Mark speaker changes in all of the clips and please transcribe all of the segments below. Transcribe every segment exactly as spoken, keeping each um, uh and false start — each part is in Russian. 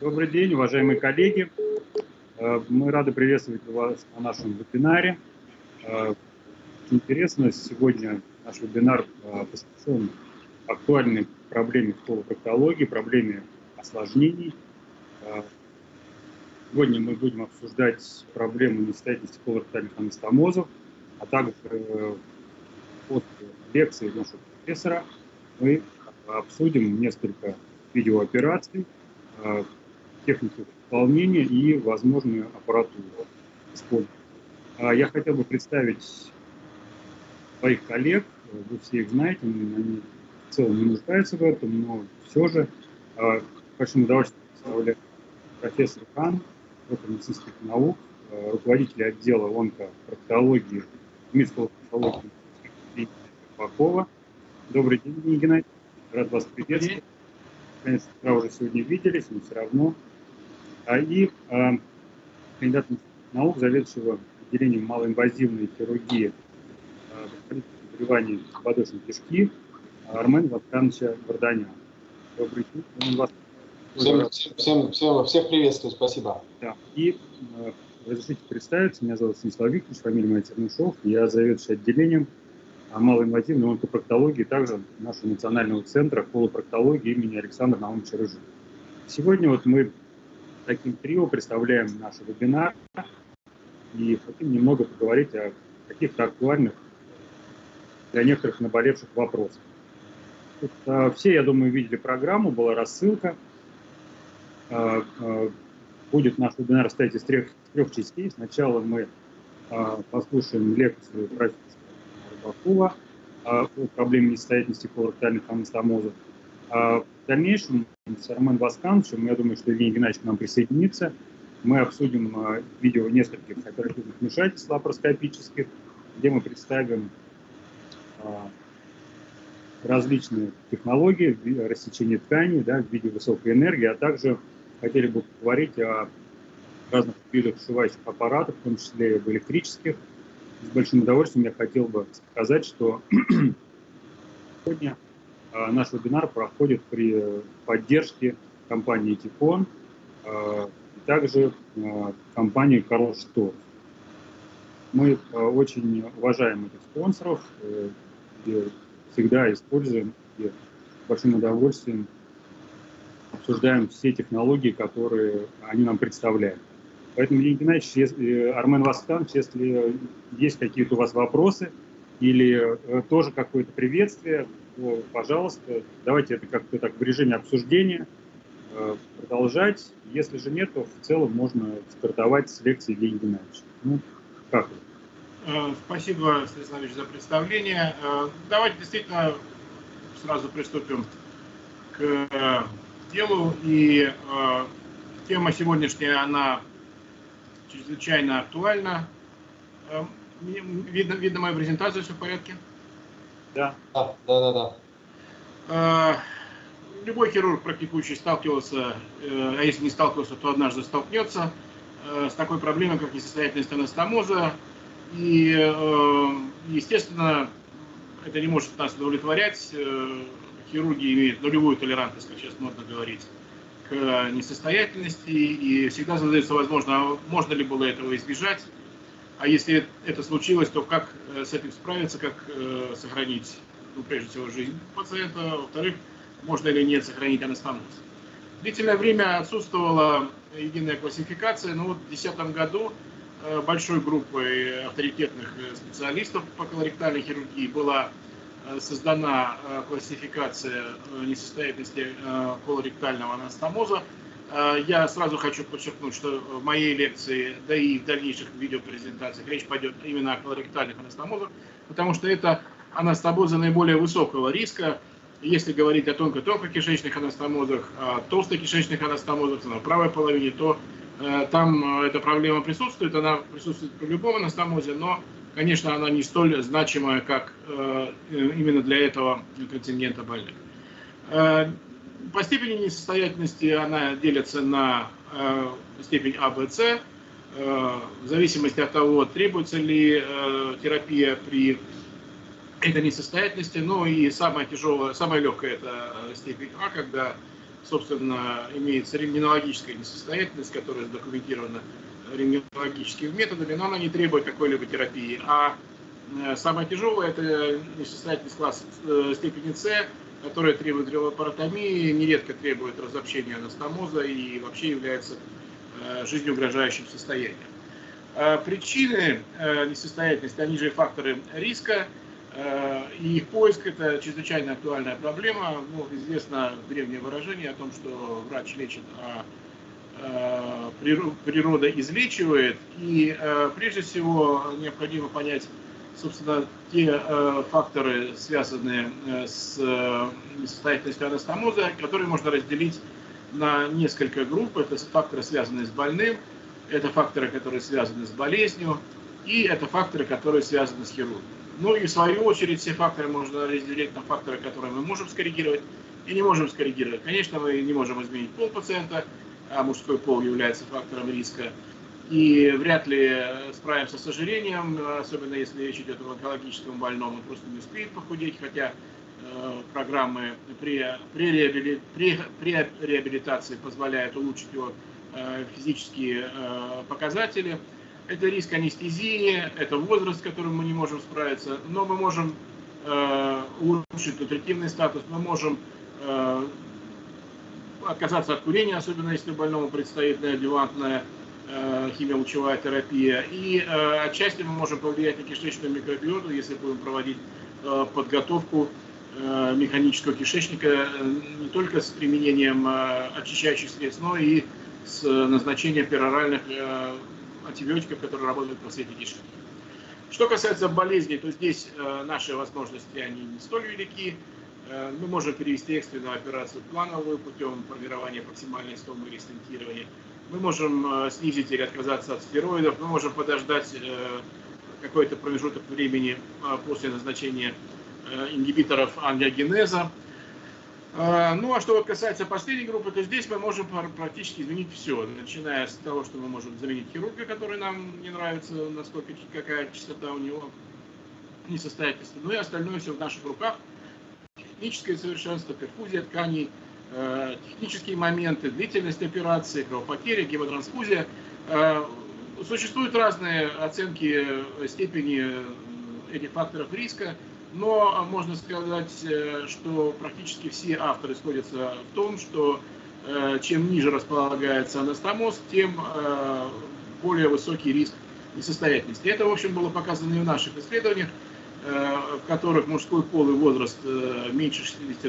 Speaker 1: Добрый день, уважаемые коллеги. Мы рады приветствовать вас на нашем вебинаре. Интересно, сегодня наш вебинар посвящен актуальной проблеме колопроктологии, проблеме осложнений. Сегодня мы будем обсуждать проблему несостоятельности колоректальных анастомозов, а также после лекции нашего профессора мы обсудим несколько видеоопераций, технику выполнения и возможную аппаратуру использования. Я хотел бы представить своих коллег, вы все их знаете, они в целом не нуждаются в этом, но все же с большим удовольствием представляю профессора Хан, доктор медицинских наук, руководителя отдела онкопроктологии мискулопроктологии Попова. Добрый день, Евгений Геннадьевич, рад вас приветствовать. Конечно, мы уже сегодня виделись, но все равно. И э, кандидат наук, заведующего отделением малоинвазивной хирургии э, заболеваний подвздошной кишки Армен Васкановича Варданяна. Добрый день. Вас...
Speaker 2: Всем, всем, всем, всех приветствую, спасибо.
Speaker 1: Да. И э, разрешите представиться, меня зовут Станислав Викторович, фамилия моя Чернышов, я заведующий отделением малоинвазивной онкопроктологии, также нашего национального центра колопроктологии имени Александра Наумовича Рыжова. Сегодня вот мы таким трио представляем наш вебинар и хотим немного поговорить о каких-то актуальных для некоторых наболевших вопросах. Тут, а, все, я думаю, видели программу, была рассылка. А, а, будет наш вебинар состоять из трех, трех частей. Сначала мы а, послушаем лекцию профессора Попова о проблеме несостоятельности колоректальных анастомозов. А в дальнейшем с Арменом Васкановичем, я думаю, что Евгений Геннадьевич к нам присоединится, мы обсудим видео нескольких оперативных вмешательств лапароскопических, где мы представим различные технологии рассечения тканей, да, в виде высокой энергии, а также хотели бы поговорить о разных видах сшивающих аппаратов, в том числе в электрических. С большим удовольствием я хотел бы сказать, что сегодня наш вебинар проходит при поддержке компании Тикон и также компании Карл Шторм. Мы очень уважаем этих спонсоров и всегда используем и с большим удовольствием обсуждаем все технологии, которые они нам представляют. Поэтому, Евгений Геннадьевич, если, Армен Васканович, если есть какие-то у вас вопросы или э, тоже какое-то приветствие, то, пожалуйста, давайте это как-то так в режиме обсуждения э, продолжать. Если же нет, то в целом можно стартовать с лекции Евгения Геннадьевича. Ну, как вы?
Speaker 3: Спасибо, Станислав Ильич, за представление. Давайте действительно сразу приступим к делу. И тема сегодняшняя, она чрезвычайно актуальна. Видно, видно мою презентацию, все в порядке?
Speaker 2: Да. Да, да, да,
Speaker 3: да. Любой хирург, практикующий, сталкивался, а если не сталкивался, то однажды столкнется с такой проблемой, как несостоятельность анастомоза. И, естественно, это не может нас удовлетворять. Хирурги имеют нулевую толерантность, как сейчас модно говорить, к несостоятельности, и всегда задается возможно, можно ли было этого избежать, а если это случилось, то как с этим справиться, как сохранить, ну, прежде всего, жизнь пациента, во-вторых, можно или нет сохранить анастомоз. Длительное время отсутствовала единая классификация, но вот в две тысячи десятом году большой группой авторитетных специалистов по колоректальной хирургии была создана классификация несостоятельности колоректального анастомоза. Я сразу хочу подчеркнуть, что в моей лекции, да и в дальнейших видеопрезентациях речь пойдет именно о колоректальных анастомозах, потому что это анастомозы наиболее высокого риска. Если говорить о тонко-тонкокишечных анастомозах, о толстокишечных анастомозах на правой половине, то э, там эта проблема присутствует, она присутствует при любом анастомозе, но, конечно, она не столь значимая, как э, именно для этого контингента больных. Э, по степени несостоятельности она делится на э, степень А, Б, С, э, в зависимости от того, требуется ли э, терапия при этой несостоятельности. Ну и самая тяжелая, самая легкая — это степень А, когда собственно, имеется рентгенологическая несостоятельность, которая задокументирована рентгенологическими методами, но она не требует какой-либо терапии. А самое тяжелое – это несостоятельность класса степени С, которая требует грилопаротомии, нередко требует разобщения анастомоза и вообще является жизнеугрожающим состоянием. Причины несостоятельности, они же факторы риска, и их поиск – это чрезвычайно актуальная проблема. Ну, известно древнее выражение о том, что врач лечит, а природа излечивает. И прежде всего необходимо понять, собственно, те факторы, связанные с несостоятельностью анастомоза, которые можно разделить на несколько групп. Это факторы, связанные с больным, это факторы, которые связаны с болезнью, и это факторы, которые связаны с хирургией. Ну и в свою очередь все факторы можно разделить на факторы, которые мы можем скоррегировать и не можем скоррегировать. Конечно, мы не можем изменить пол пациента, а мужской пол является фактором риска. И вряд ли справимся с ожирением, особенно если речь идет о онкологическом больном, он просто не успеет похудеть, хотя э, программы при, при, реабили, при, при реабилитации позволяют улучшить его э, физические э, показатели. Это риск анестезии, это возраст, с которым мы не можем справиться, но мы можем э, улучшить нутритивный статус, мы можем э, отказаться от курения, особенно если больному предстоит неадъювантная э, химиолучевая терапия. И э, отчасти мы можем повлиять на кишечную микробиоту, если будем проводить э, подготовку э, механического кишечника э, не только с применением э, очищающих средств, но и с назначением пероральных э, антибиотиков, которые работают в просвете кишки. Что касается болезней, то здесь э, наши возможности они не столь велики. Э, мы можем перевести экстренную операцию плановую путем формирования максимальной стомы или стентирования. Мы можем э, снизить или отказаться от стероидов. Мы можем подождать э, какой-то промежуток времени э, после назначения э, ингибиторов ангиогенеза. Ну, а что касается последней группы, то здесь мы можем практически изменить все, начиная с того, что мы можем заменить хирурга, который нам не нравится, насколько, какая частота у него несостоятельности, ну и остальное все в наших руках. Техническое совершенство, перфузия тканей, технические моменты, длительность операции, кровопотеря, гемотрансфузия. Существуют разные оценки степени этих факторов риска. Но можно сказать, что практически все авторы сходятся в том, что чем ниже располагается анастомоз, тем более высокий риск несостоятельности. Это, в общем, было показано и в наших исследованиях, в которых мужской пол и возраст меньше шестидесяти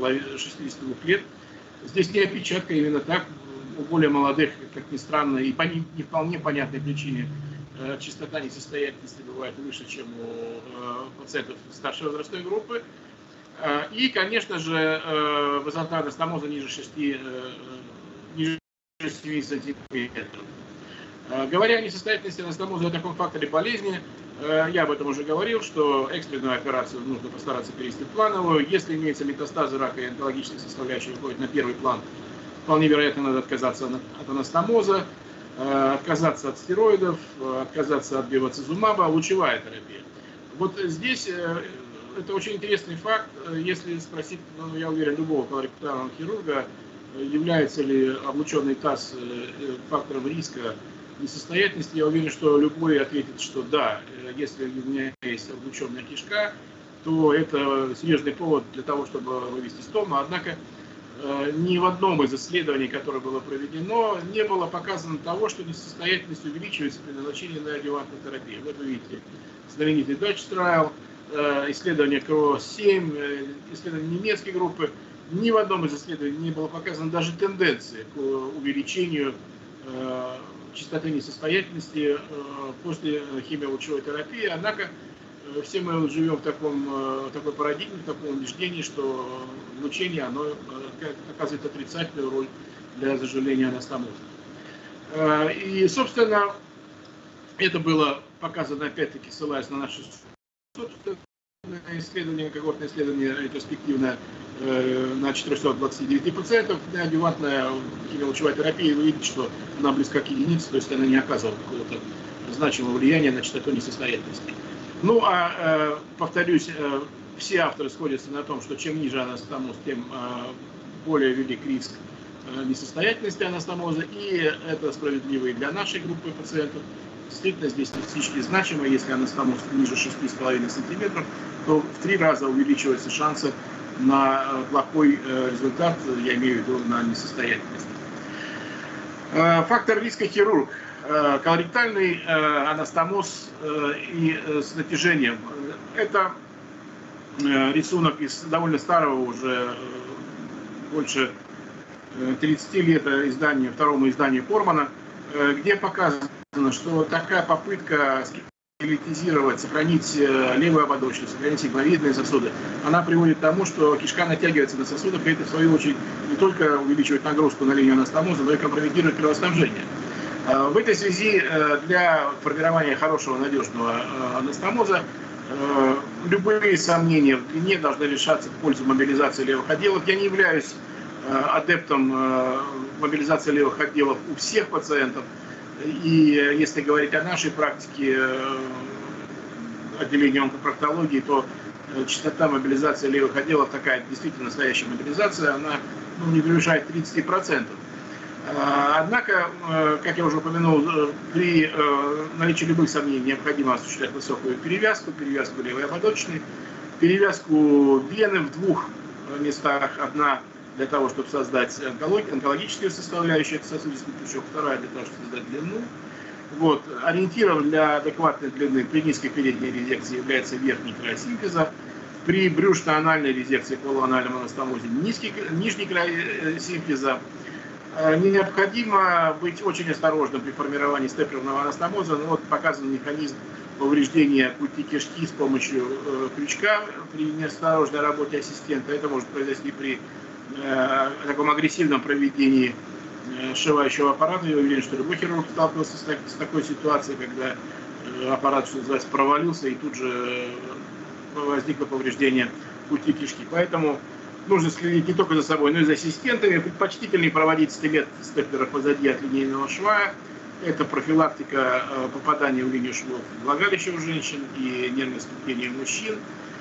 Speaker 3: двух лет. Здесь не опечатка, именно так. У более молодых, как ни странно, и по не вполне понятной причине, частота несостоятельности бывает выше, чем у э, пациентов старшей возрастной группы. Э, и, конечно же, э, высота анастомоза ниже шести, э, ниже семи сантиметров. Э, говоря о несостоятельности анастомоза, о таком факторе болезни, э, я об этом уже говорил, что экстренную операцию нужно постараться перевести в плановую. Если имеются метастазы рака и онкологические составляющие выходят на первый план, вполне вероятно, надо отказаться от анастомоза, отказаться от стероидов, отказаться от бевацизумаба, лучевая терапия. Вот здесь это очень интересный факт. Если спросить, ну, я уверен, любого колоректального хирурга, является ли облученный таз фактором риска несостоятельности, я уверен, что любой ответит, что да, если у меня есть облученная кишка, то это серьезный повод для того, чтобы вывести стому. Однако ни в одном из исследований, которое было проведено, не было показано того, что несостоятельность увеличивается при назначении неадъювантной терапии. Вот вы видите знаменитый Dutch Trial, исследование КРО семь, исследование немецкой группы. Ни в одном из исследований не было показано даже тенденции к увеличению частоты несостоятельности после химиолучевой терапии. Однако все мы живем в таком, в такой парадигме, в таком убеждении, что лучение оно оказывает отрицательную роль для заживления анастомоза. И, собственно, это было показано, опять-таки, ссылаясь на наши собственное исследование, когортное исследование ретроспективное на четырехстах двадцати девяти пациентов. Неадъювантная химиолучевая терапия, вы видите, что она близка к единице, то есть она не оказывала какого-то значимого влияния на частоту несостоятельности. Ну, а, повторюсь, все авторы сходятся на том, что чем ниже анастомоз, тем более велик риск несостоятельности анастомоза, и это справедливо и для нашей группы пациентов. Действительно, здесь статистически значимо, если анастомоз ниже шести с половиной сантиметров, то в три раза увеличиваются шансы на плохой результат, я имею в виду на несостоятельность. Фактор риска хирург. Колоректальный анастомоз и с натяжением. Это рисунок из довольно старого, уже больше тридцати лет издания, второму изданию Кормана, где показано, что такая попытка скелетизировать, сохранить левую ободочную, сохранить сигмовидные сосуды, она приводит к тому, что кишка натягивается на сосуды, при этом в свою очередь не только увеличивает нагрузку на линию анастомоза, но и компрометирует кровоснабжение. В этой связи для формирования хорошего надежного анастомоза любые сомнения в длине должны решаться в пользу мобилизации левых отделов. Я не являюсь адептом мобилизации левых отделов у всех пациентов. И если говорить о нашей практике отделения онкопроктологии, то частота мобилизации левых отделов такая действительно настоящая мобилизация, она ну, не превышает тридцати процентов. Однако, как я уже упомянул, при наличии любых сомнений необходимо осуществлять высокую перевязку, перевязку левой ободочной, перевязку вены в двух местах. Одна для того, чтобы создать онкологическую составляющую, это сосудистый пучок, вторая для того, чтобы создать длину. Вот. Ориентиром для адекватной длины при низкой передней резекции является верхний край симфиза. При брюшно-анальной резекции, полуанальном анастомозе, низкий, нижний край симфиза. Необходимо быть очень осторожным при формировании степлерного анастомоза. Ну, вот показан механизм повреждения пути кишки с помощью э, крючка при неосторожной работе ассистента. Это может произойти при э, таком агрессивном проведении э, сшивающего аппарата. Я уверен, что любой хирург сталкивался с, так, с такой ситуацией, когда э, аппарат, что называется, провалился и тут же э, возникло повреждение пути кишки. Поэтому нужно следить не только за собой, но и за ассистентами. Предпочтительнее проводить стилет степлера позади от линейного шва. Это профилактика попадания в линию швов влагалища у женщин и нервной ступени у мужчин.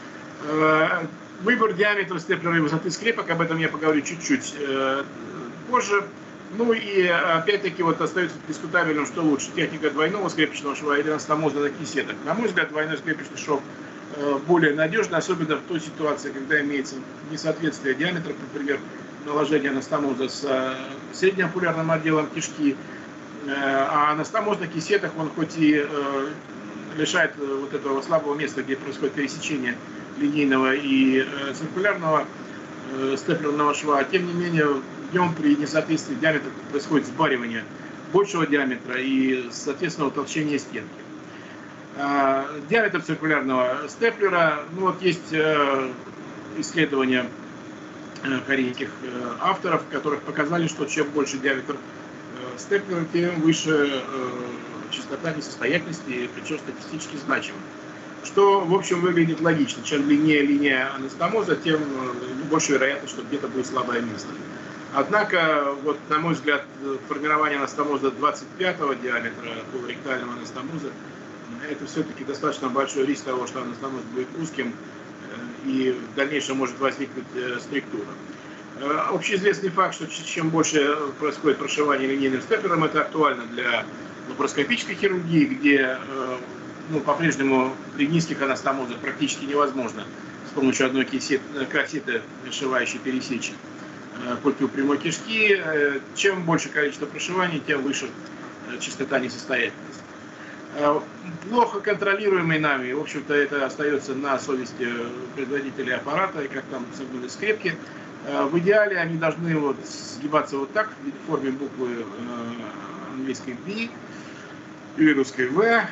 Speaker 3: Выбор диаметра степлера и высоты скрепок, об этом я поговорю чуть-чуть позже. Ну и опять-таки вот остается дискутабельным, что лучше, техника двойного скрепочного шва или анастомоза на кисетах. На мой взгляд, двойной скрепочный шов более надежно, особенно в той ситуации, когда имеется несоответствие диаметра, например, наложение анастомоза с среднеампулярным отделом кишки, а анастомоз на кисетах, он хоть и лишает вот этого слабого места, где происходит пересечение линейного и циркулярного степлерного шва, тем не менее в нем при несоответствии диаметра происходит сбаривание большего диаметра и, соответственно, утолщение стенки. Диаметр циркулярного степлера, ну вот есть исследования корейских авторов, которых показали, что чем больше диаметр степлера, тем выше частота несостоятельности, причем статистически значимо. Что, в общем, выглядит логично. Чем длиннее линия анастомоза, тем больше вероятность, что где-то будет слабое место. Однако, вот, на мой взгляд, формирование анастомоза двадцать пятого диаметра колоректального анастомоза это все-таки достаточно большой риск того, что анастомоз будет узким и в дальнейшем может возникнуть структура. Общеизвестный факт, что чем больше происходит прошивание линейным степлером, это актуально для лапароскопической хирургии, где ну, по-прежнему при низких анастомозах практически невозможно с помощью одной кассеты, сшивающей, пересечь культуру прямой кишки. Чем больше количество прошиваний, тем выше частота несостоятельности. Плохо контролируемый нами, в общем-то, это остается на совести производителей аппарата, и как там согнули скрепки. В идеале они должны вот сгибаться вот так, в форме буквы английской B или русской V.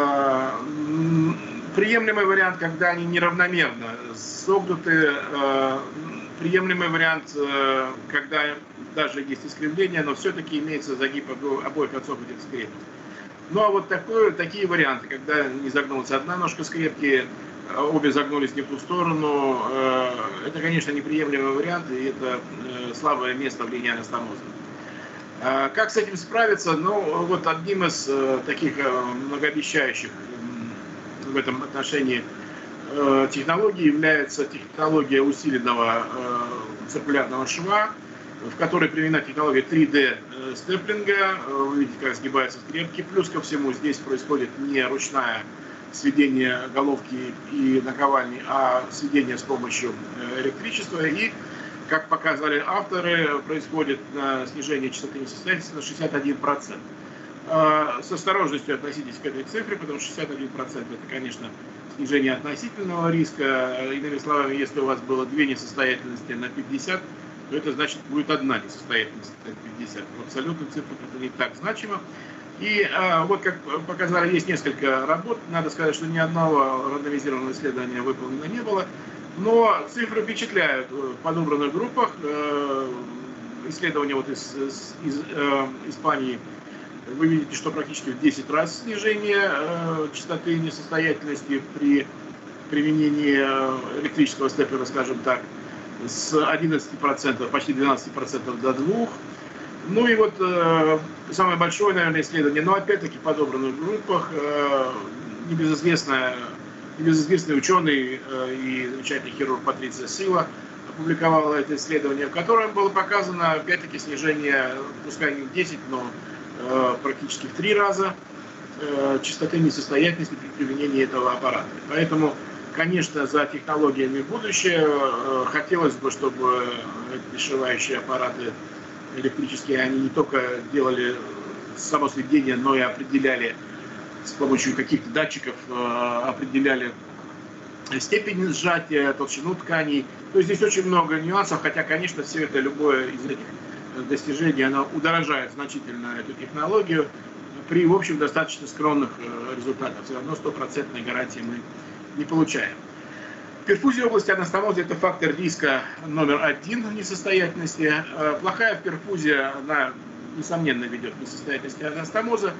Speaker 3: Приемлемый вариант, когда они неравномерно согнуты. Приемлемый вариант, когда даже есть искривление, но все-таки имеется загиб обоих концов этих скрепок. Ну а вот такое, такие варианты, когда не загнулась одна ножка скрепки, обе загнулись не в ту сторону, это, конечно, неприемлемый вариант, и это слабое место в линии анастомоза. Как с этим справиться? Ну, вот одним из таких многообещающих в этом отношении технологий является технология усиленного циркулярного шва. в которой применена технология три дэ степлинга. Вы видите, как сгибаются скрепки. Плюс ко всему здесь происходит не ручное сведение головки и наковальни, а сведение с помощью электричества. И, как показали авторы, происходит снижение частоты несостоятельности на шестьдесят один процент. С осторожностью относитесь к этой цифре, потому что шестьдесят один процент это, конечно, снижение относительного риска. Иными словами, если у вас было две несостоятельности на пятьдесят, то это значит будет одна несостоятельность на пятьдесят. В абсолютных цифрах это не так значимо. И а, вот, как показали, есть несколько работ. Надо сказать, что ни одного рандомизированного исследования выполнено не было. Но цифры впечатляют в подобранных группах. Исследования вот из, из, из э, Испании, вы видите, что практически в десять раз снижение э, частоты несостоятельности при применении электрического степлера, скажем так, с одиннадцати процентов, почти двенадцати процентов до двух процентов. Ну и вот э, самое большое, наверное, исследование, но опять-таки в подобранных группах, э, небезызвестная, небезызвестный ученый э, и замечательный хирург Патриция Сила опубликовала это исследование, в котором было показано, опять-таки, снижение, пускай не в десять, но э, практически в три раза э, частоты несостоятельности при применении этого аппарата. Поэтому, конечно, за технологиями будущее. Э, хотелось бы, чтобы эти дешевающие аппараты электрические, они не только делали само сведение, но и определяли с помощью каких-то датчиков, э, определяли степень сжатия, толщину тканей. То есть здесь очень много нюансов, хотя, конечно, все это, любое из этих достижений, оно удорожает значительно эту технологию при, в общем, достаточно скромных результатах. Все равно стопроцентной гарантии мы не получаем. Перфузия в области анастомоза – это фактор риска номер один несостоятельности. Плохая перфузия, она, несомненно, ведет к несостоятельности анастомоза.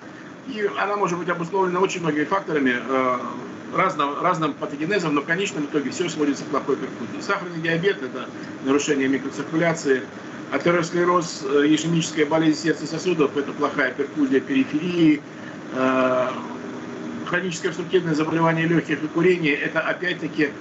Speaker 3: И она может быть обусловлена очень многими факторами, разным, разным патогенезом, но в конечном итоге все сводится к плохой перфузии. Сахарный диабет – это нарушение микроциркуляции, атеросклероз, ишемическая болезнь сердца и сосудов – это плохая перфузия периферии, хроническое обструктивное заболевание легких и курение – это опять-таки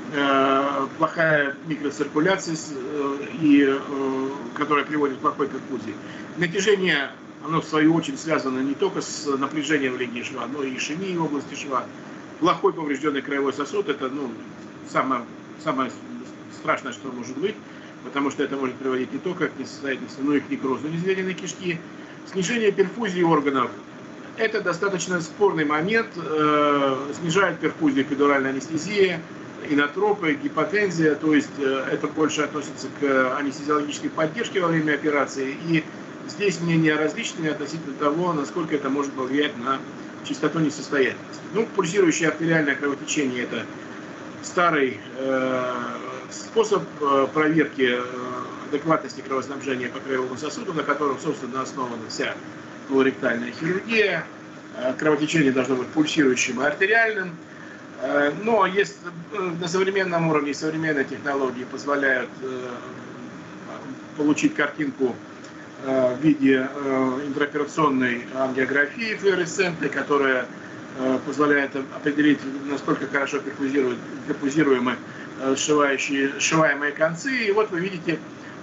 Speaker 3: плохая микроциркуляция, и, которая приводит к плохой перфузии. Натяжение, оно в свою очередь связано не только с напряжением в линии шва, но и ишемией в области шва. Плохой поврежденный краевой сосуд – это ну, самое, самое страшное, что может быть, потому что это может приводить не только к несостоятельности, но и к некрозу низведенной кишки. Снижение перфузии органов – это достаточно спорный момент. Э, снижает перфузию эпидуральная анестезия, инотропы, гипотензия, то есть э, это больше относится к анестезиологической поддержке во время операции. И здесь мнения различные относительно того, насколько это может повлиять на частоту несостоятельности. Ну, пульсирующее артериальное кровотечение – это старый э, способ э, проверки э, адекватности кровоснабжения по краевому сосуду, на котором, собственно, основана вся колоректальная хирургия. Э, кровотечение должно быть пульсирующим и артериальным. Э, но есть э, на современном уровне современные технологии позволяют э, получить картинку в виде интраоперационной ангиографии флуоресцентной, которая позволяет определить, насколько хорошо перфузируемы сшивающие, сшиваемые концы. И вот вы видите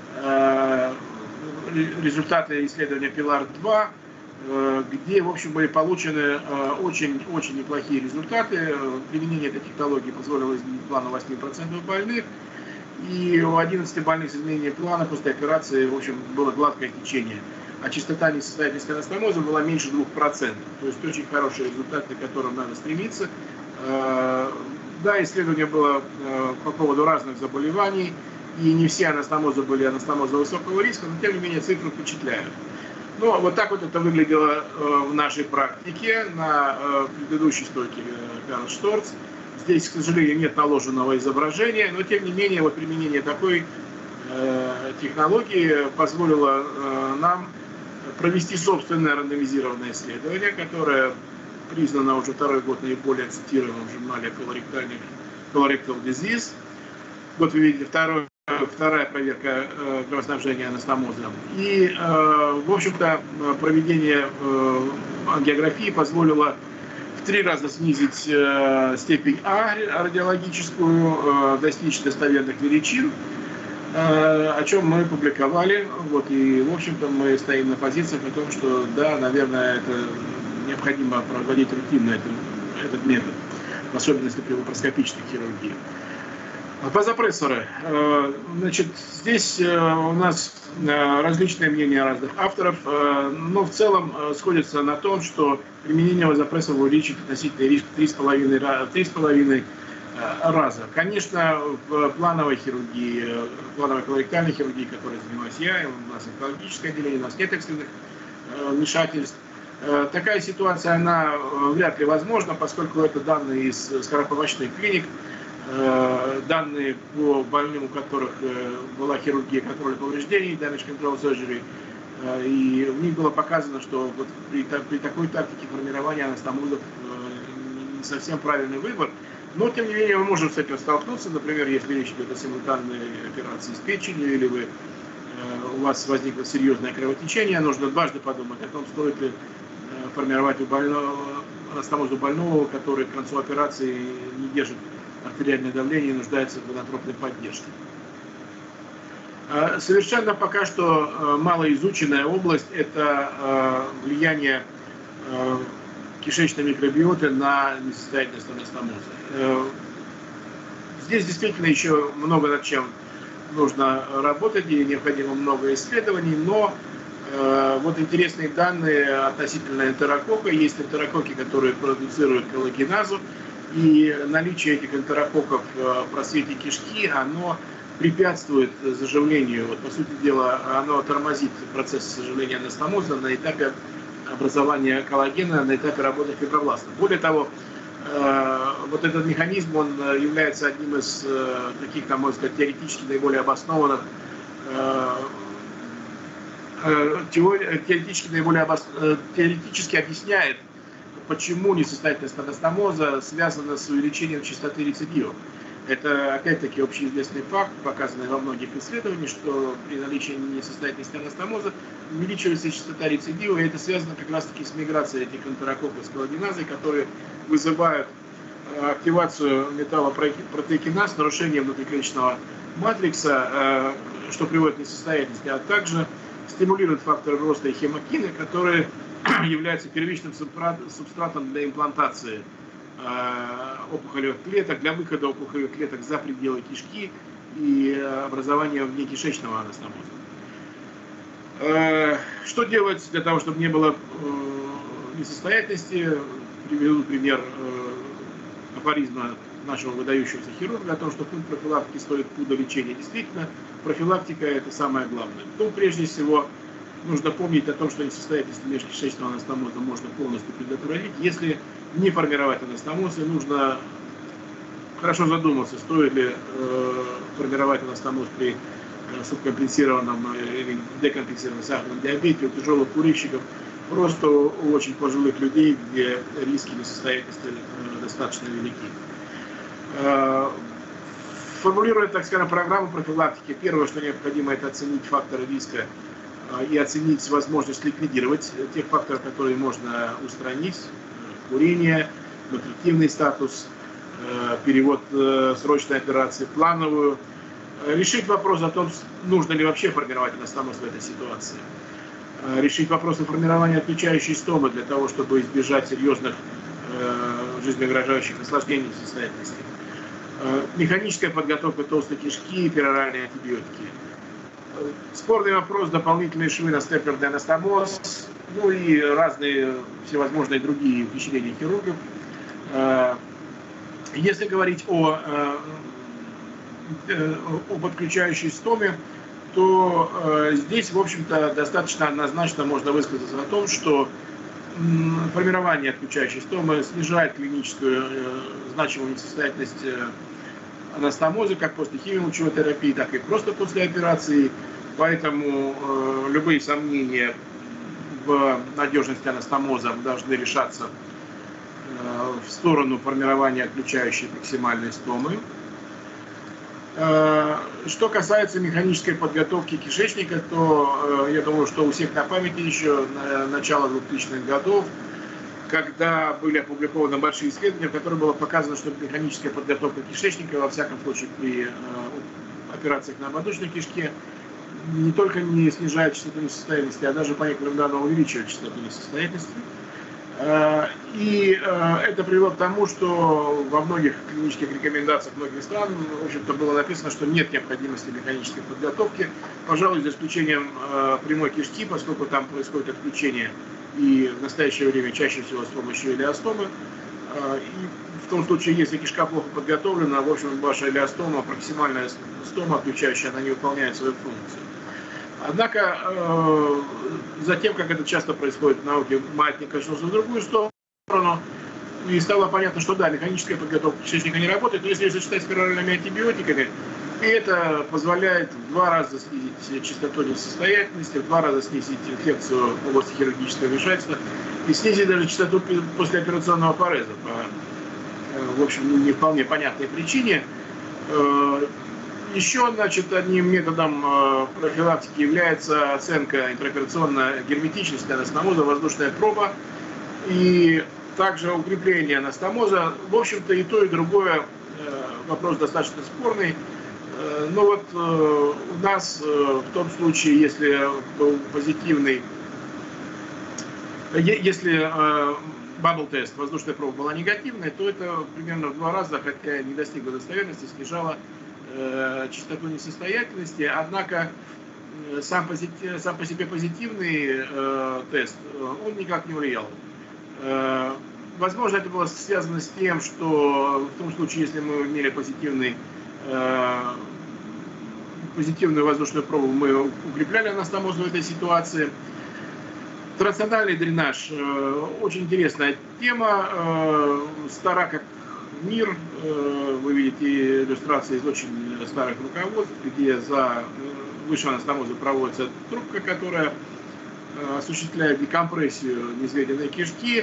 Speaker 3: результаты исследования пилар два, где, в общем, были получены очень-очень неплохие результаты. Применение этой технологии позволило изменить план у восьми процентов больных. И у одиннадцати больных с изменением плана после операции, в общем, было гладкое течение. А частота несостоятельности анастомоза была меньше двух процентов. То есть очень хороший результат, к которому надо стремиться. Да, исследование было по поводу разных заболеваний. И не все анастомозы были анастомозы высокого риска, но тем не менее цифры впечатляют. Ну, вот так вот это выглядело в нашей практике на предыдущей стойке Карл Шторц. Здесь, к сожалению, нет наложенного изображения, но тем не менее вот применение такой э, технологии позволило э, нам провести собственное рандомизированное исследование, которое признано уже второй год наиболее цитируемым в журнале Colorectal Disease. Вот вы видите второй, вторая проверка э, кровоснабжения анастомоза. И, э, в общем-то, проведение э, ангиографии позволило в три раза снизить э, степень А радиологическую, э, достичь достоверных величин. о чем мы публиковали. Вот, и, в общем-то, мы стоим на позициях о том, что, да, наверное, это необходимо проводить рутинно этот, этот метод, в особенности при лапароскопической хирургии. Вазопрессоры. Значит, здесь у нас различные мнения разных авторов, но в целом сходятся на том, что применение вазопрессора увеличит относительный риск в три с половиной раза. Конечно, в плановой хирургии, плановой колоректальной хирургии, которой занимаюсь я, у нас онкологическое отделение, у нас нет экстренных вмешательств. Такая ситуация, она вряд ли возможна, поскольку это данные из скоропомощных клиник, данные по больным, у которых была хирургия контроля повреждений, damage control surgery, и в них было показано, что вот при, при такой тактике формирования анастомозов не совсем правильный выбор. Но, тем не менее, мы можем с этим столкнуться. Например, если речь идет о симультанной операции с печенью, или вы, у вас возникло серьезное кровотечение, нужно дважды подумать о том, стоит ли формировать у больного, анастомоз у больного, который к концу операции не держит артериальное давление и нуждается в инотропной поддержке. Совершенно пока что малоизученная область – это влияние кишечной микробиоты на несостоятельность анастомоза. Здесь действительно еще много над чем нужно работать и необходимо много исследований, но э, вот интересные данные относительно энтерококка. Есть энтерококки, которые продуцируют коллагеназу, и наличие этих энтерококков в просвете кишки, оно препятствует заживлению. Вот, по сути дела, оно тормозит процесс заживления анастомоза на этапе образования коллагена, на этапе работы фибробластов. Более того, э, вот этот механизм, он является одним из э, таких, на мой взгляд, теоретически наиболее обоснованных, э, э, теори, теоретически наиболее обос, э, теоретически объясняет, почему несостоятельность анастомоза связана с увеличением частоты рецидивов. Это, опять-таки, общеизвестный факт, показанный во многих исследованиях, что при наличии несостоятельности анастомоза увеличивается частота рецидива, и это связано как раз-таки с миграцией этих энтерококков с коллагеназой, которые вызывают активацию металлопротеикиназ, нарушение внутриклеточного матрикса, что приводит к несостоятельности, а также стимулирует факторы роста и хемокины, которые являются первичным субстратом для имплантации опухолевых клеток, для выхода опухолевых клеток за пределы кишки и образования внекишечного анастомоза. Что делать для того, чтобы не было несостоятельности? Приведу пример афоризма нашего выдающегося хирурга о том, что пункт профилактики стоит пуда лечения. Действительно, профилактика – это самое главное. Ну, прежде всего, нужно помнить о том, что несостоятельность межкишечного анастомоза можно полностью предотвратить. Если не формировать анастомозы, нужно хорошо задуматься, стоит ли э, формировать анастомоз при э, субкомпенсированном или декомпенсированном сахарном диабете, у тяжелых курильщиков, просто у очень пожилых людей, где риски несостоятельности э, достаточно велики. Э, формулируя, так скажем, программу профилактики, первое, что необходимо, это оценить факторы риска и оценить возможность ликвидировать тех факторов, которые можно устранить: курение, нутритивный статус, перевод срочной операции в плановую. Решить вопрос о том, нужно ли вообще формировать анастомоз в этой ситуации. Решить вопрос о формировании отключающей стомы для того, чтобы избежать серьезных жизнеугрожающих осложнений несостоятельности. Механическая подготовка толстой кишки, пероральные антибиотики. Спорный вопрос: дополнительные швы на степлерный анастомоз, ну и разные всевозможные другие впечатления хирургов. Если говорить о, об отключающей стоме, то здесь, в общем-то, достаточно однозначно можно высказаться о том, что формирование отключающей стомы снижает клиническую значимую несостоятельность анастомоза как после химиолучевой терапии, так и просто после операции. Поэтому э, любые сомнения в надежности анастомоза должны решаться э, в сторону формирования отключающей проксимальной стомы. Э, что касается механической подготовки кишечника, то э, я думаю, что у всех на памяти еще на, начало двухтысячных годов, когда были опубликованы большие исследования, в которых было показано, что механическая подготовка кишечника, во всяком случае при операциях на ободочной кишке не только не снижает частоту несостоятельности, а даже по некоторым данным увеличивает частоту несостоятельности. И это привело к тому, что во многих клинических рекомендациях многих стран, в общем-то, было написано, что нет необходимости механической подготовки, пожалуй, за исключением прямой кишки, поскольку там происходит отключение и в настоящее время чаще всего с помощью элеостомы. И в том случае, если кишка плохо подготовлена, в общем, ваша элеостома, проксимальная стома, отключающая, она не выполняет свою функцию. Однако, э, за тем, как это часто происходит в науке, маятник качнулся в другую сторону, и стало понятно, что да, механическая подготовка кишечника не работает, но если ее сочетать с пероральными антибиотиками, и это позволяет в два раза снизить частоту несостоятельности, в два раза снизить инфекцию в области хирургического вмешательства и снизить даже частоту послеоперационного пареза по, в общем, не вполне понятной причине. Еще, значит, одним методом профилактики является оценка интраоперационной герметичности анастомоза, воздушная проба и также укрепление анастомоза. В общем-то, и то, и другое вопрос достаточно спорный. Но вот у нас в том случае, если был позитивный, если бабл-тест, воздушная проба была негативной, то это примерно в два раза, хотя не достигло достоверности, снижало частоту несостоятельности, однако сам, позитив, сам по себе позитивный э, тест, он никак не влиял. Э, возможно, это было связано с тем, что в том случае, если мы имели позитивный, э, позитивную воздушную пробу, мы укрепляли анастомоз в этой ситуации. Трансцендентальный дренаж, э, очень интересная тема, э, стара как мир. Вы видите иллюстрации из очень старых руководств, где за выше анастомоза проводится трубка, которая осуществляет декомпрессию низведенной кишки.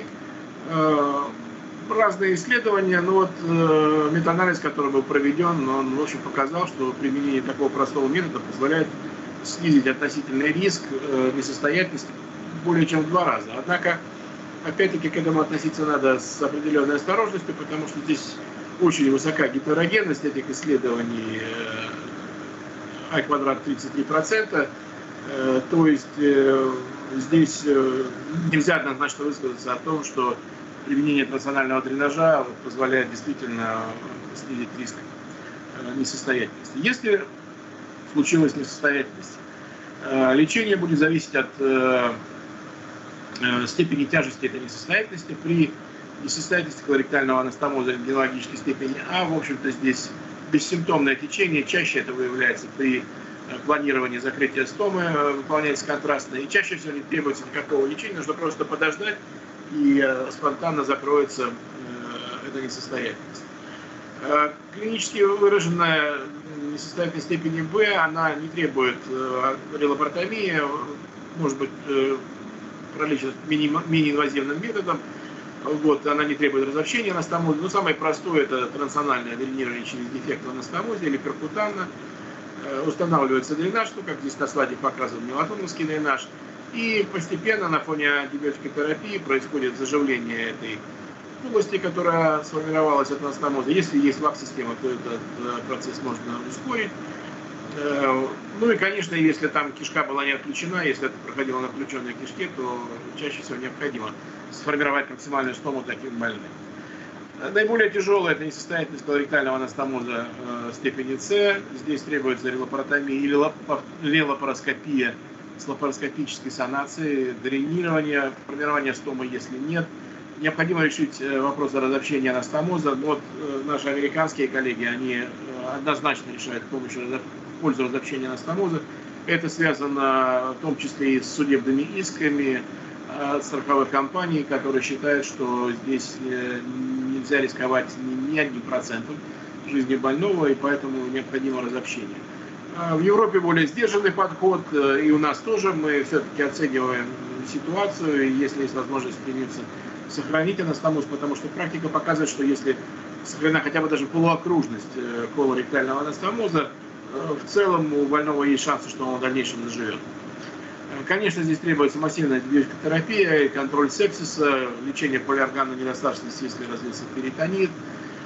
Speaker 3: Разные исследования, но вот метаанализ, который был проведен, он, в общем, показал, что применение такого простого метода позволяет снизить относительный риск несостоятельности более чем в два раза. Однако, опять-таки, к этому относиться надо с определенной осторожностью, потому что здесь очень высока гетерогенность этих исследований, I квадрат тридцать три процента, то есть здесь нельзя однозначно высказаться о том, что применение трансцендентального дренажа позволяет действительно снизить риск несостоятельности. Если случилась несостоятельность, лечение будет зависеть от степени тяжести этой несостоятельности. При несостоятельности колоректального анастомоза рентгенологической степени А, в общем-то, здесь бессимптомное течение, чаще это выявляется при планировании закрытия стомы, выполняется контрастно, и чаще всего не требуется никакого лечения, нужно просто подождать, и спонтанно закроется эта несостоятельность. Клинически выраженная несостоятельность степени Б, она не требует релапаротомии, может быть пролечена мини-инвазивным методом. Вот, она не требует разобщения анастомоза. Но самое простое — это трансанальное дренирование через дефект в анастомозе или перкутанно. Устанавливается дренаж, ну, как здесь на слайде показан мелатоновский дренаж. И постепенно на фоне антибиотикотерапии происходит заживление этой области, которая сформировалась от анастомоза. Если есть вак-система, то этот процесс можно ускорить. Ну и, конечно, если там кишка была не отключена, если это проходило на включенной кишке, то чаще всего необходимо сформировать максимальную стому таким больным. Наиболее тяжелая — это несостоятельность колоректального анастомоза э, степени С. Здесь требуется релапаротомия или релапароскопия с лапароскопической санацией, дренирование, формирование стомы, если нет. Необходимо решить вопрос о разобщении анастомоза. Вот э, наши американские коллеги, они однозначно решают с помощью в пользу разобщения анастомоза. Это связано в том числе и с судебными исками от страховых компаний, которые считают, что здесь нельзя рисковать ни одним процентом жизни больного, и поэтому необходимо разобщение. В Европе более сдержанный подход, и у нас тоже. Мы все-таки оцениваем ситуацию, и если есть возможность, стремиться сохранить анастомоз, потому что практика показывает, что если сохранена хотя бы даже полуокружность колоректального анастомоза, в целом у больного есть шансы, что он в дальнейшем заживет. Конечно, здесь требуется массивная антибиотикотерапия, контроль сепсиса, лечение полиорганной недостаточности, если развился перитонит.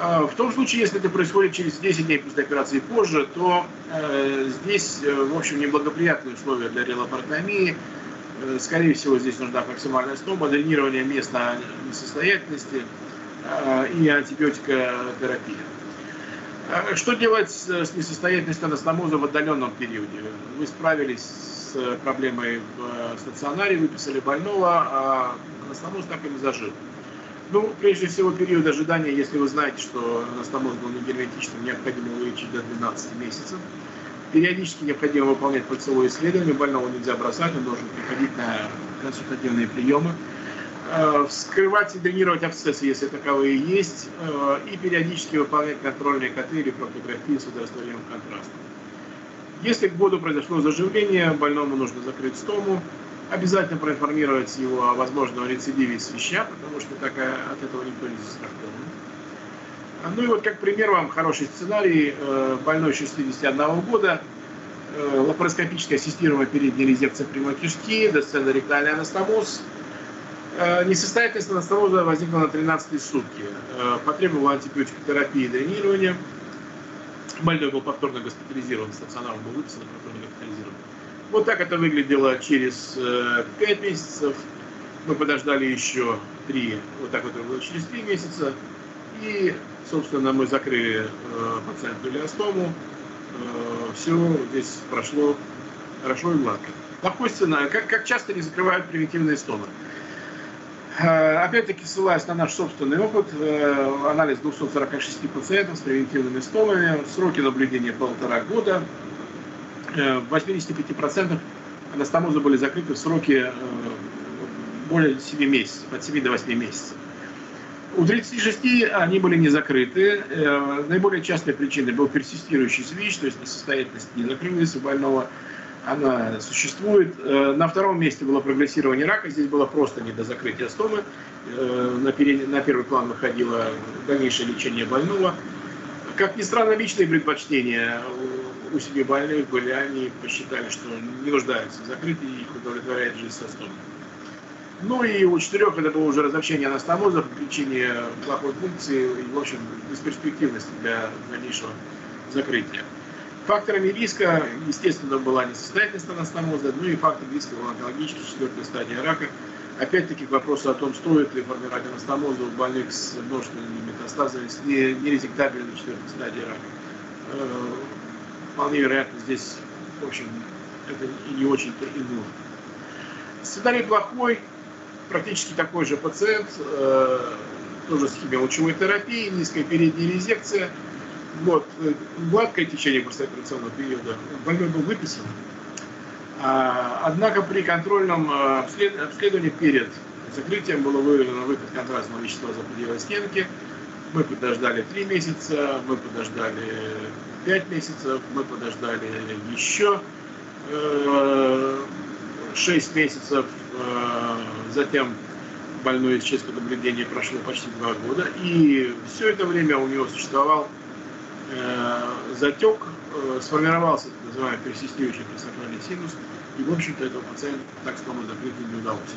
Speaker 3: В том случае, если это происходит через десять дней после операции позже, то э, здесь, в общем, неблагоприятные условия для релапаротомии. Э, скорее всего, здесь нужна максимальная стома, дренирование места несостоятельности э, и антибиотикотерапия. Э, что делать с, с несостоятельностью анастомоза в отдаленном периоде? Вы справились с проблемой в стационаре, выписали больного, а анастомоз так и не зажил. Ну, прежде всего, период ожидания, если вы знаете, что анастомоз был негерметичным, необходимо вылечить до двенадцати месяцев. Периодически необходимо выполнять пальцевое исследование, больного нельзя бросать, он должен приходить на консультативные приемы. Вскрывать и дренировать абсцессы, если таковые есть, и периодически выполнять контрольные КТ или флюорографию с водорастворимым контрастом. Если к году произошло заживление, больному нужно закрыть стому. Обязательно проинформировать его о возможном рецидиве свища, потому что так, от этого никто не застрахован. Ну и вот как пример вам хороший сценарий. Больной шестидесяти одного года, лапароскопическая ассистированная передняя резекция прямой кишки, десцендоректальный анастомоз. Несостоятельность анастомоза возникла на тринадцатые сутки. Потребовала антибиотикотерапии и дренирования. Больной был повторно госпитализирован, стационар был выписан, повторно госпитализирован. Вот так это выглядело через пять месяцев. Мы подождали еще три, вот так вот было через три месяца. И, собственно, мы закрыли э, пациенту илиостому. Э, все здесь прошло хорошо и гладко. Плохой сценарий. Как, как часто не закрывают превентивные стомы? Э, опять-таки, ссылаясь на наш собственный опыт, э, анализ двухсот сорока шести пациентов с превентивными стомами, сроки наблюдения полтора года. В восьмидесяти пяти процентах анастомозы были закрыты в сроке более семи месяцев, от семи до восьми месяцев. У тридцати шести они были не закрыты. Наиболее частой причиной был персистирующий свищ, то есть несостоятельность не закрылась у больного, она существует. На втором месте было прогрессирование рака, здесь было просто недозакрытие стомы. На первый план выходило дальнейшее лечение больного. Как ни странно, личные предпочтения у семьи больных были, они посчитали, что не нуждаются в закрытии, их удовлетворяет жизнь со стомой. Ну и у четырех это было уже разобщение анастомоза по причине плохой функции и, в общем, бесперспективности для дальнейшего закрытия. Факторами риска, естественно, была несостоятельность анастомоза, ну и фактор риска был онкологический, четвертая стадия рака. Опять-таки к вопросу о том, стоит ли формировать анастомозу у больных с множественными метастазами, с нерезектабельной четвертой стадией рака. Вполне вероятно, здесь, в общем, это и не очень-то и нужно. Сценарий плохой, практически такой же пациент, э, тоже с химиолучевой терапией, низкая передняя резекция. Вот, гладкое течение послеоперационного периода. Больной был выписан. А, однако при контрольном обслед... обследовании перед закрытием было выявлено выход контрастного вещества за пределы стенки. Мы подождали три месяца, мы подождали пять месяцев, мы подождали еще шесть месяцев, затем больной исчез под наблюдением, прошло почти два года, и все это время у него существовал затек, сформировался так называемый персистирующий пресокральный синус, и, в общем-то, этого пациента так стомой закрыть не удалось.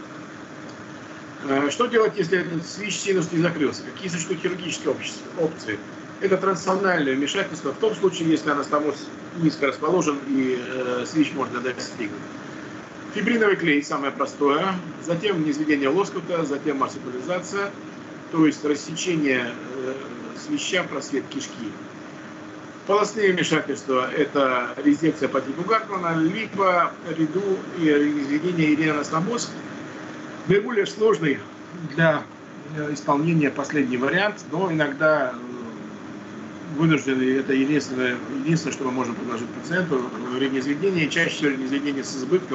Speaker 3: Что делать, если этот свищ-синус не закрылся? Какие существуют хирургические опции? Это трансональное вмешательство в том случае, если анастомоз низко расположен и э, свищ можно достигнуть. Фибриновый клей самое простое, затем низведение лоскута, затем марсипализация, то есть рассечение э, свища, просвет кишки. Полостные вмешательства – это резекция по типу Гартмана, либо реду и низведение ирианастомоз. Наиболее сложный для исполнения последний вариант, но иногда вынуждены, это единственное, единственное, что мы можем предложить пациенту, рентгеноизведение, чаще всего рентгеноизведение с избытком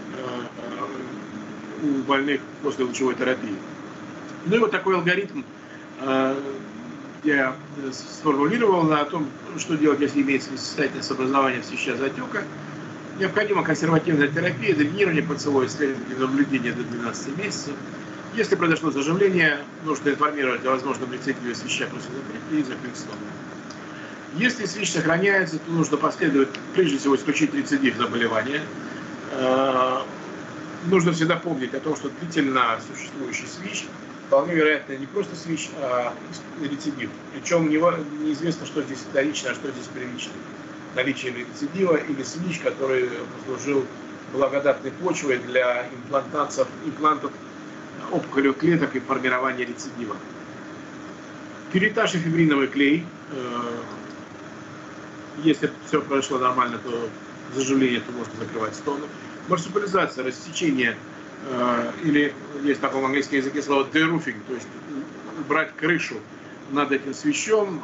Speaker 3: э, у больных после лучевой терапии. Ну и вот такой алгоритм э, я сформулировал о том, что делать, если имеется несостоятельность образования свища затека. Необходима консервативная терапия, дренирование, пальцевое исследование, наблюдение до двенадцати месяцев. Если произошло заживление, нужно информировать о возможном рецидиве свища после закрытия и закрыть стому. Если свищ сохраняется, то нужно последовать, прежде всего, исключить рецидив заболевания. Нужно всегда помнить о том, что длительно существующий свищ вполне вероятно не просто СВИЧ, а рецидив. Причем неизвестно, что здесь вторично, а что здесь первично. Наличие рецидива или СВИЧ, который послужил благодатной почвой для имплантантов, имплантов опухолевых клеток и формирования рецидива. Кюретаж и фибриновый клей. Если все прошло нормально, то заживление, то можно закрывать стоны. Марсупализация, рассечение, или есть в таком английском языке слово deroofing, то есть убрать крышу над этим свищом.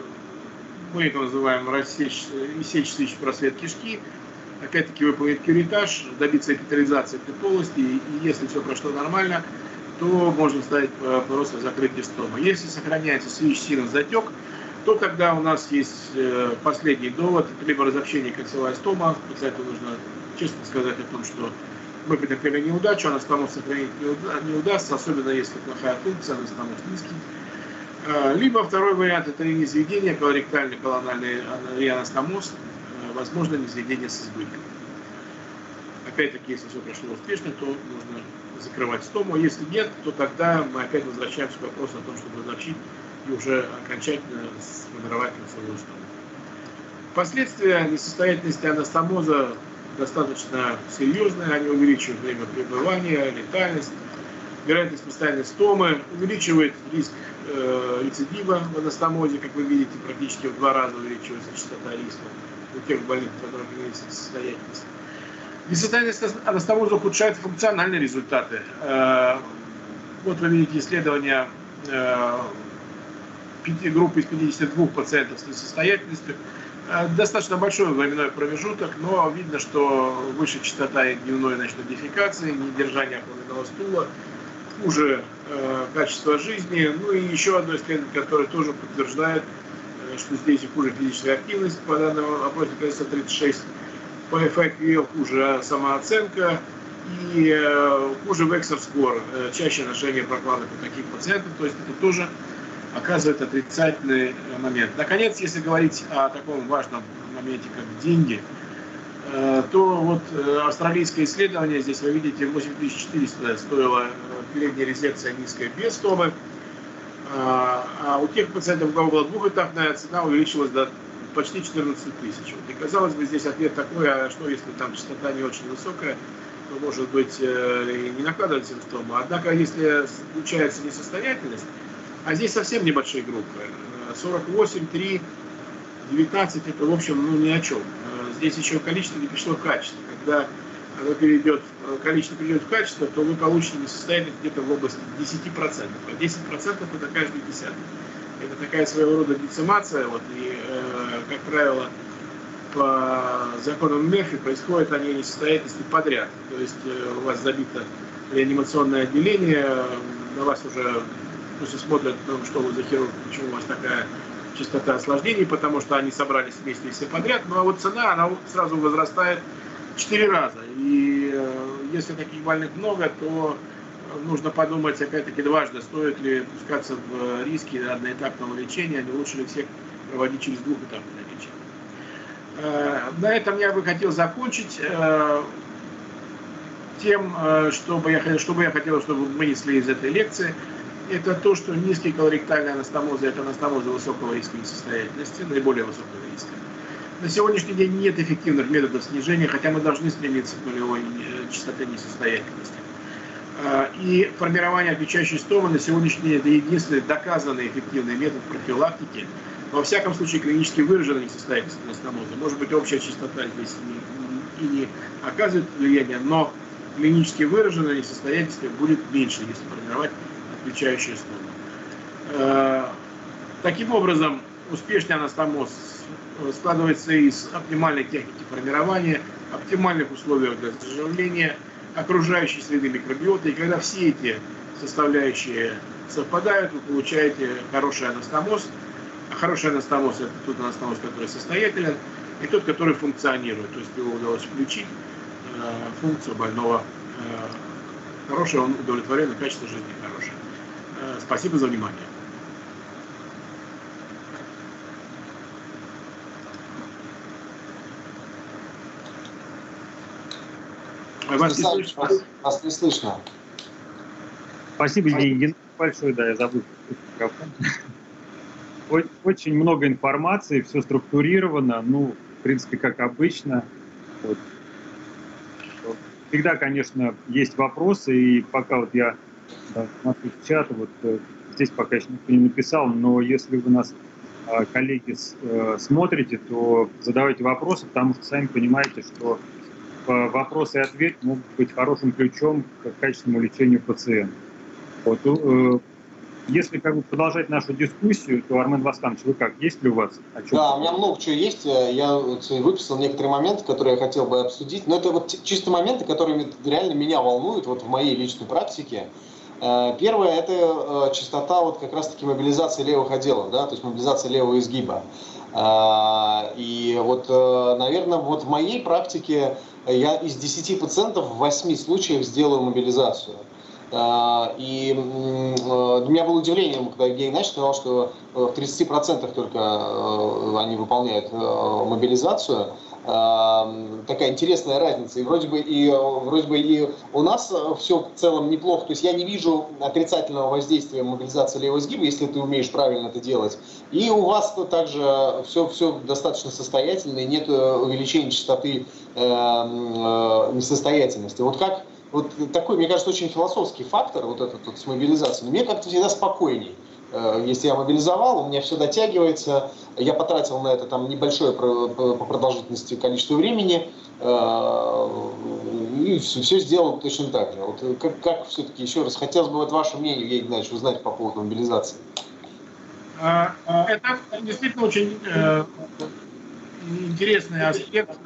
Speaker 3: Мы это называем рассечь, иссечь свищ в просвет кишки. Опять-таки выполнить кюретаж, добиться эпителизации этой полости, и если все прошло нормально, то можно ставить просто закрытие стома. Если сохраняется свищ синус затек, то тогда у нас есть последний довод, либо разобщение кольцевая стома. Кстати, нужно честно сказать о том, что мы потерпели неудачу, анастомоз сохранить не удастся, особенно если плохая функция, анастомоз низкий. Либо второй вариант — это низведение, колоректальный колональный анастомоз, возможно низведение с избытком. Опять-таки, если все прошло успешно, то нужно закрывать стому. Если нет, то тогда мы опять возвращаемся к вопросу о том, чтобы разобщить и уже окончательно сформировать лицевую стому. Последствия несостоятельности анастомоза достаточно серьезные, они увеличивают время пребывания, летальность, вероятность постоянной стомы, увеличивает риск э, рецидива в анастомозе, как вы видите, практически в два раза увеличивается частота риска у тех больных, у которых имеется несостоятельность. Несостоятельность анастомоза ухудшает функциональные результаты. Э, вот вы видите исследования э, группы из пятидесяти двух пациентов с несостоятельностью. Достаточно большой временной промежуток, но видно, что выше частота дневной и ночной дефекации, недержание опорного стула, хуже э, качество жизни. Ну и еще одно исследование, которое тоже подтверждает, э, что здесь и хуже физическая активность, по данному опросника тридцать шесть, по эф эй кью хуже самооценка и э, хуже Вексер скор, э, чаще ношение прокладок у таких пациентов, то есть это тоже оказывает отрицательный момент. Наконец, если говорить о таком важном моменте, как деньги, то вот австралийское исследование, здесь вы видите, восемь тысяч четыреста стоила передняя резекция низкая без стомы, а у тех пациентов, у кого была двухэтапная, цена увеличилась до почти четырнадцати тысяч. И казалось бы, здесь ответ такой, а что если там частота не очень высокая, то может быть и не накладывается на стому. Однако, если случается несостоятельность, а здесь совсем небольшие группы, сорок восемь, три, девятнадцать, это в общем ну ни о чем. Здесь еще количество не пришло в качество. Когда оно перейдет, количество перейдет в качество, то вы получите несостоятельность где-то в области десяти процентов. А десять процентов это каждый десятый. Это такая своего рода децимация, вот, и, э, как правило, по законам Мерфи происходят они несостоятельности подряд. То есть э, у вас забито реанимационное отделение, на вас уже Пусть смотрят, что вы за хирург, почему у вас такая частота осложнений, потому что они собрались вместе все подряд. Ну а вот цена, она сразу возрастает в четыре раза. И э, если таких больных много, то нужно подумать, опять-таки, дважды, стоит ли пускаться в риски одноэтапного лечения, не лучше ли всех проводить через двухэтапное лечение. Э, на этом я бы хотел закончить. Э, тем, что бы я хотел, что бы я хотел, чтобы мы вынесли из этой лекции, это то, что низкие колоректальные анастомозы – это анастомозы высокого риска несостоятельности, наиболее высокого риска. На сегодняшний день нет эффективных методов снижения, хотя мы должны стремиться к нулевой частоте несостоятельности. И формирование отвечающей стомы на сегодняшний день – это единственный доказанный эффективный метод профилактики. Во всяком случае, клинически выраженная несостоятельность анастомоза. Может быть, общая частота здесь и не оказывает влияние, но клинически выраженная несостоятельность будет меньше, если формировать отвечающую стому. Таким образом, успешный анастомоз складывается из оптимальной техники формирования, оптимальных условий для заживления, окружающей среды микробиоты. И когда все эти составляющие совпадают, вы получаете хороший анастомоз. А хороший анастомоз – это тот анастомоз, который состоятелен, и тот, который функционирует. То есть его удалось включить функцию больного хорошая, он удовлетворен, и качество жизни хорошее. Спасибо за внимание.
Speaker 2: Вас не слышно. Вас не слышно.
Speaker 1: Спасибо, Евгений. большое, да, я забыл микрофон. Очень много информации, все структурировано, ну, в принципе, как обычно. Вот. Всегда, конечно, есть вопросы, и пока вот я да, смотрю в чат, вот здесь пока еще никто не написал, но если вы нас, коллеги, смотрите, то задавайте вопросы, потому что сами понимаете, что вопросы и ответы могут быть хорошим ключом к качественному лечению пациента. Вот, если как бы продолжать нашу дискуссию, то, Армен Васканович, вы как? Есть ли у вас? О чем
Speaker 2: да, у меня много чего есть. Я выписал некоторые моменты, которые я хотел бы обсудить. Но это вот чисто моменты, которые реально меня волнуют вот в моей личной практике. Первое – это частота вот как раз-таки мобилизации левых отделов, да, то есть мобилизация левого изгиба. И вот, наверное, вот в моей практике я из десяти пациентов в восьми случаях сделаю мобилизацию. И для меня было удивлением, когда Евгений Геннадьевич сказал, что в тридцати процентах только они выполняют мобилизацию. Такая интересная разница. И вроде бы и, вроде бы и у нас все в целом неплохо. То есть я не вижу отрицательного воздействия мобилизации левого изгиба, если ты умеешь правильно это делать. И у вас также все, все достаточно состоятельно, и нет увеличения частоты несостоятельности. Вот как вот такой, мне кажется, очень философский фактор, вот этот вот с мобилизацией. Но мне как-то всегда спокойней. Если я мобилизовал, у меня все дотягивается, я потратил на это там небольшое по продолжительности количество времени, и все сделал точно так же. Вот как, как все-таки, еще раз, хотелось бы вот ваше мнение, Евгений Геннадьевич, узнать по поводу мобилизации.
Speaker 3: Это действительно очень э, интересный аспект.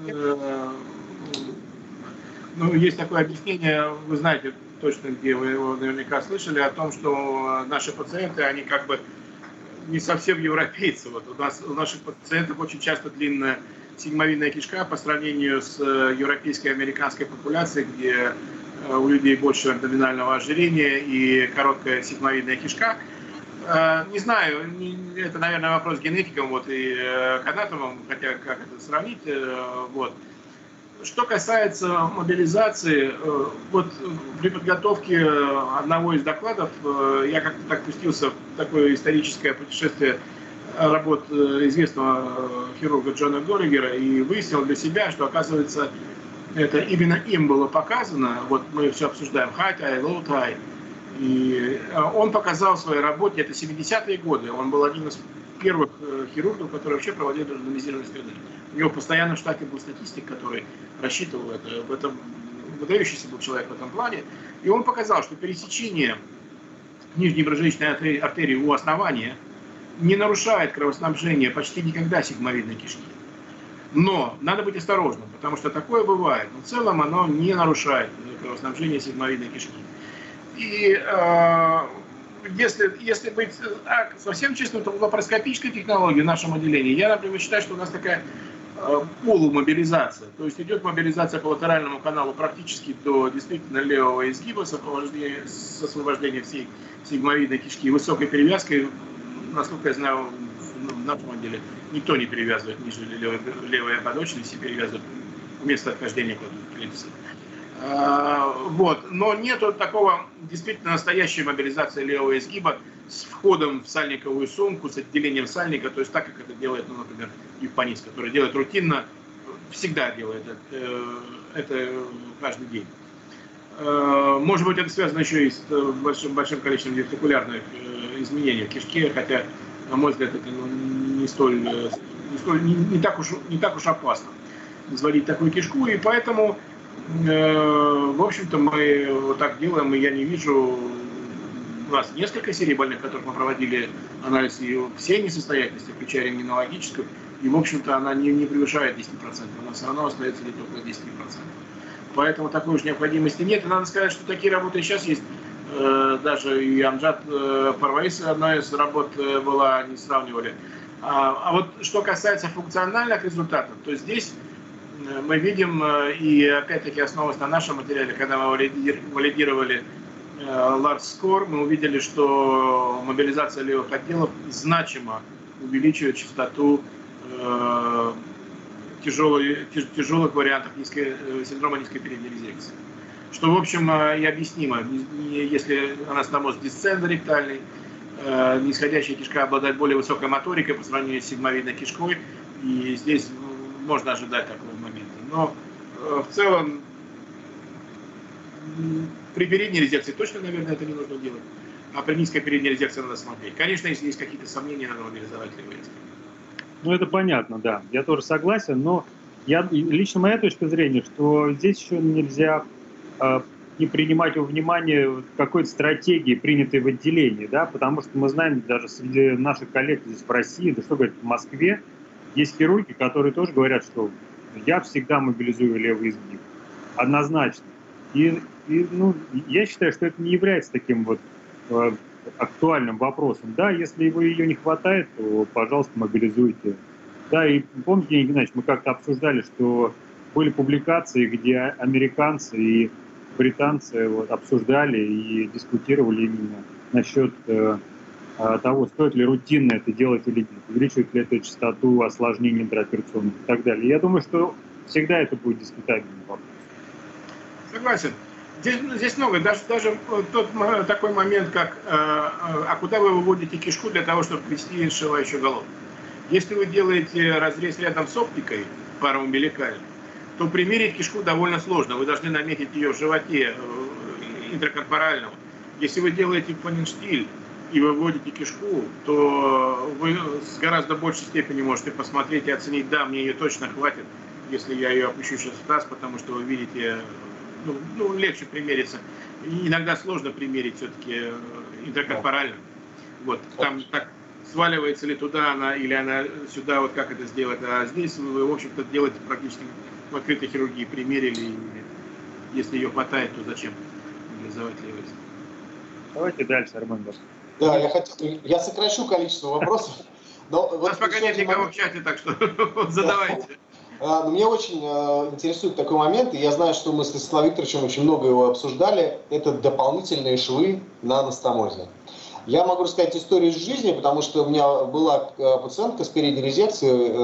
Speaker 3: Ну, есть такое объяснение, вы знаете точно, где вы его наверняка слышали, о том, что наши пациенты, они как бы не совсем европейцы. Вот у нас у наших пациентов очень часто длинная сигмовидная кишка по сравнению с европейской и американской популяцией, где у людей больше абдоминального ожирения и короткая сигмовидная кишка. Не знаю, это, наверное, вопрос генетикам вот, и к анатомам, хотя как это сравнить. Вот. Что касается мобилизации, вот при подготовке одного из докладов я как-то так пустился в такое историческое путешествие работ известного хирурга Джона Горигера и выяснил для себя, что, оказывается, это именно им было показано. Вот мы все обсуждаем high tie, low tie. И он показал в своей работе, это семидесятые годы, он был один из первых хирургов, который вообще проводил рандомизированные исследования. У него постоянно в штате был статистик, который рассчитывал это. В этом выдающийся был человек в этом плане. И он показал, что пересечение нижней брюшной артерии у основания не нарушает кровоснабжение почти никогда сигмовидной кишки. Но надо быть осторожным, потому что такое бывает. Но в целом оно не нарушает кровоснабжение сигмовидной кишки. И э, если, если быть а, совсем честным, то в лапароскопической технологии в нашем отделении, я, например, считаю, что у нас такая э, полумобилизация. То есть идет мобилизация по латеральному каналу практически до действительно левого изгиба с освобождением, с освобождением всей сигмовидной кишки, высокой перевязкой. Насколько я знаю, в нашем отделе никто не перевязывает ниже левой, левой ободочной, все перевязывают вместо отхождения клипса. Вот. Но нету такого действительно настоящей мобилизации левого изгиба с входом в сальниковую сумку, с отделением сальника, то есть так, как это делает, ну, например, Евпанист, который делает рутинно, всегда делает это, это каждый день. Может быть, это связано еще и с большим, большим количеством вертикулярных изменений в кишке, хотя, на мой взгляд, это не столь, не, столь, не, не, так, уж, не так уж опасно взводить такую кишку, и поэтому в общем-то, мы вот так делаем, и я не вижу... У нас несколько серий больных, которых мы проводили анализ, и все несостоятельности, включая рентгенологическую, и, в общем-то, она не, не превышает десять процентов, она все равно остается где-то около десяти процентов. Поэтому такой уж необходимости нет. И надо сказать, что такие работы сейчас есть. Даже и Амджад Парваис, одна из работ была, они сравнивали. А, а вот что касается функциональных результатов, то здесь мы видим, и опять-таки основываясь на нашем материале, когда мы валидировали large score, мы увидели, что мобилизация левых отделов значимо увеличивает частоту тяжелых, тяжелых вариантов низкой, синдрома низкой передней резекции. что, в общем, и объяснимо. Если анастомоз дисцендоректальный, нисходящая кишка обладает более высокой моторикой по сравнению с сигмовидной кишкой, и здесь можно ожидать такого момента. Но в целом при передней резекции точно, наверное, это не нужно делать, а при низкой передней резекции надо смотреть. Конечно, если есть какие-то сомнения, надо мобилизовать левый резкий.
Speaker 1: Ну, это понятно, да. Я тоже согласен, но я, лично моя точка зрения, что здесь еще нельзя э, не принимать во внимание какой-то стратегии, принятой в отделении, да, потому что мы знаем, даже среди наших коллег здесь в России, да что говорить, в Москве, есть хирурги, которые тоже говорят, что я всегда мобилизую левый изгиб. Однозначно. И, и ну, я считаю, что это не является таким вот э, актуальным вопросом. Да, если его ее не хватает, то, пожалуйста, мобилизуйте. Да, и помните, Евгений Геннадьевич, мы как-то обсуждали, что были публикации, где американцы и британцы вот, обсуждали и дискутировали именно насчет э, того, стоит ли рутинно это делать или нет, увеличивает ли это частоту осложнений интраоперационных и так далее. Я думаю, что всегда это будет дискутабельный вопрос.
Speaker 3: Согласен. Здесь, здесь много. Даже, даже тот такой момент, как э, а куда вы выводите кишку для того, чтобы ввести сшивающую головку. Если вы делаете разрез рядом с оптикой, параумбиликальной, то примерить кишку довольно сложно. Вы должны наметить ее в животе э, интракорпорального. Если вы делаете паненштиль и выводите кишку, то вы с гораздо большей степени можете посмотреть и оценить, да, мне ее точно хватит, если я ее опущу сейчас в таз, потому что вы видите, ну, ну легче примериться. И иногда сложно примерить все-таки интракорпорально. Вот, там так сваливается ли туда она или она сюда, вот как это сделать. А здесь вы, в общем-то, делаете практически в открытой хирургии, примерили. И если ее хватает, то зачем мобилизовать левый?
Speaker 1: Давайте дальше, Армен.
Speaker 2: Да, я, хотел, я сокращу количество вопросов. Но
Speaker 3: У нас вот пока нет никого момент... в чате, так что задавайте.
Speaker 2: Но меня очень интересует такой момент, и я знаю, что мы с Вячеславом Викторовичем очень много его обсуждали, это дополнительные швы на анастомозе. Я могу рассказать историю из жизни, потому что у меня была пациентка с передней резекцией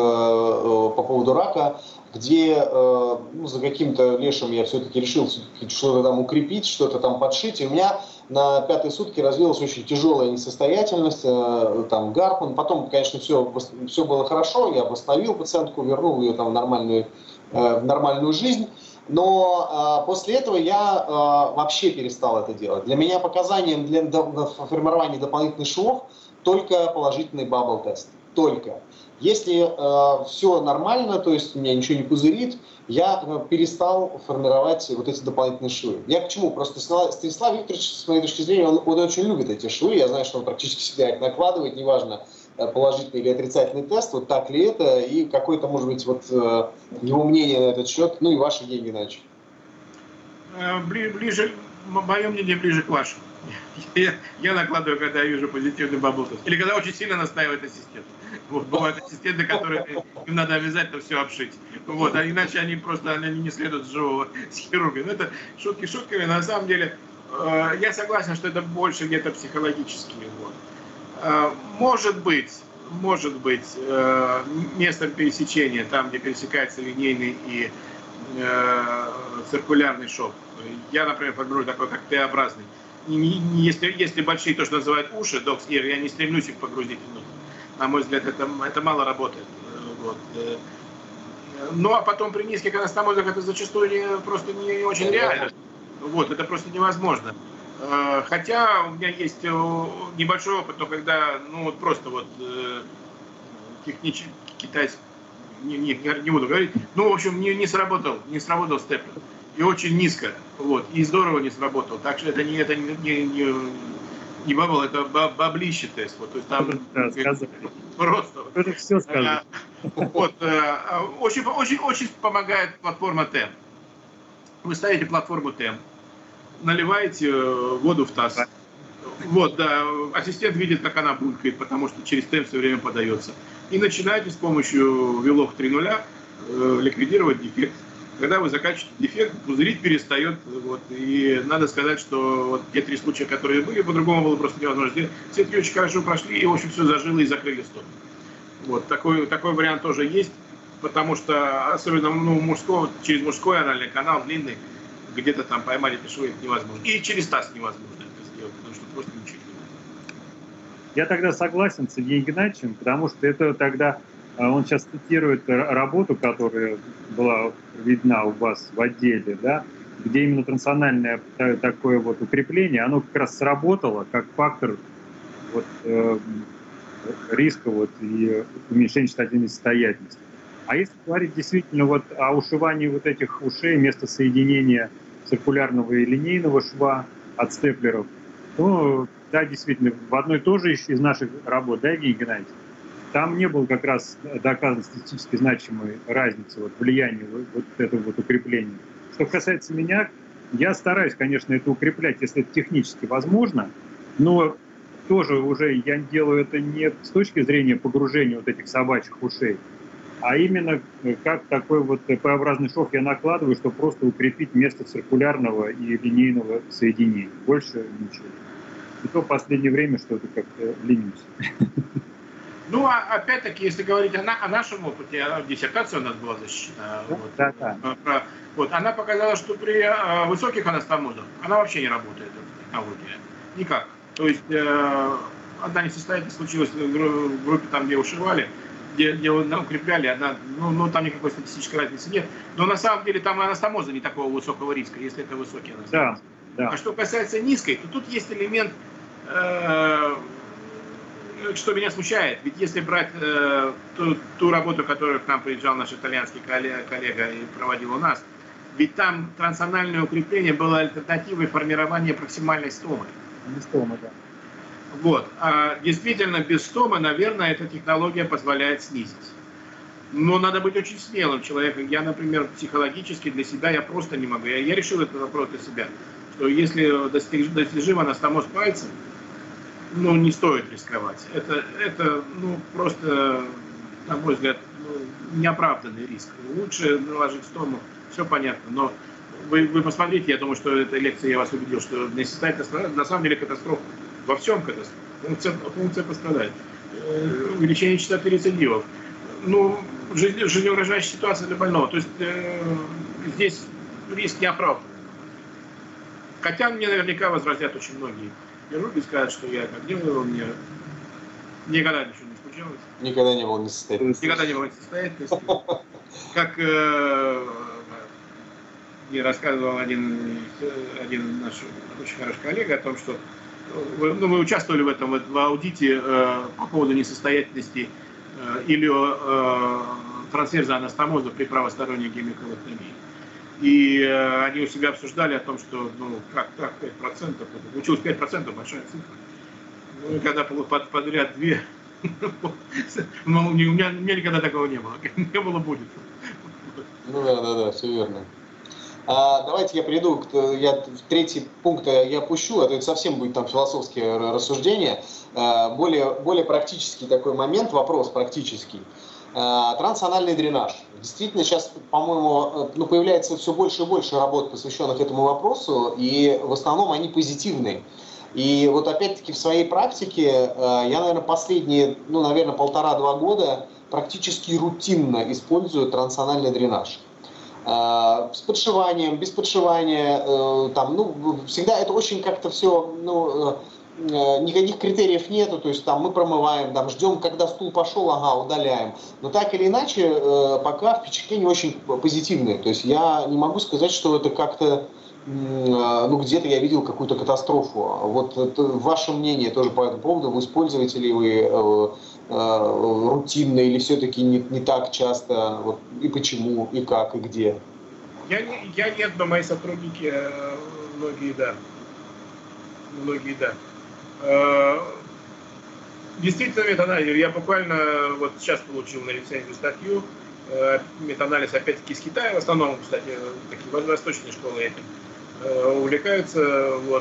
Speaker 2: по поводу рака, где ну, за каким-то лешим я все-таки решил что-то там укрепить, что-то там подшить, и у меня на пятые сутки развилась очень тяжелая несостоятельность, там Гарпман. Потом, конечно, все, все было хорошо, я восстановил пациентку, вернул ее там в нормальную, в нормальную жизнь. Но э, после этого я э, вообще перестал это делать. Для меня показанием для формирования дополнительных швов только положительный бабл-тест. Только. Если э, все нормально, то есть у меня ничего не пузырит, я э, перестал формировать вот эти дополнительные швы. Я к чему? Просто Станислав Викторович, с моей точки зрения, он, он очень любит эти швы. Я знаю, что он практически всегда их накладывает, неважно, положительный или отрицательный тест, вот так ли это, и какое-то, может быть, вот его мнение на этот счет, ну и ваше, Евгений Геннадьевич.
Speaker 3: Ближе, мое мнение ближе к вашему. Я, я накладываю, когда я вижу позитивный бабл-тест. Или когда очень сильно настаивает ассистент. Вот, бывают ассистенты, которые им надо обязательно все обшить. Вот, а иначе они просто они не следуют с живого с хирурга. Но это шутки шутками. На самом деле, э, я согласен, что это больше где-то психологические. Вот. Может быть, может быть, местом пересечения, там, где пересекается линейный и циркулярный шов. Я, например, формирую такой, как Т-образный. Если, если большие, то, что называют уши, докс-ир, я не стремлюсь их погрузить внутрь. На мой взгляд, это, это мало работает. Вот. Ну, а потом при низких анастомозах это зачастую не, просто не очень реально. Вот, это просто невозможно. Хотя у меня есть небольшой опыт, но когда, ну вот просто вот технически китайский, не, не, не буду говорить, ну в общем не, не сработал, не сработал степлер. И очень низко, вот, и здорово не сработал. Так что это не, это не, не, не, не бабл, это баблище тест. Вот, то есть там просто.
Speaker 1: Это все сказано.
Speaker 3: Вот, очень, очень, очень помогает платформа ТЭМ. Вы ставите платформу ТЭМ, наливаете воду в таз. Вот, да, ассистент видит, как она булькает, потому что через ТЭМ все время подается. И начинаете с помощью Вилок три ноль э, ликвидировать дефект. Когда вы заканчиваете дефект, пузырить перестает. Вот, и надо сказать, что вот те три случая, которые были, по-другому было просто невозможно сделать. Все три очень хорошо прошли, и, в общем, все зажило и закрыли стоп. Вот, такой, такой вариант тоже есть, потому что, особенно ну, мужского, через мужской анальный канал, длинный, где-то там поймать эти швы невозможно. И через таз невозможно это сделать, потому что просто ничего не будет.
Speaker 1: Я тогда согласен с Ильей Игнатьевичем, потому что это тогда, он сейчас цитирует работу, которая была видна у вас в отделе, да, где именно трансональное такое вот укрепление, оно как раз сработало как фактор вот, э, риска вот, и уменьшения частоты несостоятельности. А если говорить действительно вот о ушивании вот этих ушей вместо соединения циркулярного и линейного шва от степлеров, то да, действительно, в одной и той же из наших работ, да, Евгений Геннадьевич, там не было как раз доказано статистически значимой разницы вот, влияния вот, вот этого вот укрепления. Что касается меня, я стараюсь, конечно, это укреплять, если это технически возможно, но тоже уже я делаю это не с точки зрения погружения вот этих собачьих ушей, а именно как такой вот П-образный шов я накладываю, чтобы просто укрепить место циркулярного и линейного соединения. Больше ничего. И то в последнее время что-то как-то ленюсь.
Speaker 3: Ну, а опять-таки, если говорить о, на, о нашем опыте, диссертация у нас была защищена. Да, вот,
Speaker 1: да, да.
Speaker 3: Про, вот, она показала, что при э, высоких анастомозах она вообще не работает, эта технология. Никак. То есть э, одна несостоятельность случилась в группе, там, где ушивали, где, где укрепляли, она, ну, ну, там никакой статистической разницы нет. Но на самом деле там и анастомоза не такого высокого риска, если это высокий анастомоз.
Speaker 1: Да, да.
Speaker 3: А что касается низкой, то тут есть элемент... Э, что меня смущает, ведь если брать э, ту, ту работу, которую к нам приезжал наш итальянский коллега, коллега и проводил у нас, ведь там трансональное укрепление было альтернативой формирования проксимальной стомы.
Speaker 1: Без стомы, да.
Speaker 3: Вот. А действительно, без стомы, наверное, эта технология позволяет снизить. Но надо быть очень смелым человеком. Я, например, психологически для себя я просто не могу. Я, я решил этот вопрос для себя, что если достиж, достижим анастомоз пальцем, ну, не стоит рисковать. Это, это ну, просто, на мой взгляд, ну, неоправданный риск. Лучше наложить стому, все понятно. Но вы, вы посмотрите, я думаю, что эта лекция, я вас убедил, что несостоятельность, на самом деле катастрофа. Во всем катастрофа. Функция, функция пострадает. Увеличение частоты рецидивов. Ну, жизнеугрожающая ситуация для больного. То есть э, здесь риск неоправданный. Хотя мне наверняка возразят очень многие. Хирурги скажут, что я как делаю, мне никогда ничего не случалось.
Speaker 2: Никогда не было несостоятельности.
Speaker 3: Никогда не было несостоятельности. Как э, мне рассказывал один, один наш очень хороший коллега о том, что ну, мы участвовали в этом в аудите э, по поводу несостоятельности э, или э, трансферза анастомоза при правосторонней гемиколоктомии. И э, они у себя обсуждали о том, что, ну, как так, пять процентов, получилось пять процентов, большая цифра. Ну, и когда под, подряд две, ну, у меня, у меня никогда такого не было. Не было, будет.
Speaker 2: Ну да, да, да, все верно. А, давайте я приду, к, я, третий пункт я опущу, это совсем будет там философские рассуждения. А, более, более практический такой момент, вопрос практический. Трансанальный дренаж. Действительно, сейчас, по-моему, ну, появляется все больше и больше работ, посвященных этому вопросу, и в основном они позитивные. И вот опять-таки в своей практике я, наверное, последние, ну, наверное, полтора-два года практически рутинно использую трансанальный дренаж. С подшиванием, без подшивания, там, ну, всегда это очень как-то все, ну, никаких критериев нету, то есть там мы промываем, там ждем, когда стул пошел, ага, удаляем. Но так или иначе, пока впечатления очень позитивные. То есть я не могу сказать, что это как-то, ну, где-то я видел какую-то катастрофу. Вот это ваше мнение тоже по этому поводу, вы используете ли вы рутинно или все-таки не, не так часто, вот, и почему, и как, и где?
Speaker 3: Я, не, я нет, но мои сотрудники, многие да. Многие да. Действительно, метаанализ. Я буквально вот сейчас получил на лицензию статью. Метаанализ опять-таки из Китая, в основном, кстати, такие восточные школы этим увлекаются. Вот.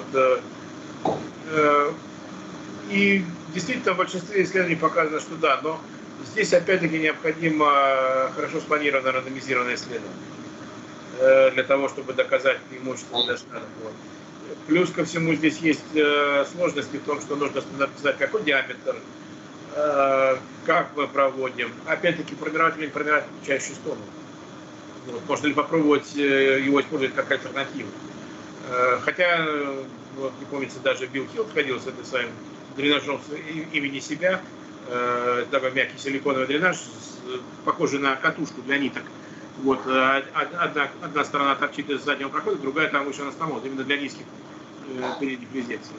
Speaker 3: И действительно в большинстве исследований показано, что да, но здесь опять-таки необходимо хорошо спланированное рандомизированное исследование для того, чтобы доказать преимущество недостаток. Плюс ко всему здесь есть э, сложности в том, что нужно стандартизовать, какой диаметр, э, как мы проводим. Опять-таки формировать или не формировать включающую сторону. Вот, можно ли попробовать его использовать как альтернативу. Хотя, вот, не помнится, даже Билл Хилл ходил с этим своим дренажом имени себя, такой мягкий силиконовый дренаж, похожий на катушку для ниток. Вот, одна, одна сторона торчит из заднего прохода, другая там выше анастомоз, именно для низких передних резекций.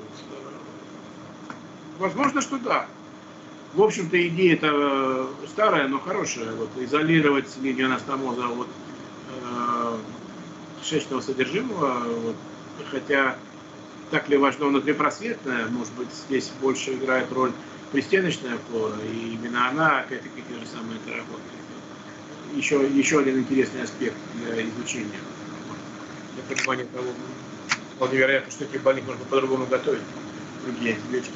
Speaker 3: Возможно, что да. В общем-то, идея-то старая, но хорошая. Вот, изолировать линию анастомоза от э, кишечного содержимого, вот, хотя так ли важно внутрипросветное, может быть, здесь больше играет роль пристеночная флора, и именно она, опять-таки, те же самые работает. Еще, еще один интересный аспект для изучения. Для понимания того, вполне вероятно, что этих больных можно по-другому готовить, другие антибиотики.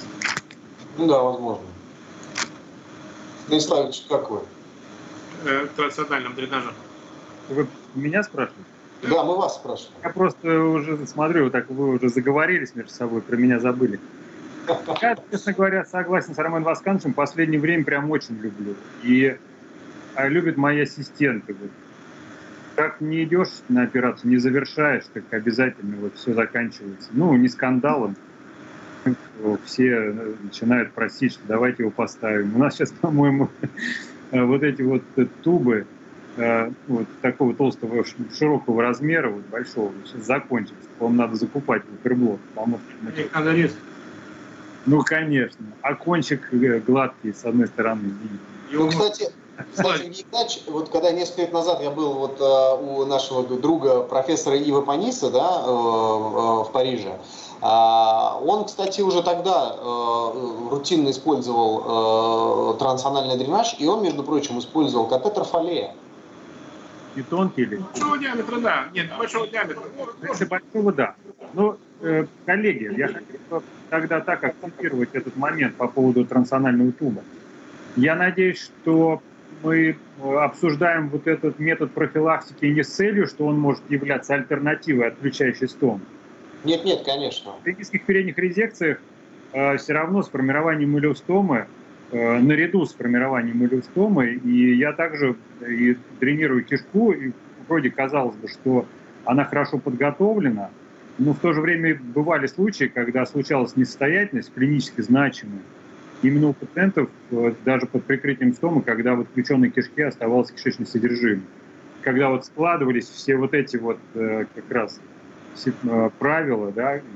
Speaker 2: Ну да, возможно. Станиславович, как вы?
Speaker 3: Э, в трансцендентальном дренаже.
Speaker 1: Вы меня спрашиваете?
Speaker 2: Да, мы вас спрашиваем.
Speaker 1: Я просто уже смотрю, вот так вы уже заговорились между собой, про меня забыли. Я, честно говоря, согласен с Арменом Васкановичем, в последнее время прям очень люблю. И а любят мои ассистенты. Вот. Как не идешь на операцию, не завершаешь, так обязательно вот все заканчивается. Ну, не скандалом. Все начинают просить, что давайте его поставим. У нас сейчас, по-моему, вот эти вот тубы вот такого толстого, широкого размера, вот большого, сейчас закончились. Вам надо закупать бутерблок.
Speaker 3: Их надо резать.
Speaker 1: Ну, конечно. А кончик гладкий, с одной стороны.
Speaker 2: Ну, кстати, кстати, Игнач, вот когда несколько лет назад я был вот uh, у нашего друга профессора Ива Паниса, да, uh, uh, в Париже, uh, он, кстати, уже тогда uh, рутинно использовал uh, трансанальный дренаж, и он, между прочим, использовал катетер Фалея.
Speaker 1: И тонкий или?
Speaker 3: Большого диаметра, да. Нет, большого диаметра.
Speaker 1: Если большого, да. Ну, э, коллеги, я хотел тогда так акцентировать этот момент по поводу трансанального туба. Я надеюсь, что мы обсуждаем вот этот метод профилактики не с целью, что он может являться альтернативой отключающей стомы.
Speaker 2: Нет, нет, конечно.
Speaker 1: При низких передних резекциях э, все равно с формированием илиостомы, э, наряду с формированием илиостомы, и я также и дренирую кишку, и вроде казалось бы, что она хорошо подготовлена, но в то же время бывали случаи, когда случалась несостоятельность, клинически значимая, именно у пациентов, даже под прикрытием стомы, когда в отключенной кишке оставалось кишечное содержимое. Когда вот складывались все вот эти вот как раз правила, да, и,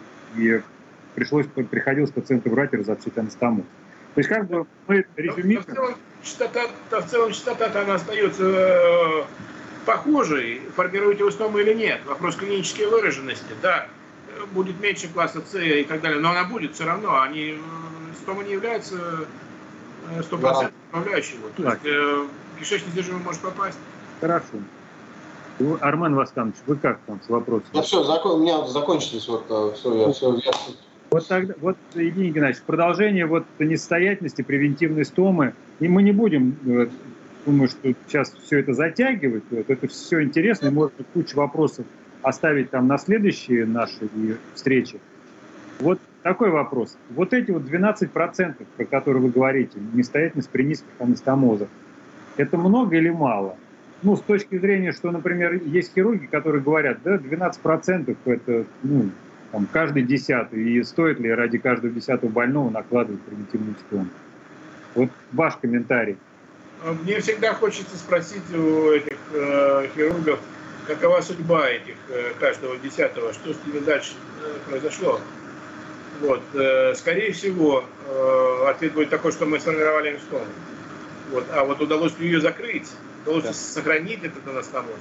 Speaker 1: и пришлось, приходилось пациенту брать и разобщить анастомоз. То есть как бы мы резюмируем... В целом
Speaker 3: частота, в целом частота она остается похожей, формируете вы стому или нет. Вопрос клинической выраженности, да, будет меньше класса С и так далее, но она будет все равно. Они, стома не является сто процентов управляющей. То есть э, кишечное содержимое может попасть.
Speaker 1: Хорошо. Армен Васканович, вы как там с вопросом?
Speaker 2: Да все, закон, у меня закончились, вот все, я все, я...
Speaker 1: Вот тогда, вот, Евгений Геннадьевич, в продолжение вот несостоятельности, превентивной стомы, и мы не будем, думаю, что сейчас все это затягивать, вот, это все интересно, и можно кучу вопросов оставить там на следующие наши встречи. Вот такой вопрос. Вот эти вот двенадцать процентов, про которые вы говорите, несостоятельность при низких анастомозах, это много или мало? Ну, с точки зрения, что, например, есть хирурги, которые говорят, да, двенадцать процентов это, ну, там, каждый десятый, и стоит ли ради каждого десятого больного накладывать превентивную стому? Вот ваш комментарий.
Speaker 3: Мне всегда хочется спросить у этих э, хирургов, какова судьба этих э, каждого десятого, что с ними дальше э, произошло. Вот, э, скорее всего, э, ответ будет такой, что мы сформировали стому. Вот, а вот удалось ли ее закрыть, удалось да. сохранить этот анастомоз.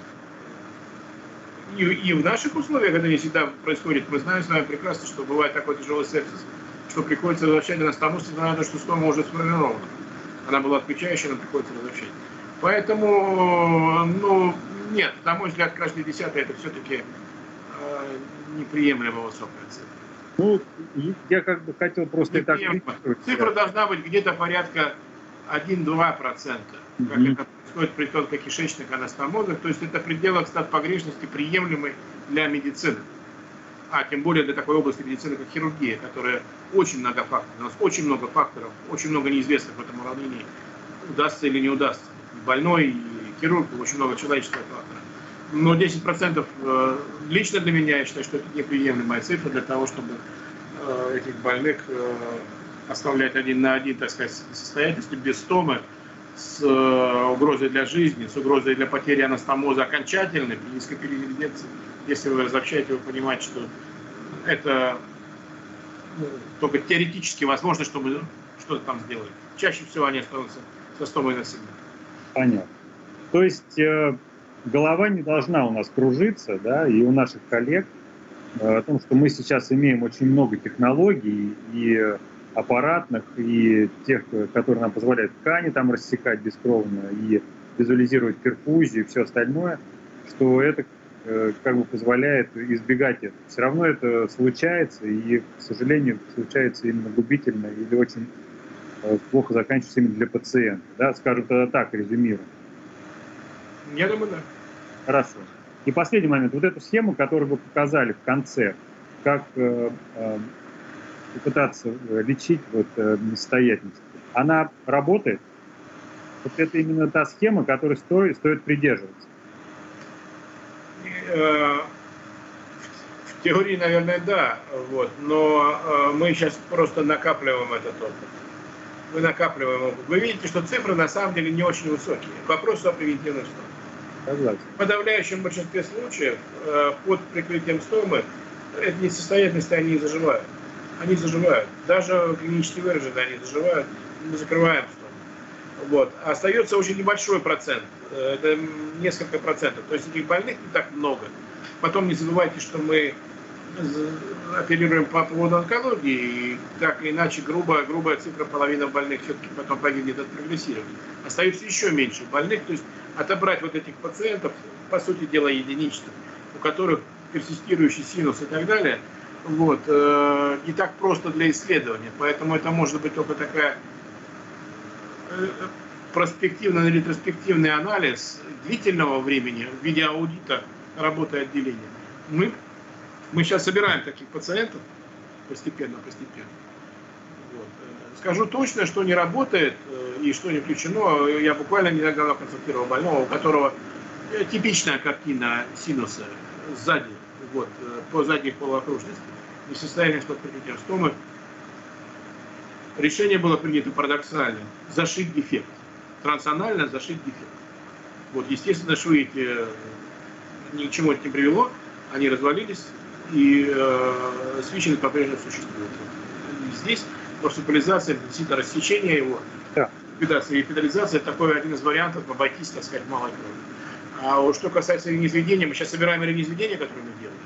Speaker 3: И, и в наших условиях это не всегда происходит. Мы знаем с вами прекрасно, что бывает такой тяжелый сепсис, что приходится разобщать анастомоз, несмотря на то, что стома уже сформирована. Она была отключающей, но приходится разобщать. Поэтому, ну, нет, на мой взгляд, каждый десятый это все-таки э, неприемлемо высокая цифра.
Speaker 1: Ну, я как бы хотел просто так...
Speaker 3: Цифра должна быть где-то порядка один-два процента, mm-hmm. как это происходит при тонкокишечных анастомозах. То есть это предел стат погрешности, приемлемый для медицины. А тем более для такой области медицины, как хирургия, которая очень многофакторна. У нас очень много факторов, очень много неизвестных в этом уравнении, удастся или не удастся. Больной, и хирург, очень много человеческого фактора. Но десять процентов лично для меня, я считаю, что это неприемлемая цифра для того, чтобы этих больных оставлять один на один, так сказать, состоятельности, без стомы, с угрозой для жизни, с угрозой для потери анастомоза окончательной, при низкой периодизации. Если вы разобщаете, вы понимаете, что это ну, только теоретически возможно, чтобы что-то там сделать. Чаще всего они останутся со стомой навсегда.
Speaker 1: Понятно. То есть э, голова не должна у нас кружиться, да, и у наших коллег э, о том, что мы сейчас имеем очень много технологий и аппаратных, и тех, которые нам позволяют ткани там рассекать бескровно, и визуализировать перфузию, и все остальное, что это э, как бы позволяет избегать этого. Все равно это случается, и, к сожалению, случается именно губительно или очень э, плохо заканчивается именно для пациента. Да? Скажем тогда так, резюмируем.
Speaker 3: Я думаю, да.
Speaker 1: Хорошо. И последний момент. Вот эту схему, которую вы показали в конце, как э, э, попытаться лечить вот, э, несостоятельность, она работает? Вот это именно та схема, которой стоит, стоит придерживаться.
Speaker 3: В теории, наверное, да. Вот. Но мы сейчас просто накапливаем этот опыт. Мы накапливаем опыт. Вы видите, что цифры на самом деле не очень высокие. Вопрос о превентивной стоме.
Speaker 1: Согласен.
Speaker 3: В подавляющем большинстве случаев под прикрытием стомы эти несостоятельности они заживают. Они заживают. Даже клинически выраженные они заживают. Мы закрываем стому. Вот. Остается очень небольшой процент. Это несколько процентов. То есть этих больных не так много. Потом не забывайте, что мы оперируем по поводу онкологии, и так или иначе грубая, грубая цифра половины больных все-таки потом погибнет от прогрессирования. Остается еще меньше больных. То есть отобрать вот этих пациентов, по сути дела, единичных, у которых персистирующий синус и так далее, вот, э, не так просто для исследования. Поэтому это может быть только такая э, проспективный, ретроспективный анализ длительного времени в виде аудита работы отделения. Мы, мы сейчас собираем таких пациентов постепенно, постепенно. Вот. Скажу точно, что не работает и что не включено. Я буквально недавно консультировал больного, у которого типичная картина синуса сзади, вот, по задней полуокружности, несостоятельность под прикрытием стомы. Решение было принято парадоксально – зашить дефект. Трансанально зашить дефект. Вот, естественно, швы эти ни к чему это не привело, они развалились, и э, свитчинг по-прежнему существует. И здесь марсупализация, действительно рассечение его,
Speaker 1: да.
Speaker 3: Ликвидация и педализация – такой один из вариантов обойтись, так сказать, малой крови. А вот что касается рентгеноизведения, мы сейчас собираем рентгеноизведения, которые мы делаем.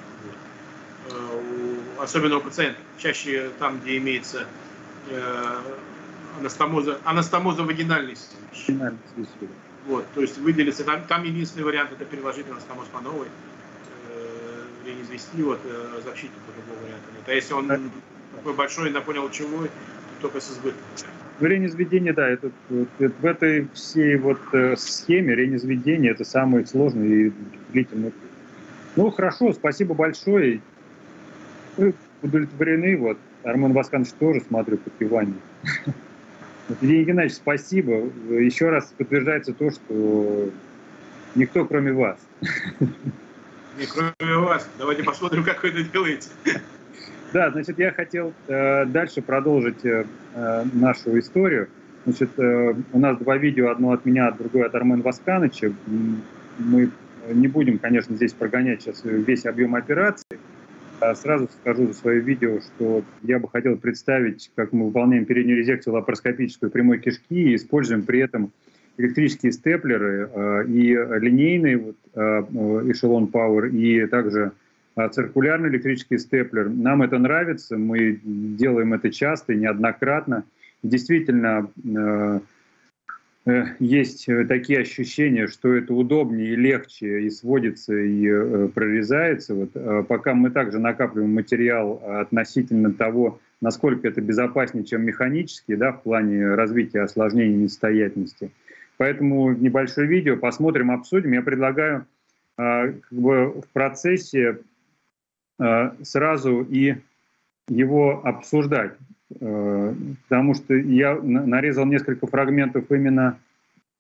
Speaker 3: Вот. Особенно у пациентов. Чаще там, где имеется э, анастомоза, анастомоза вагинальной свищи. Вот, то есть выделится, там, там единственный вариант это переложить анастомоз по новой, э, рентгеноизвести, вот, э, защитить по другому варианту. А если он да. такой большой, напонял лучевой, то только с избытком.
Speaker 1: Ну, рентгеноизведение, да, это, это, в этой всей вот э, схеме рентгеноизведение это самый сложный и длительный. Ну, хорошо, спасибо большое. Мы удовлетворены, вот, Армен Васканович тоже, смотрю, по киванию. Евгений Геннадьевич, спасибо. Еще раз подтверждается то, что никто, кроме вас.
Speaker 3: Не кроме вас. Давайте посмотрим, как вы это делаете.
Speaker 1: Да, значит, я хотел э, дальше продолжить э, нашу историю. Значит, э, у нас два видео, одно от меня, другое от Армена Васкановича. Мы не будем, конечно, здесь прогонять сейчас весь объем операции. Сразу скажу за свое видео, что я бы хотел представить, как мы выполняем переднюю резекцию лапароскопическую прямой кишки и используем при этом электрические степлеры э, и линейный вот, э, эшелон Power, и также э, циркулярный электрический степлер. Нам это нравится, мы делаем это часто и неоднократно. И действительно, э, есть такие ощущения, что это удобнее и легче, и сводится, и э, прорезается. Вот, э, пока мы также накапливаем материал относительно того, насколько это безопаснее, чем механический, да, в плане развития осложнений несостоятельности. Поэтому небольшое видео, посмотрим, обсудим. Я предлагаю э, как бы в процессе э, сразу и его обсуждать. Потому что я нарезал несколько фрагментов именно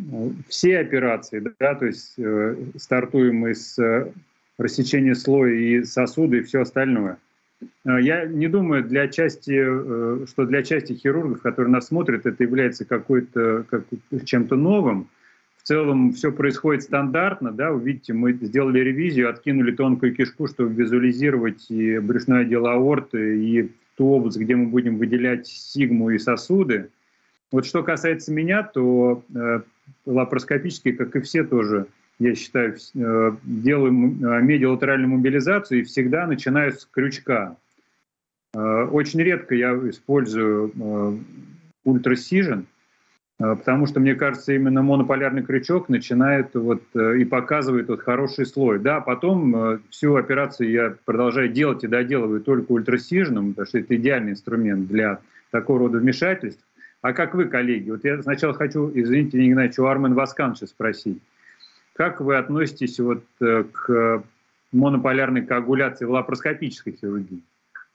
Speaker 1: все операции, да, то есть э, стартуем мы с э, рассечения слоя и сосуда и все остальное. Я не думаю, для части, что для части хирургов, которые нас смотрят, это является какой-то как, чем-то новым. В целом все происходит стандартно. Да? Вы видите, мы сделали ревизию, откинули тонкую кишку, чтобы визуализировать и брюшное отдел аорты, и ту область, где мы будем выделять сигму и сосуды. Вот что касается меня, то э, лапароскопически, как и все тоже, я считаю, делаю медиалатеральную мобилизацию и всегда начинаю с крючка. Очень редко я использую ультрасижен, потому что, мне кажется, именно монополярный крючок начинает вот, и показывает вот хороший слой. Да, потом всю операцию я продолжаю делать и доделываю только ультрасиженом, потому что это идеальный инструмент для такого рода вмешательств. А как вы, коллеги? Вот я сначала хочу, извините, Евгений Геннадьевич, у Армена Васкановича спросить. Как вы относитесь вот к монополярной коагуляции в лапароскопической хирургии?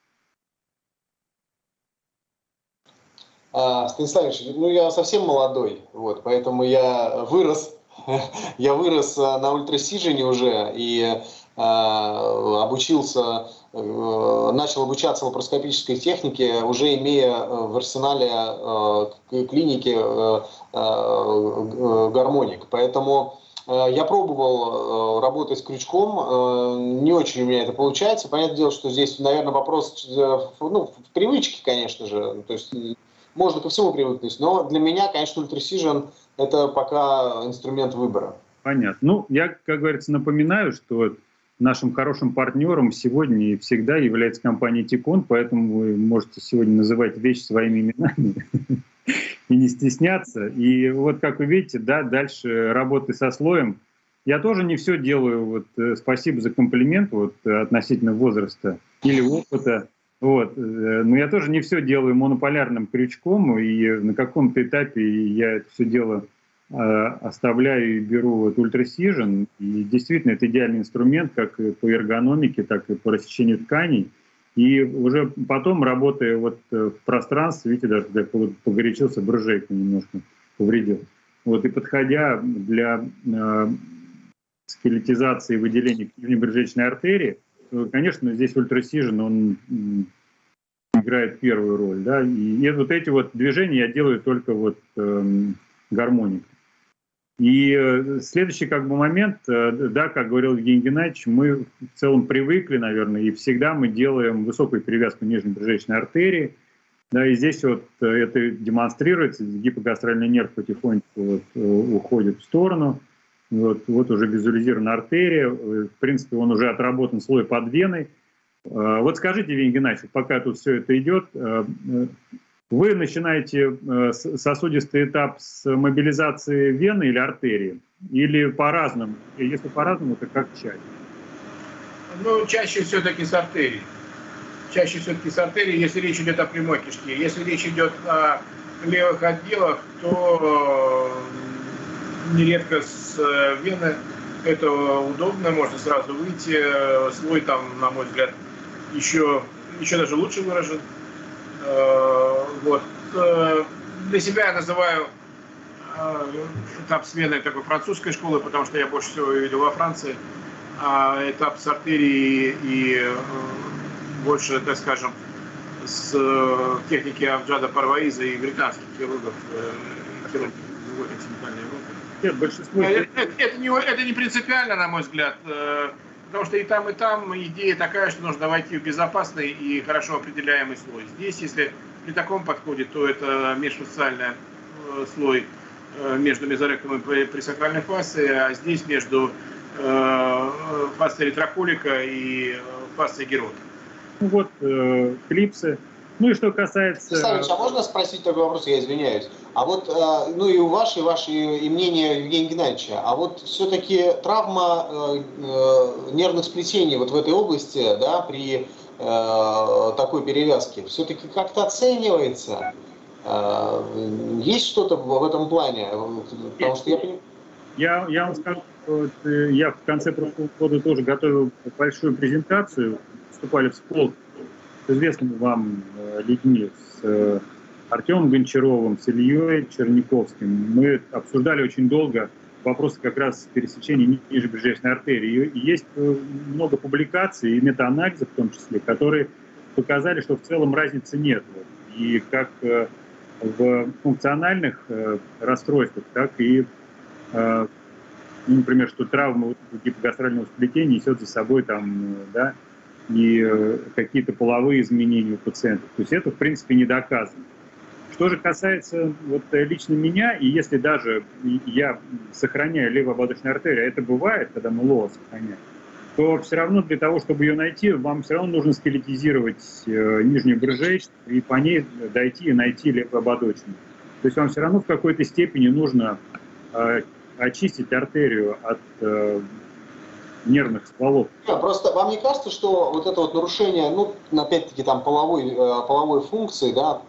Speaker 2: А, Станиславович, ну я совсем молодой, вот, поэтому я вырос, я вырос на ультрасижене уже и а, обучился, начал обучаться лапароскопической технике, уже имея в арсенале а, клиники а, а, гармоник, поэтому я пробовал работать с крючком, не очень у меня это получается. Понятное дело, что здесь, наверное, вопрос ну, в привычке, конечно же. То есть можно ко всему привыкнуть, но для меня, конечно, ультрасижен – это пока инструмент выбора.
Speaker 1: Понятно. Ну, я, как говорится, напоминаю, что нашим хорошим партнером сегодня и всегда является компания Тикон, поэтому вы можете сегодня называть вещи своими именами и не стесняться. И вот, как вы видите, да, дальше работы со слоем. Я тоже не все делаю, вот, спасибо за комплимент вот, относительно возраста или опыта. Вот, но я тоже не все делаю монополярным крючком, и на каком-то этапе я это все дело э, оставляю и беру вот, ультрасижен. И действительно, это идеальный инструмент как и по эргономике, так и по рассечению тканей. И уже потом, работая вот в пространстве, видите, даже когда я погорячился, брыжейку немножко повредил. Вот, и подходя для э, скелетизации и выделения нижнебрыжечной артерии, то, конечно, здесь ультрасижен, он э, играет первую роль. Да? И, и вот эти вот движения я делаю только вот э, гармоникой. И следующий как бы момент, да, как говорил Евгений Геннадьевич, мы в целом привыкли, наверное, и всегда мы делаем высокую перевязку нижнебрыжечной артерии, да, и здесь вот это демонстрируется, гипогастральный нерв потихоньку вот, уходит в сторону, вот, вот уже визуализирована артерия, в принципе, он уже отработан слой под веной. Вот скажите, Евгений Геннадьевич, пока тут все это идет, вы начинаете сосудистый этап с мобилизации вены или артерии? Или по-разному? Если по-разному, то как чаще?
Speaker 3: Ну, чаще все-таки с артерией. Чаще все-таки с артерией, если речь идет о прямой кишке. Если речь идет о левых отделах, то нередко с вены это удобно, можно сразу выйти. Слой там, на мой взгляд, еще, еще даже лучше выражен. Вот. Для себя я называю этап смены такой французской школы, потому что я больше всего видел во Франции. А этап с артерией и больше, так скажем, с техники Амджада Парваиза и британских хирургов, хирургов континентальной Европы.
Speaker 1: Нет, большинство...
Speaker 3: это, это, это, не, это не принципиально, на мой взгляд. Потому что и там, и там идея такая, что нужно войти в безопасный и хорошо определяемый слой. Здесь, если при таком подходе, то это межфасциальный слой между мезоректом и пресакральной фасцией, а здесь между фасцией ретроколика и фасцией герота.
Speaker 1: Ну вот, э, клипсы. Ну и что касается...
Speaker 2: Александр Ильич, а можно спросить такой вопрос, я извиняюсь. А вот, э, ну и у вашей, ваши, и мнение Евгения Геннадьевича, а вот все-таки травма э, э, нервных сплетений вот в этой области, да, при э, такой перевязке, все-таки как-то оценивается? Э, есть что-то в этом плане? Потому что я понимаю...
Speaker 1: Я, я вам скажу, что я в конце прошлого года тоже готовил большую презентацию, выступали в СПОЛ с известными вам людьми, с Артемом Гончаровым, с Ильей Черниковским. Мы обсуждали очень долго вопросы как раз пересечения ниже брюшной артерии. И есть много публикаций и метаанализов в том числе, которые показали, что в целом разницы нет. И как в функциональных расстройствах, так и, например, что травма гипогастрального сплетения несет за собой там, да, и какие-то половые изменения у пациентов. То есть это, в принципе, не доказано. Что же касается вот, лично меня, и если даже я сохраняю левую ободочную артерию, а это бывает, когда мы лоа сохраняем, то все равно для того, чтобы ее найти, вам все равно нужно скелетизировать э, нижнюю брюшечную и по ней дойти и найти левую ободочную. То есть вам все равно в какой-то степени нужно э, очистить артерию от э, нервных стволов.
Speaker 2: Просто вам не кажется, что вот это вот нарушение, ну, опять-таки, там, половой, половой функции, да,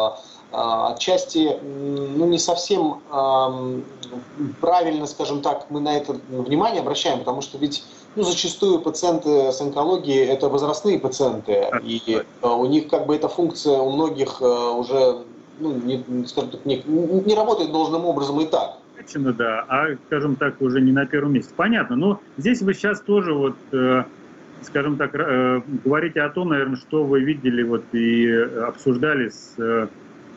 Speaker 2: отчасти, ну, не совсем э, правильно, скажем так, мы на это внимание обращаем, потому что ведь, ну, зачастую пациенты с онкологией – это возрастные пациенты, и э, у них как бы эта функция у многих э, уже, ну, не, скажем так, не, не работает должным образом и так.
Speaker 1: Да, а, скажем так, уже не на первом месте. Понятно, но здесь вы сейчас тоже, вот, э, скажем так, э, говорите о том, наверное, что вы видели вот, и обсуждали с э,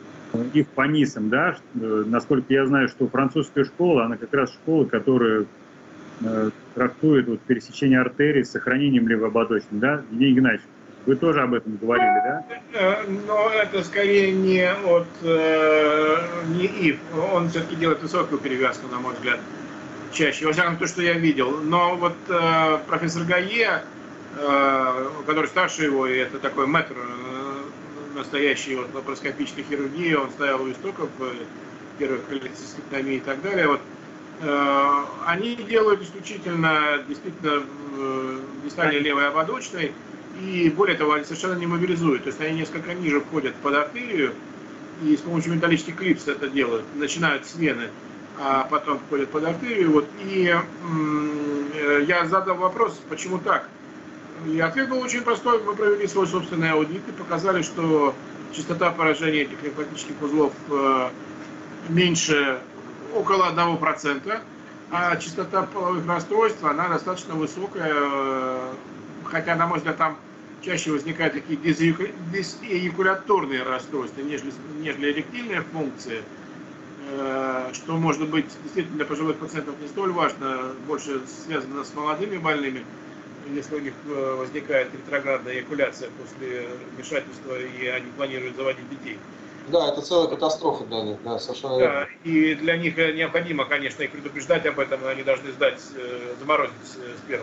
Speaker 1: их Панисом, да, что, насколько я знаю, что французская школа, она как раз школа, которая э, трактует вот, пересечение артерий с сохранением левоободочной, да, Евгений Геннадьевич, вы тоже об этом говорили, да?
Speaker 3: Но это скорее не от э, не ИФ. Он все-таки делает высокую перевязку, на мой взгляд, чаще. Во всяком случае, то, что я видел. Но вот э, профессор Гае, э, который старше его, и это такой мэтр, э, настоящий вот, лапароскопической хирургии, он стоял у истоков э, первых холецистектомий и так далее. Вот, э, они делают исключительно действительно э, дистальной левой ободочной. И более того, они совершенно не мобилизуют. То есть они несколько ниже входят под артерию и с помощью металлических клипс это делают. Начинают с вены, а потом входят под артерию. Вот. И э, я задал вопрос, почему так? И ответ был очень простой. Мы провели свой собственный аудит и показали, что частота поражения этих лимфатических узлов э, меньше около одного процента, а частота половых расстройств, она достаточно высокая, э, хотя, на мой взгляд, там чаще возникают такие дизэякуляторные расстройства, нежели, нежели эректильные функции, э, что может быть действительно для пожилых пациентов не столь важно, больше связано с молодыми больными, если у них возникает ретроградная эякуляция после вмешательства, и они планируют заводить детей.
Speaker 2: Да, это целая катастрофа для них, да, совершенно верно.
Speaker 3: Да, и для них необходимо, конечно, их предупреждать об этом, они должны сдать, заморозить сперму.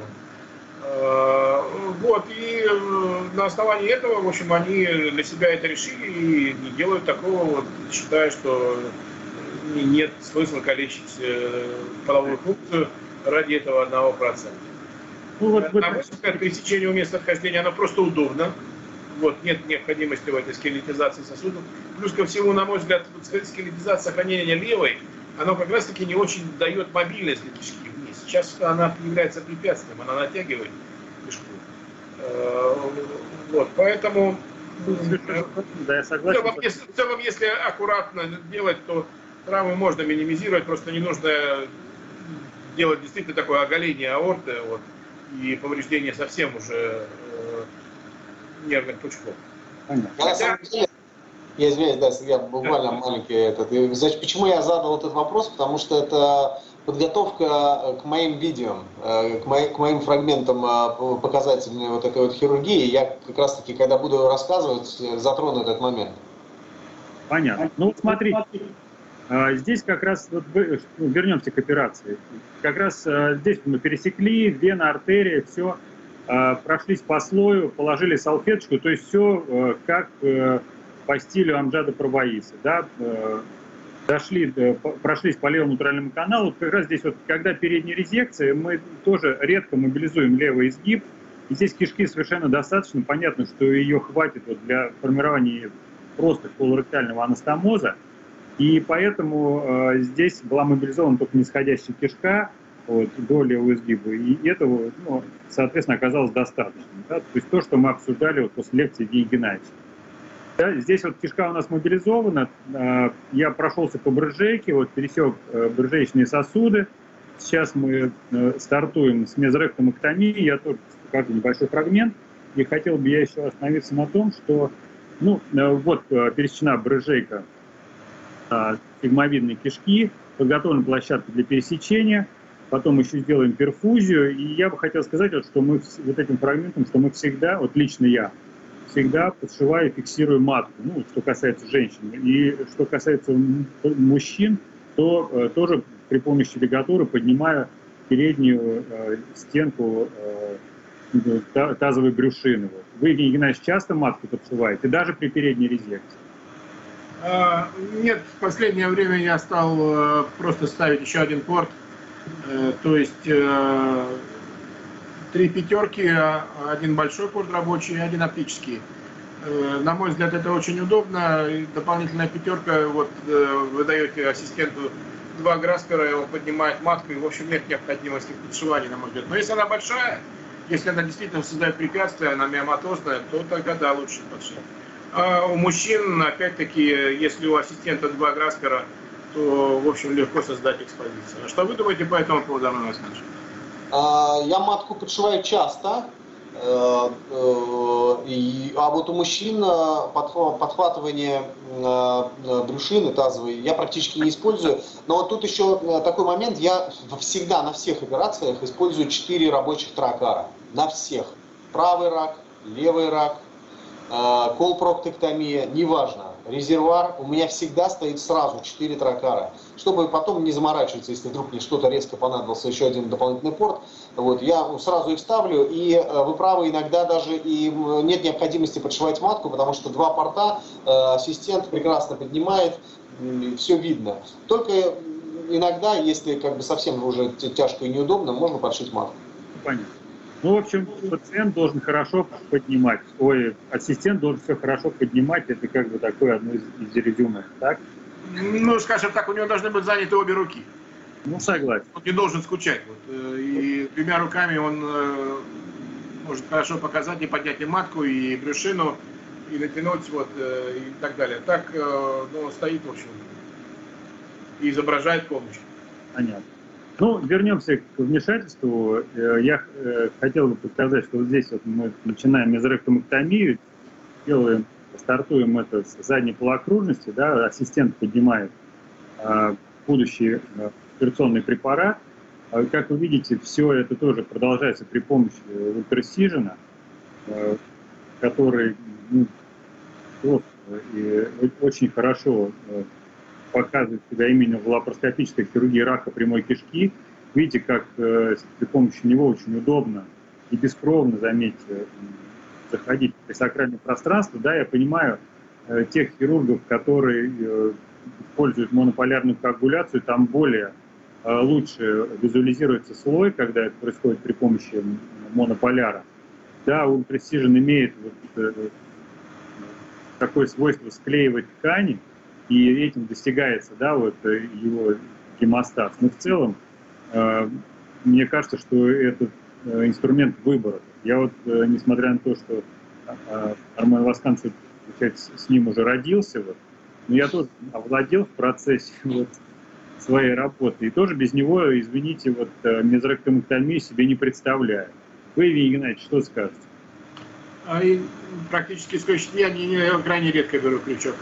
Speaker 3: Вот, и на основании этого, в общем, они для себя это решили и не делают такого, вот, считая, что нет смысла калечить половую функцию ради этого одного процента. Ну, вот, на мой взгляд, пересечение у места нахождения, оно просто удобно. Вот, нет необходимости в этой скелетизации сосудов. Плюс ко всему, на мой взгляд, скелетизация сохранения левой, оно как раз-таки не очень дает мобильность для кишки. Сейчас она является препятствием, она натягивает кишку. Вот, поэтому
Speaker 1: да, я согласен.
Speaker 3: В целом, если, в целом, если аккуратно делать, то травму можно минимизировать, просто не нужно делать действительно такое оголение аорты, вот, и повреждение совсем уже э, нервных пучков.
Speaker 2: Понятно. Хотя... Я извиняюсь, да, я буквально маленький этот. И, значит, почему я задал этот вопрос? Потому что это подготовка к моим видео, к моим, к моим фрагментам показательной вот этой вот хирургии. Я как раз таки, когда буду рассказывать, затрону этот момент.
Speaker 1: Понятно. Ну вот смотрите, здесь как раз, вот, вернемся к операции. Как раз здесь мы пересекли, вена, артерия, все, прошлись по слою, положили салфеточку, то есть все как по стилю Амджада Парваиса, да, дошли, прошлись по левому натуральному каналу. Как раз здесь вот, когда передняя резекция, мы тоже редко мобилизуем левый изгиб. И здесь кишки совершенно достаточно. Понятно, что ее хватит вот для формирования просто колоректального анастомоза. И поэтому э, здесь была мобилизована только нисходящая кишка вот, до левого изгиба. И этого, ну, соответственно, оказалось достаточно. Да? То есть то, что мы обсуждали вот после лекции Евгения Геннадьевича. Да, здесь вот кишка у нас мобилизована. Я прошелся по брыжейке, вот пересек брыжеечные сосуды. Сейчас мы стартуем с мезоректомэктомии. Я тоже покажу небольшой фрагмент. И хотел бы я еще остановиться на том, что ну, вот пересечена брыжейка сигмовидной кишки, подготовлена площадка для пересечения. Потом еще сделаем перфузию. И я бы хотел сказать, вот, что мы вот этим фрагментом, что мы всегда, вот лично я, всегда подшиваю и фиксирую матку, ну, что касается женщин. И что касается мужчин, то э, тоже при помощи лигатуры поднимаю переднюю э, стенку э, тазовой брюшины. Вы, Евгений Геннадьевич, часто матку подшиваете, даже при передней резекции?
Speaker 3: А, нет, в последнее время я стал э, просто ставить еще один порт, э, то есть э, три пятерки, один большой порт рабочий и один оптический. На мой взгляд, это очень удобно. Дополнительная пятерка, вот вы даете ассистенту два граспера, он поднимает матку, и в общем нет необходимости в подшивании, на мой взгляд. Но если она большая, если она действительно создает препятствия, она миоматозная, то тогда да, лучше подшить. А у мужчин, опять-таки, если у ассистента два граспера, то в общем легко создать экспозицию. Что вы думаете по этому поводу, Армен Васканович?
Speaker 2: Я матку подшиваю часто, а вот у мужчин подхватывание брюшины тазовой я практически не использую. Но вот тут еще такой момент, я всегда на всех операциях использую четыре рабочих тракара. На всех. Правый рак, левый рак, колпроктектомия, неважно. Резервуар, у меня всегда стоит сразу четыре тракара, чтобы потом не заморачиваться, если вдруг мне что-то резко понадобился, еще один дополнительный порт, вот, я сразу их ставлю, и вы правы, иногда даже и нет необходимости подшивать матку, потому что два порта ассистент прекрасно поднимает, все видно. Только иногда, если как бы совсем уже тяжко и неудобно, можно подшить матку.
Speaker 1: Понятно. Ну, в общем, пациент должен хорошо поднимать, ой, ассистент должен все хорошо поднимать, это как бы такое одно из, из резюме, так?
Speaker 3: Ну, скажем так, у него должны быть заняты обе руки.
Speaker 1: Ну, согласен.
Speaker 3: Он не должен скучать. Вот. И двумя руками он может хорошо показать и поднять и матку, и брюшину, и натянуть, вот, и так далее. Так, ну, он стоит, в общем, и изображает помощь.
Speaker 1: Понятно. Ну, вернемся к вмешательству. Я хотел бы показать, что вот здесь вот мы начинаем мезоректомэктомию, делаем, стартуем это с задней полуокружности, да, ассистент поднимает а, будущий операционный препарат. А, как вы видите, все это тоже продолжается при помощи ультрасижена, а, который ну, просто и очень хорошо показывает себя именно в лапароскопической хирургии рака прямой кишки. Видите, как э, при помощи него очень удобно и бескровно, заметьте, заходить в сакральное пространство. Да, я понимаю э, тех хирургов, которые э, используют монополярную коагуляцию, там более э, лучше визуализируется слой, когда это происходит при помощи монополяра. Да, ультрасижен имеет вот, э, такое свойство склеивать ткани, и этим достигается, да, вот его гемостаз. Но в целом, э, мне кажется, что этот э, инструмент выбора. Я вот, э, несмотря на то, что э, Армен Васканович, с ним уже родился, вот, но я тоже овладел в процессе вот, своей работы. И тоже без него, извините, вот э, мезоректомэктомию себе не представляю. Вы, Евгений Геннадьевич, что скажете?
Speaker 3: А и практически скажешь, я, не, не, я крайне редко беру крючок.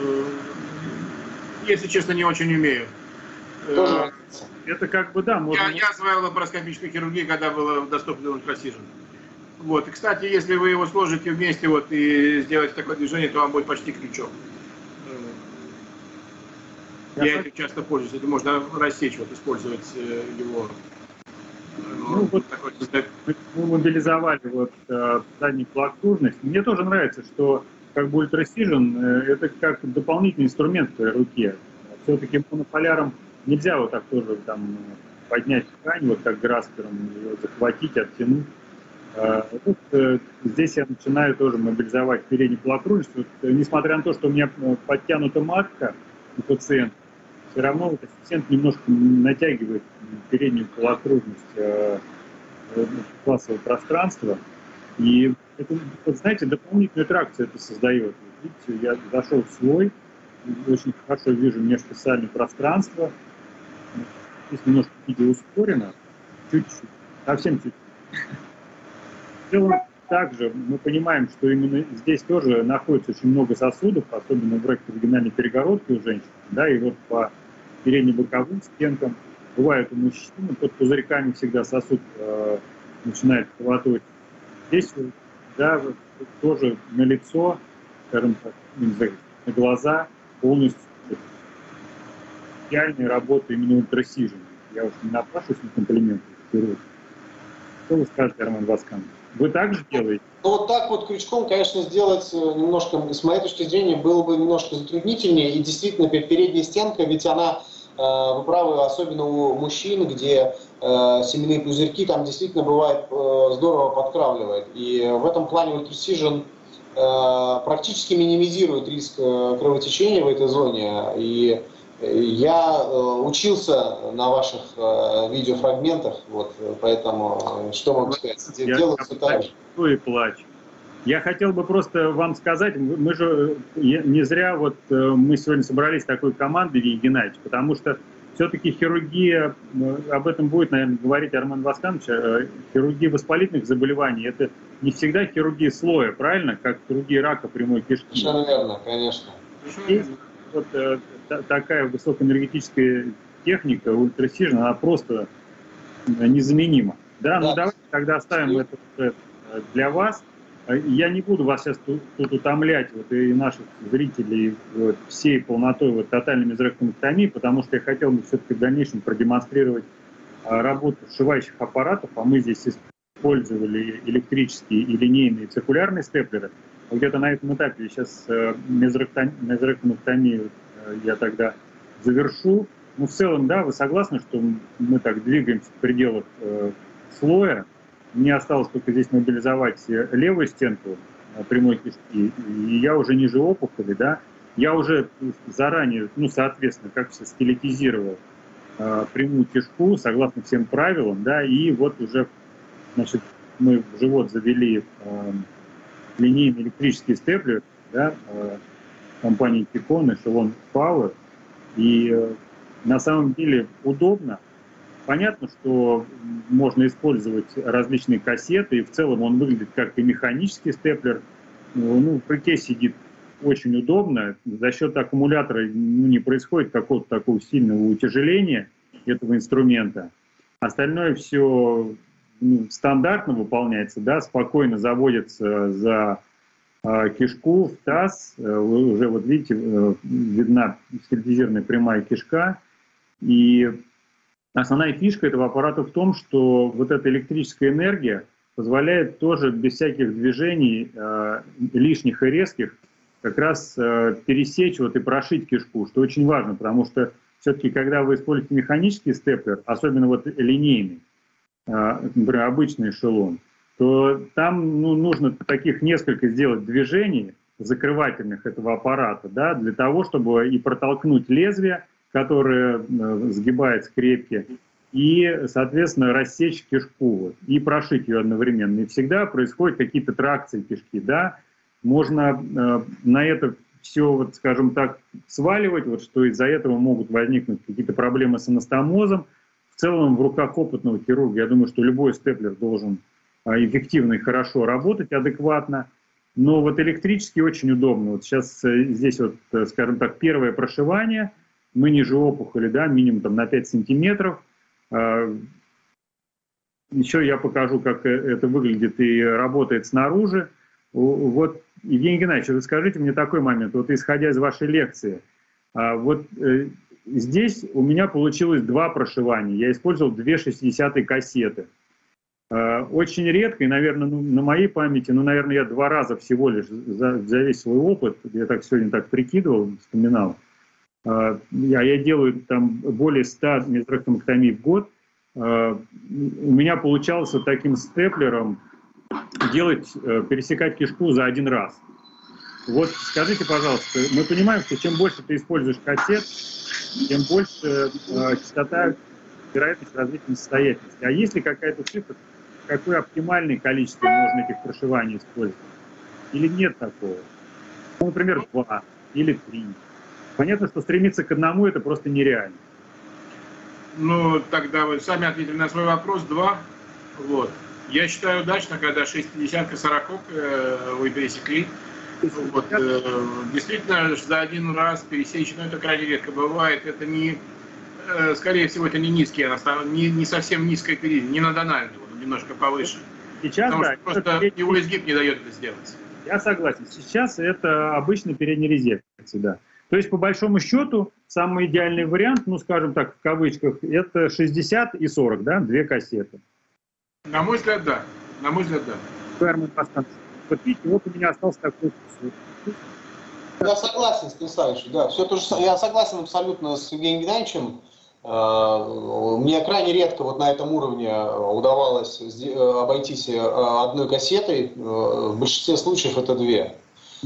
Speaker 3: Если честно, не очень умею.
Speaker 2: Тоже.
Speaker 1: Это как бы, да, можно...
Speaker 3: Я, я осваивал лапароскопическую хирургию, когда было доступно ультрасижен. Вот. И, кстати, если вы его сложите вместе вот, и сделаете такое движение, то вам будет почти крючок. Я, я этим часто пользуюсь. Это можно рассечь, вот, использовать его.
Speaker 1: Ну, вот такой, мы мобилизовали вот э, заднюю полуокружность. Мне тоже нравится, что как бы ультрасижен э, это как дополнительный инструмент в твоей руке. Все-таки монополяром нельзя вот так тоже там поднять ткань, вот как граспером, ее захватить, оттянуть. Э, вот, э, здесь я начинаю тоже мобилизовать переднюю полуокружность. Вот, э, несмотря на то, что у меня подтянута матка у пациента, все равно вот ассистент немножко натягивает переднюю полуокружность э, классового пространства. И это, вот, знаете, дополнительную тракцию это создает. видите, я зашел в слой, очень хорошо вижу межспециальное пространство. Здесь немножко видео ускорено, чуть-чуть, совсем чуть-чуть. В целом, также мы понимаем, что именно здесь тоже находится очень много сосудов, особенно в ректовагинальной перегородке у женщин, да, и вот по передне-боковым стенкам. Бывает у мужчин, под пузырьками всегда сосуд э, начинает кровоточить. Здесь, да, вот, тоже на лицо, скажем так, на глаза полностью идеальная работа именно ультрасижена. Я уж не напрашиваюсь на комплименты. Что вы скажете, Армен Васканович? Вы также делаете?
Speaker 2: Ну, вот так вот крючком, конечно, сделать немножко, с моей точки зрения, было бы немножко затруднительнее. И действительно, передняя стенка, ведь она, вы правы, особенно у мужчин, где семенные пузырьки, там действительно бывает здорово подкравливает. И в этом плане ультрасижен практически минимизирует риск кровотечения в этой зоне. И я учился на ваших видеофрагментах, вот, поэтому что могу сказать? Делаю все так же.
Speaker 1: И плачу. Я хотел бы просто вам сказать, мы же не зря вот мы сегодня собрались такой командой, Евгений Геннадьевич, потому что все-таки хирургия, об этом будет, наверное, говорить Армен Васканович, хирургия воспалительных заболеваний, это не всегда хирургия слоя, правильно? Как хирургия рака прямой кишки.
Speaker 2: Совершенно верно, конечно.
Speaker 1: Есть вот э, такая высокоэнергетическая техника, ультрасижен, она просто незаменима. Да, да. Ну давайте тогда оставим это, это для вас. Я не буду вас сейчас тут, тут утомлять, вот, и наших зрителей вот, всей полнотой вот, тотальной мезоректомэктомии, потому что я хотел бы все-таки в дальнейшем продемонстрировать а, работу сшивающих аппаратов, а мы здесь использовали электрические и линейные циркулярные степлеры. Где-то на этом этапе сейчас а, мезоректомэктомию а, я тогда завершу. Ну, в целом, да, вы согласны, что мы так двигаемся в пределах а, слоя. Мне осталось только здесь мобилизовать левую стенку прямой кишки, и я уже ниже опухоли, да, я уже заранее, ну, соответственно, как все скелетизировал э, прямую кишку, согласно всем правилам, да, и вот уже, значит, мы в живот завели э, линейный электрический степлер, да, э, компании Kikon, эшелон Power, и э, на самом деле удобно. Понятно, что можно использовать различные кассеты, и в целом он выглядит как и механический степлер. Ну, в руке сидит очень удобно. За счет аккумулятора ну, не происходит какого-то такого сильного утяжеления этого инструмента. Остальное все ну, стандартно выполняется, да, спокойно заводится за э, кишку в таз. Вы уже вот видите, э, видна скелетизированная прямая кишка. И основная фишка этого аппарата в том, что вот эта электрическая энергия позволяет тоже без всяких движений э, лишних и резких как раз э, пересечь вот и прошить кишку, что очень важно, потому что все-таки, когда вы используете механический степлер, особенно вот линейный, э, например, обычный эшелон, то там ну, нужно таких несколько сделать движений закрывательных этого аппарата, да, для того, чтобы и протолкнуть лезвие, которая э, сгибает скрепки, и, соответственно, рассечь кишку вот, и прошить ее одновременно. И всегда происходят какие-то тракции кишки, да. Можно э, на это все, вот, скажем так, сваливать, вот, что из-за этого могут возникнуть какие-то проблемы с анастомозом. В целом, в руках опытного хирурга, я думаю, что любой степлер должен э, эффективно и хорошо работать, адекватно. Но вот электрически очень удобно. Вот сейчас э, здесь, вот, э, скажем так, первое прошивание. Мы ниже опухоли, да, минимум там, на пять сантиметров. Еще я покажу, как это выглядит и работает снаружи. Вот, Евгений Геннадьевич, вы скажите мне такой момент, вот исходя из вашей лекции, вот здесь у меня получилось два прошивания. Я использовал две шестидесятые кассеты. Очень редко, и, наверное, ну, на моей памяти, ну, наверное, я два раза всего лишь за, за весь свой опыт, я так сегодня так прикидывал, вспоминал, Я, я делаю там более ста мезоректомэктомий в год. У меня получалось вот таким степлером делать, пересекать кишку за один раз. Вот скажите, пожалуйста, мы понимаем, что чем больше ты используешь кассет, тем больше частота, вероятность развития несостоятельности. А есть ли какая-то цифра, какое оптимальное количество можно этих прошиваний использовать? Или нет такого? Ну, например, два или три. Понятно, что стремиться к одному это просто нереально.
Speaker 3: Ну, тогда вы сами ответили на свой вопрос. Два. Вот. Я считаю удачно, когда шестидесятка, сороковка вы пересекли. Вот, э, действительно, за один раз пересечь, но это крайне редко бывает. Это не, э, скорее всего, это не низкий, не, не совсем низкая передняя, не надональный, он немножко повыше.
Speaker 1: Сейчас,
Speaker 3: Потому
Speaker 1: да,
Speaker 3: что просто перед... его изгиб не дает это сделать.
Speaker 1: Я согласен. Сейчас это обычно передний резекция, да. То есть, по большому счету, самый идеальный вариант, ну, скажем так, в кавычках, это шестьдесят и сорок, да, две кассеты.
Speaker 3: На мой взгляд, да. На мой взгляд, да.
Speaker 1: Вот видите, вот у меня остался такой кусок.
Speaker 2: Я согласен, Станиславович, да. Все то же, я согласен абсолютно с Евгением Геннадьевичем. Мне крайне редко вот на этом уровне удавалось обойтись одной кассетой. В большинстве случаев это две.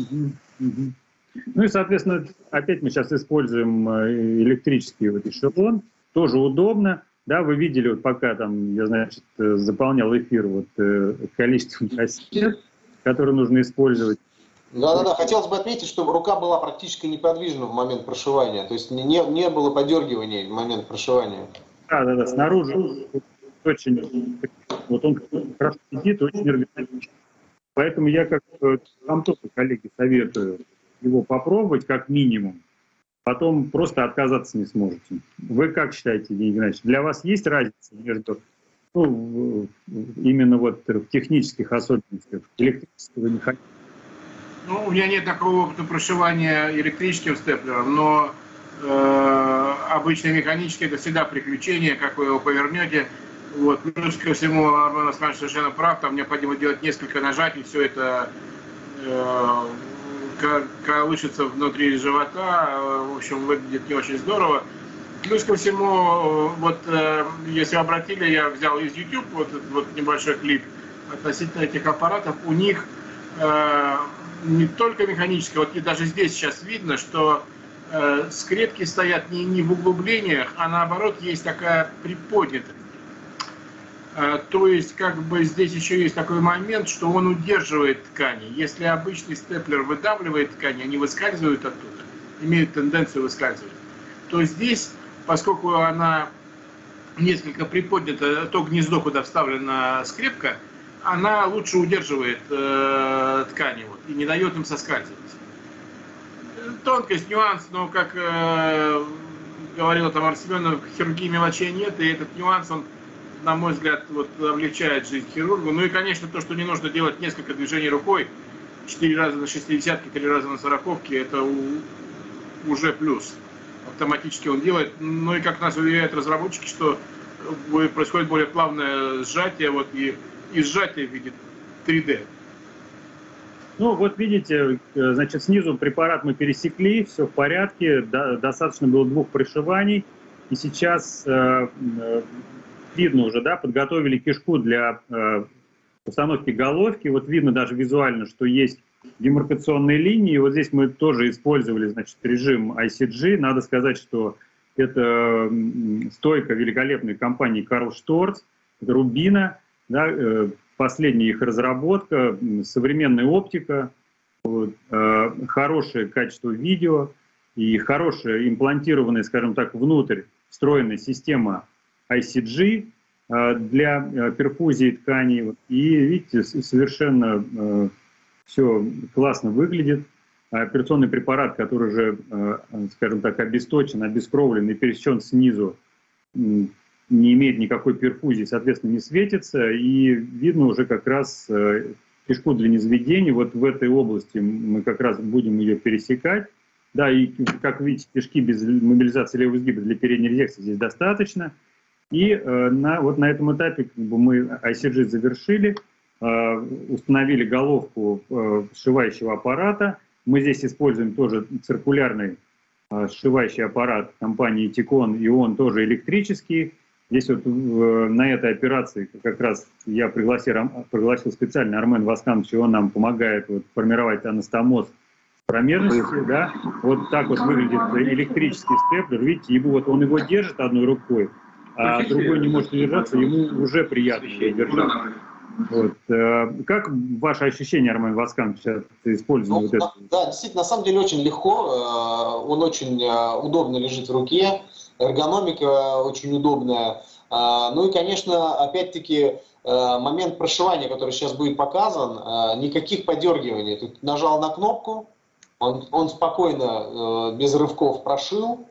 Speaker 1: Ну и, соответственно, опять мы сейчас используем электрический вот эшелон. Тоже удобно. Да, вы видели, вот пока там я, значит, заполнял эфир вот количеством кассет, которые нужно использовать.
Speaker 2: Да-да-да, хотелось бы отметить, что рука была практически неподвижна в момент прошивания, то есть не, не было подергивания в момент прошивания.
Speaker 1: Да-да-да, снаружи очень, вот он хорошо сидит, очень эргономичный. Поэтому я как вам тоже, коллеги, советую его попробовать как минимум, потом просто отказаться не сможете. Вы как считаете, Евгений Геннадьевич, для вас есть разница между, ну, именно вот в технических особенностях электрического механизма?
Speaker 3: Ну, у меня нет такого опыта прошивания электрическим степлером, но э, обычно механически это всегда приключение, как вы его повернете. Вот. Плюс ко всему, Армен Асканович совершенно прав, там необходимо делать несколько нажатий, все это э, колышется внутри живота, в общем, выглядит не очень здорово. Плюс ко всему, вот э, если обратили, я взял из YouTube вот этот вот небольшой клип относительно этих аппаратов, у них э, не только механическое, вот и даже здесь сейчас видно, что э, скрепки стоят не, не в углублениях, а наоборот есть такая приподнятость. Э, то есть как бы здесь еще есть такой момент, что он удерживает ткани. Если обычный степлер выдавливает ткани, они выскальзывают оттуда, имеют тенденцию выскальзывать, то здесь, поскольку она несколько приподнята, то гнездо, куда вставлена скрепка, она лучше удерживает э, ткани вот, и не дает им соскальзывать. Тонкость, нюанс, но, как э, говорила Тамара Семеновна, в хирургии мелочей нет, и этот нюанс, он, на мой взгляд, вот, облегчает жизнь хирургу. Ну и, конечно, то, что не нужно делать несколько движений рукой, четыре раза на шестидесятке, три раза на сороковке, это у, уже плюс. Автоматически он делает. Ну и как нас уверяют разработчики, что происходит более плавное сжатие, вот, и и сжатие в виде три дэ.
Speaker 1: Ну, вот видите, значит, снизу препарат мы пересекли, все в порядке, да, достаточно было двух пришиваний, и сейчас э, э, видно уже, да, подготовили кишку для э, установки головки, вот видно даже визуально, что есть демаркационные линии, вот здесь мы тоже использовали, значит, режим ай си джи, надо сказать, что это стойка великолепной компании Карл Шторц, Рубина, да, последняя их разработка, современная оптика, вот, э, хорошее качество видео и хорошая имплантированная, скажем так, внутрь встроенная система ай си джи э, для э, перфузии тканей. Вот, и видите, совершенно э, все классно выглядит. Операционный препарат, который уже, э, скажем так, обесточен, обескровлен и пересечен снизу, не имеет никакой перфузии, соответственно, не светится, и видно уже как раз э, кишку для низведения. Вот в этой области мы как раз будем ее пересекать. Да, и, как видите, кишки без мобилизации левого изгиба для передней резекции здесь достаточно. И э, на, вот на этом этапе как бы, мы ай си джи завершили, э, установили головку э, сшивающего аппарата. Мы здесь используем тоже циркулярный э, сшивающий аппарат компании Тикон, и он тоже электрический. Здесь вот на этой операции как раз я пригласил, пригласил специально Армена Аскановича, и он нам помогает вот формировать анастомоз промежности, да. Вот так вот выглядит электрический степлер, видите, его, вот он его держит одной рукой, а другой не может удержаться, ему уже приятно его держать. Вот. Как ваше ощущение, Армен Васканович, от использования
Speaker 2: Ну,
Speaker 1: вот этого?
Speaker 2: Да, действительно, на самом деле очень легко, он очень удобно лежит в руке, эргономика очень удобная. Ну и, конечно, опять-таки, момент прошивания, который сейчас будет показан, никаких подергиваний. Ты нажал на кнопку, он, он спокойно, без рывков прошил.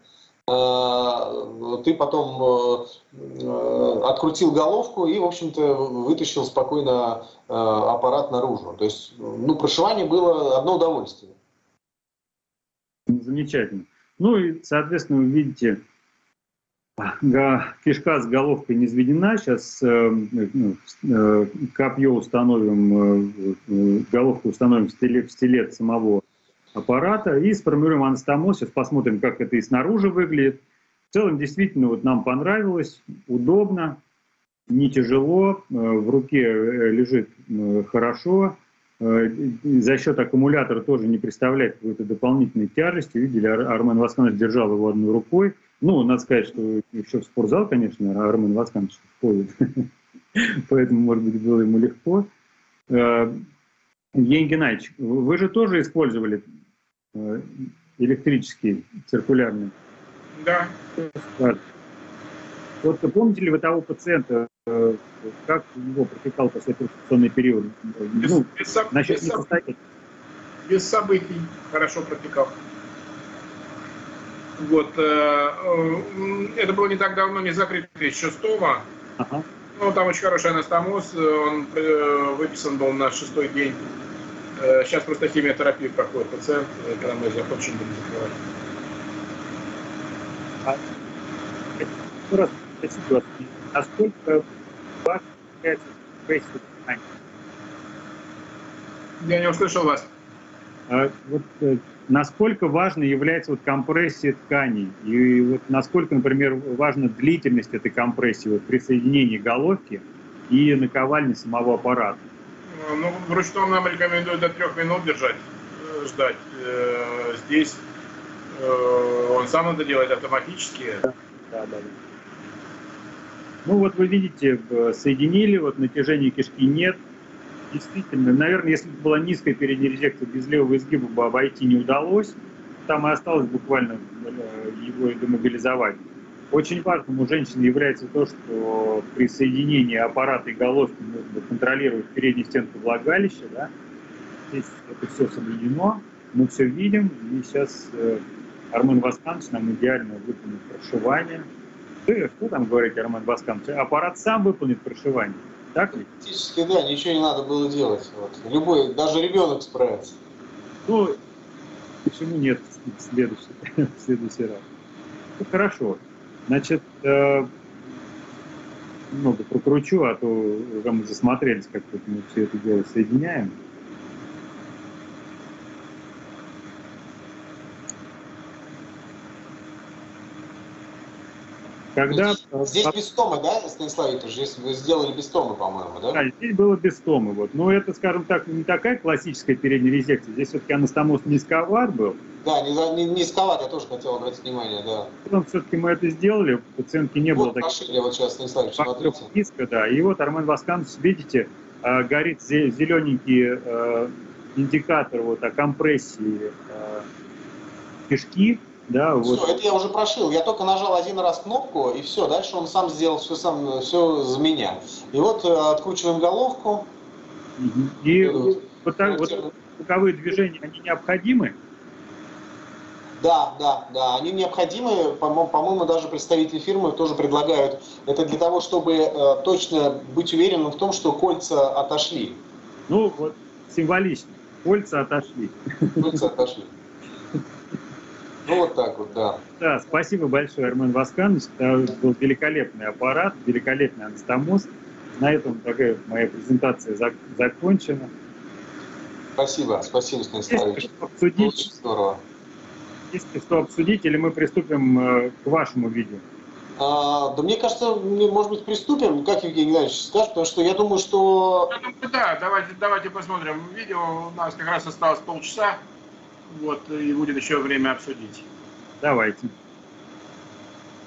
Speaker 2: Ты потом открутил головку и, в общем-то, вытащил спокойно аппарат наружу. То есть, ну, прошивание было одно удовольствие.
Speaker 1: Замечательно. Ну и, соответственно, вы видите, кишка с головкой не изведена. Сейчас копье установим, головку установим в стилет, в стилет самого аппарата и сформируем анастомоз. Сейчас посмотрим, как это и снаружи выглядит. В целом, действительно, вот нам понравилось, удобно, не тяжело, в руке лежит хорошо. За счет аккумулятора тоже не представляет какой-то дополнительной тяжести. Видели, Армен Васканович держал его одной рукой. Ну, надо сказать, что еще в спортзал, конечно, Армен Васканович ходит. Поэтому, может быть, было ему легко. Евгений Геннадьевич, вы же тоже использовали электрический циркулярный?
Speaker 3: Да.
Speaker 1: Вот помните ли вы того пациента, как у него протекал послеоперационный период?
Speaker 3: Без,
Speaker 1: Ну,
Speaker 3: без, соб...
Speaker 1: насчет
Speaker 3: без, соб... без событий хорошо протекал. Вот. Это было не так давно, не закрыто еще стома.
Speaker 1: Ага.
Speaker 3: Ну, там очень хороший анастомоз, он выписан был на шестой день. Сейчас просто химиотерапию проходит пациент, когда мы захочем будем закрывать.
Speaker 1: А, раз, спасибо. Насколько важно является компрессия ткани?
Speaker 3: Я не услышал вас.
Speaker 1: А, вот, насколько важно является вот компрессия тканей? И вот насколько, например, важна длительность этой компрессии вот, при соединении головки и наковальни самого аппарата?
Speaker 3: Ну, вручную нам рекомендуют до трех минут держать, ждать. Здесь он сам это делает автоматически.
Speaker 1: Да, да, да. Ну вот вы видите, соединили, вот натяжения кишки нет. Действительно, наверное, если бы была низкая передняя резекция, без левого изгиба бы обойти не удалось. Там и осталось буквально его демобилизовать. Очень важным у женщины является то, что при соединении аппарата и головки нужно контролировать переднюю стенку влагалища. Да? Здесь это все соблюдено, мы все видим. И сейчас э, Армен Васканович нам идеально выполнит прошивание. Ты, что там говорить, Армен Васканович? Аппарат сам выполнит прошивание, так ли?
Speaker 2: Практически, да, ничего не надо было делать. Вот. Любой, даже ребенок справится.
Speaker 1: Ну, почему нет в следующий, в следующий раз? Ну, хорошо. Значит, э, много прокручу, а то уже мы засмотрелись, как мы все это дело соединяем. Когда...
Speaker 2: Здесь без стомы, да, Станислав Викторович? Здесь вы сделали без стомы, по-моему, да?
Speaker 1: Да, здесь было без стомы. Вот. Но это, скажем так, не такая классическая передняя резекция. Здесь все-таки анастомоз низковат был.
Speaker 2: Да, низковат, я тоже хотел обратить внимание, да.
Speaker 1: Потом все-таки мы это сделали, у пациентки не
Speaker 2: вот
Speaker 1: было таких...
Speaker 2: прошили, вот сейчас, Станислав Викторович, смотрите.
Speaker 1: Низко, да. И вот Армен Васканович, видите, горит зелененький индикатор вот о компрессии кишки. Да,
Speaker 2: все,
Speaker 1: вот.
Speaker 2: это я уже прошил. Я только нажал один раз кнопку, и все, дальше он сам сделал все, сам, все за меня. И вот откручиваем головку.
Speaker 1: И, и вот, вот, так, вот боковые движения, они необходимы?
Speaker 2: Да, да, да, они необходимы. По-моему, по-моему, даже представители фирмы тоже предлагают. Это для того, чтобы э, точно быть уверенным в том, что кольца отошли.
Speaker 1: Ну, вот символично. Кольца отошли.
Speaker 2: Кольца отошли. Ну, вот так вот, да.
Speaker 1: Да, спасибо большое, Армен Васканович. Это был великолепный аппарат, великолепный анастомоз. На этом такая моя презентация закончена.
Speaker 2: Спасибо, спасибо, Станислав Ильич.
Speaker 1: Очень
Speaker 2: здорово.
Speaker 1: Есть что обсудить, или мы приступим к вашему видео?
Speaker 2: А, да мне кажется, может быть, приступим, как Евгений Геннадьевич скажет, потому что я думаю, что...
Speaker 3: Да, давайте, давайте посмотрим видео. У нас как раз осталось полчаса. Вот, и будет еще время обсудить.
Speaker 1: Давайте.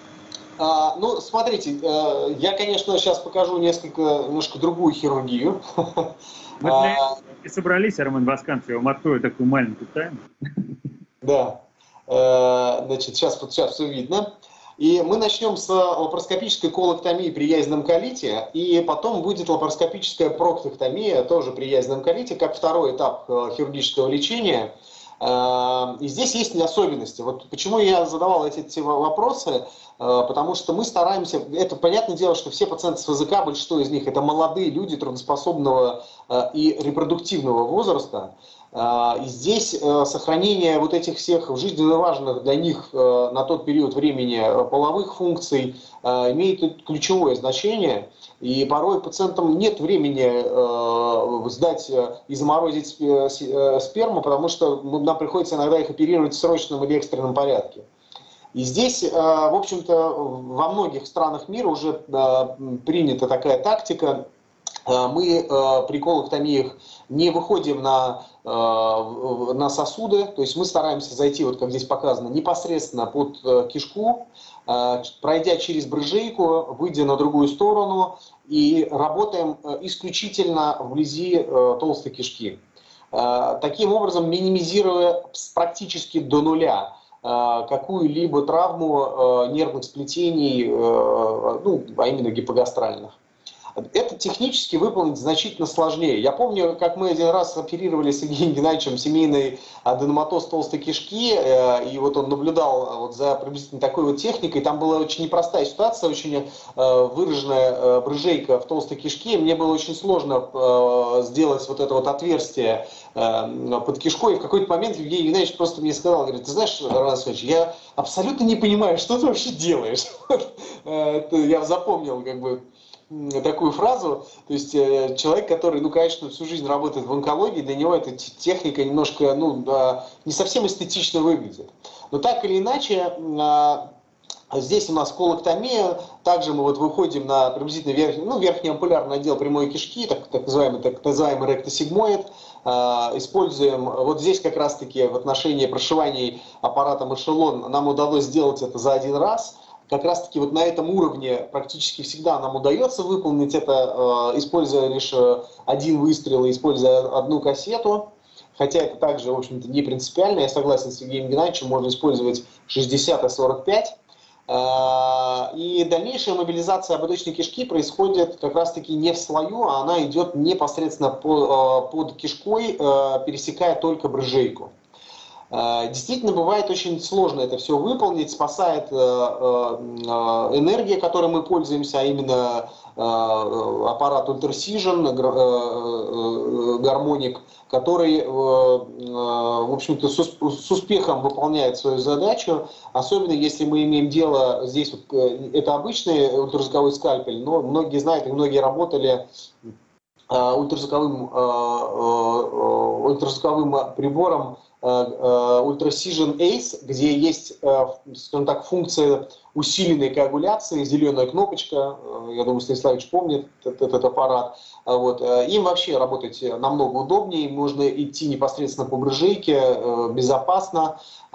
Speaker 2: А, ну, смотрите, э, я, конечно, сейчас покажу несколько, немножко другую хирургию.
Speaker 1: Мы для этого и собрались, Армен Басканцев, я вам открою такую маленькую тайну.
Speaker 2: Да, э, значит, сейчас, вот сейчас все видно. И мы начнем с лапароскопической колоктомии при язвенном колите, и потом будет лапароскопическая проктоктомия, тоже при язвенном колите, как второй этап хирургического лечения. И здесь есть особенности. Вот почему я задавал эти, эти вопросы, потому что мы стараемся, это понятное дело, что все пациенты с ВЗК, большинство из них это молодые люди трудоспособного и репродуктивного возраста. И здесь сохранение вот этих всех жизненно важных для них на тот период времени половых функций имеет ключевое значение. И порой пациентам нет времени э, сдать и заморозить сперму, потому что нам приходится иногда их оперировать в срочном или экстренном порядке. И здесь, э, в общем-то, во многих странах мира уже э, принята такая тактика. Э, мы э, при колоктомиях не выходим на, э, на сосуды, то есть мы стараемся зайти, вот как здесь показано, непосредственно под э, кишку, э, пройдя через брыжейку, выйдя на другую сторону, и работаем исключительно вблизи э, толстой кишки. Э, таким образом, минимизируя практически до нуля э, какую-либо травму э, нервных сплетений, э, ну, а именно гипогастральных. Это технически выполнить значительно сложнее. Я помню, как мы один раз оперировали с Сергеем Геннадьевичем семейный аденоматоз толстой кишки, и вот он наблюдал вот за приблизительно такой вот техникой. Там была очень непростая ситуация, очень выраженная брыжейка в толстой кишке. Мне было очень сложно сделать вот это вот отверстие под кишкой. И в какой-то момент Евгений Геннадьевич просто мне сказал, говорит, ты знаешь, Роман Васильевич, я абсолютно не понимаю, что ты вообще делаешь. Я запомнил, как бы, такую фразу, то есть э, человек, который, ну, конечно, всю жизнь работает в онкологии, для него эта техника немножко, ну, э, не совсем эстетично выглядит. Но так или иначе, э, здесь у нас колоктомия, также мы вот выходим на приблизительно верхний, ну, верхний ампулярный отдел прямой кишки, так, так называемый, так называемый ректосигмоид, э, используем, вот здесь как раз-таки в отношении прошивания аппаратом эшелон нам удалось сделать это за один раз. Как раз таки вот на этом уровне практически всегда нам удается выполнить это, используя лишь один выстрел и используя одну кассету. Хотя это также, в общем-то, не принципиально. Я согласен с Сергеем Геннадьевичем, можно использовать шестьдесят и сорок пять. И дальнейшая мобилизация ободочной кишки происходит как раз-таки не в слою, а она идет непосредственно под кишкой, пересекая только брыжейку. Действительно, бывает очень сложно это все выполнить, спасает энергия, которой мы пользуемся, а именно аппарат Ultracision, гармоник, который, в общем-то, с успехом выполняет свою задачу, особенно если мы имеем дело, здесь вот, это обычный ультразвуковой скальпель, но многие знают и многие работали ультразвуковым, ультразвуковым прибором Ultracision Ace, где есть, скажем так, функция усиленной коагуляции, зеленая кнопочка, я думаю, Станиславович помнит этот, этот аппарат. Вот. Им вообще работать намного удобнее, можно идти непосредственно по брыжейке, безопасно,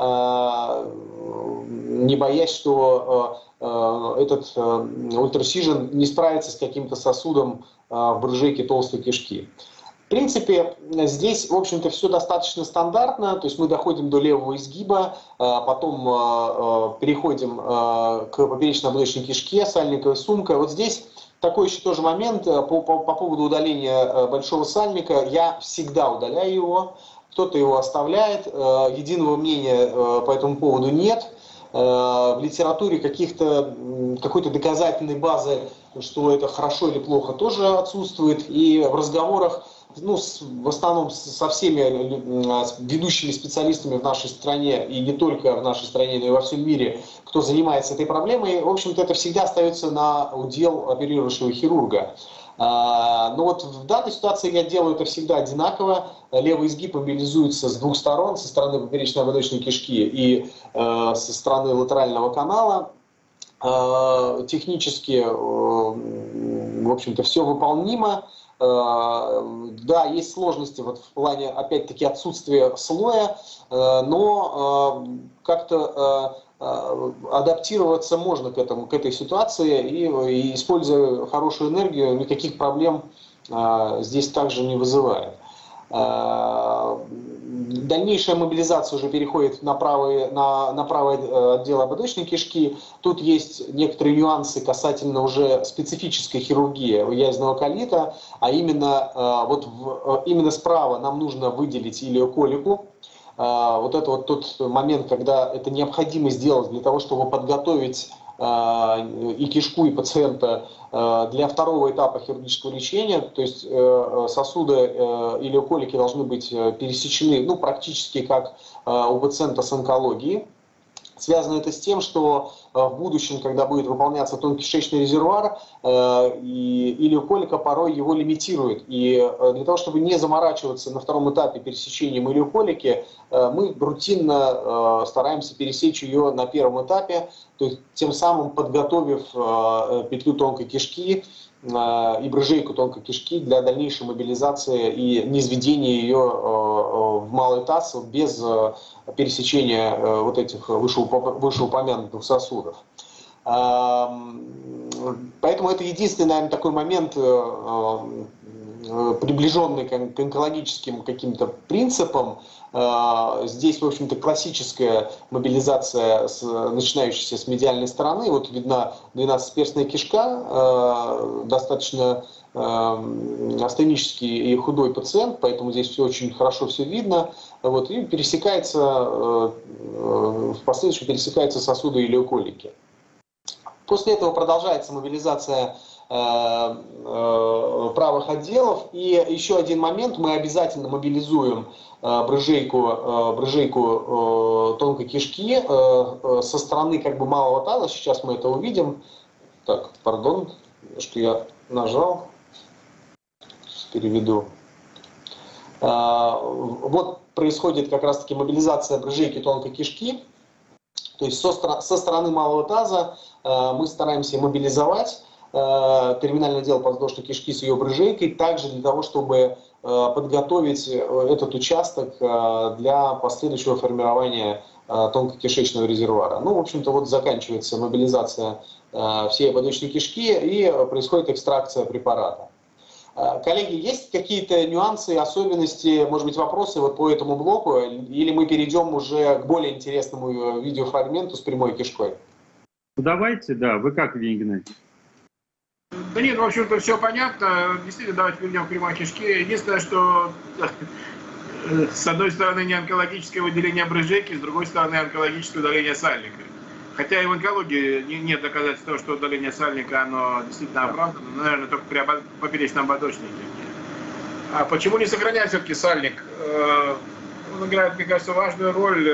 Speaker 2: не боясь, что этот Ultracision не справится с каким-то сосудом в брыжейке толстой кишки. В принципе, здесь, в общем-то, все достаточно стандартно, то есть мы доходим до левого изгиба, потом переходим к поперечно-ободочной кишке, сальниковая сумка. Вот здесь такой еще тоже момент по, по, по поводу удаления большого сальника. Я всегда удаляю его, кто-то его оставляет, единого мнения по этому поводу нет. В литературе каких-то, какой-то доказательной базы, что это хорошо или плохо, тоже отсутствует. И в разговорах, ну, с, в основном со всеми ведущими специалистами в нашей стране, и не только в нашей стране, но и во всем мире, кто занимается этой проблемой, в общем-то, это всегда остается на удел оперирующего хирурга. Но вот в данной ситуации я делаю это всегда одинаково. Левый изгиб мобилизуется с двух сторон, со стороны поперечной ободочной кишки и со стороны латерального канала. Технически, в общем-то, все выполнимо. Да, есть сложности вот в плане, опять-таки, отсутствия слоя, но как-то адаптироваться можно к этому, к этой ситуации, и, и используя хорошую энергию, никаких проблем здесь также не вызывает. Дальнейшая мобилизация уже переходит на правый, на, на правый отдел ободочной кишки. Тут есть некоторые нюансы касательно уже специфической хирургии язвенного колита, а именно, вот в, именно справа нам нужно выделить илиоколику. Вот это вот тот момент, когда это необходимо сделать для того, чтобы подготовить и кишку, и пациента для второго этапа хирургического лечения. То есть сосуды илиоколики должны быть пересечены, ну, практически как у пациента с онкологией. Связано это с тем, что в будущем, когда будет выполняться тонкокишечный резервуар, илиоколика порой его лимитирует. И для того, чтобы не заморачиваться на втором этапе пересечением илиоколики, мы рутинно стараемся пересечь ее на первом этапе, то есть тем самым подготовив петлю тонкой кишки и брыжейку тонкой кишки для дальнейшей мобилизации и низведения ее в малый таз без пересечения вот этих вышеупомянутых сосудов. Поэтому это единственный, наверное, такой момент, приближенный к онкологическим каким-то принципам. Здесь, в общем-то, классическая мобилизация, с, начинающаяся с медиальной стороны. Вот видна двенадцатиперстная кишка, достаточно астенический и худой пациент, поэтому здесь все очень хорошо все видно. Вот, и пересекается, в последующем пересекаются сосуды илиоколики. После этого продолжается мобилизация правых отделов. И еще один момент, мы обязательно мобилизуем брыжейку, брыжейку тонкой кишки со стороны как бы малого таза. Сейчас мы это увидим. Так, пардон, что я нажал. Переведу. Вот происходит как раз таки мобилизация брыжейки тонкой кишки. То есть со, со стороны малого таза мы стараемся мобилизовать терминальное отдел подвздошной кишки с ее брыжейкой, также для того, чтобы подготовить этот участок для последующего формирования тонкокишечного резервуара. Ну, в общем-то, вот заканчивается мобилизация всей ободочной кишки и происходит экстракция препарата. Коллеги, есть какие-то нюансы, особенности, может быть, вопросы вот по этому блоку, или мы перейдем уже к более интересному видеофрагменту с прямой кишкой?
Speaker 1: Ну, давайте, да. Вы как, Евгений Геннадьевич?
Speaker 3: Да нет, в общем-то, все понятно. Действительно, давайте перейдем к прямой кишке. Единственное, что с одной стороны не онкологическое выделение брыжейки, с другой стороны онкологическое удаление сальника. Хотя и в онкологии нет доказательств того, что удаление сальника, оно действительно оправдано, но, наверное, только при поперечном ободочнике. А почему не сохранять все-таки сальник? Он играет, мне кажется, важную роль.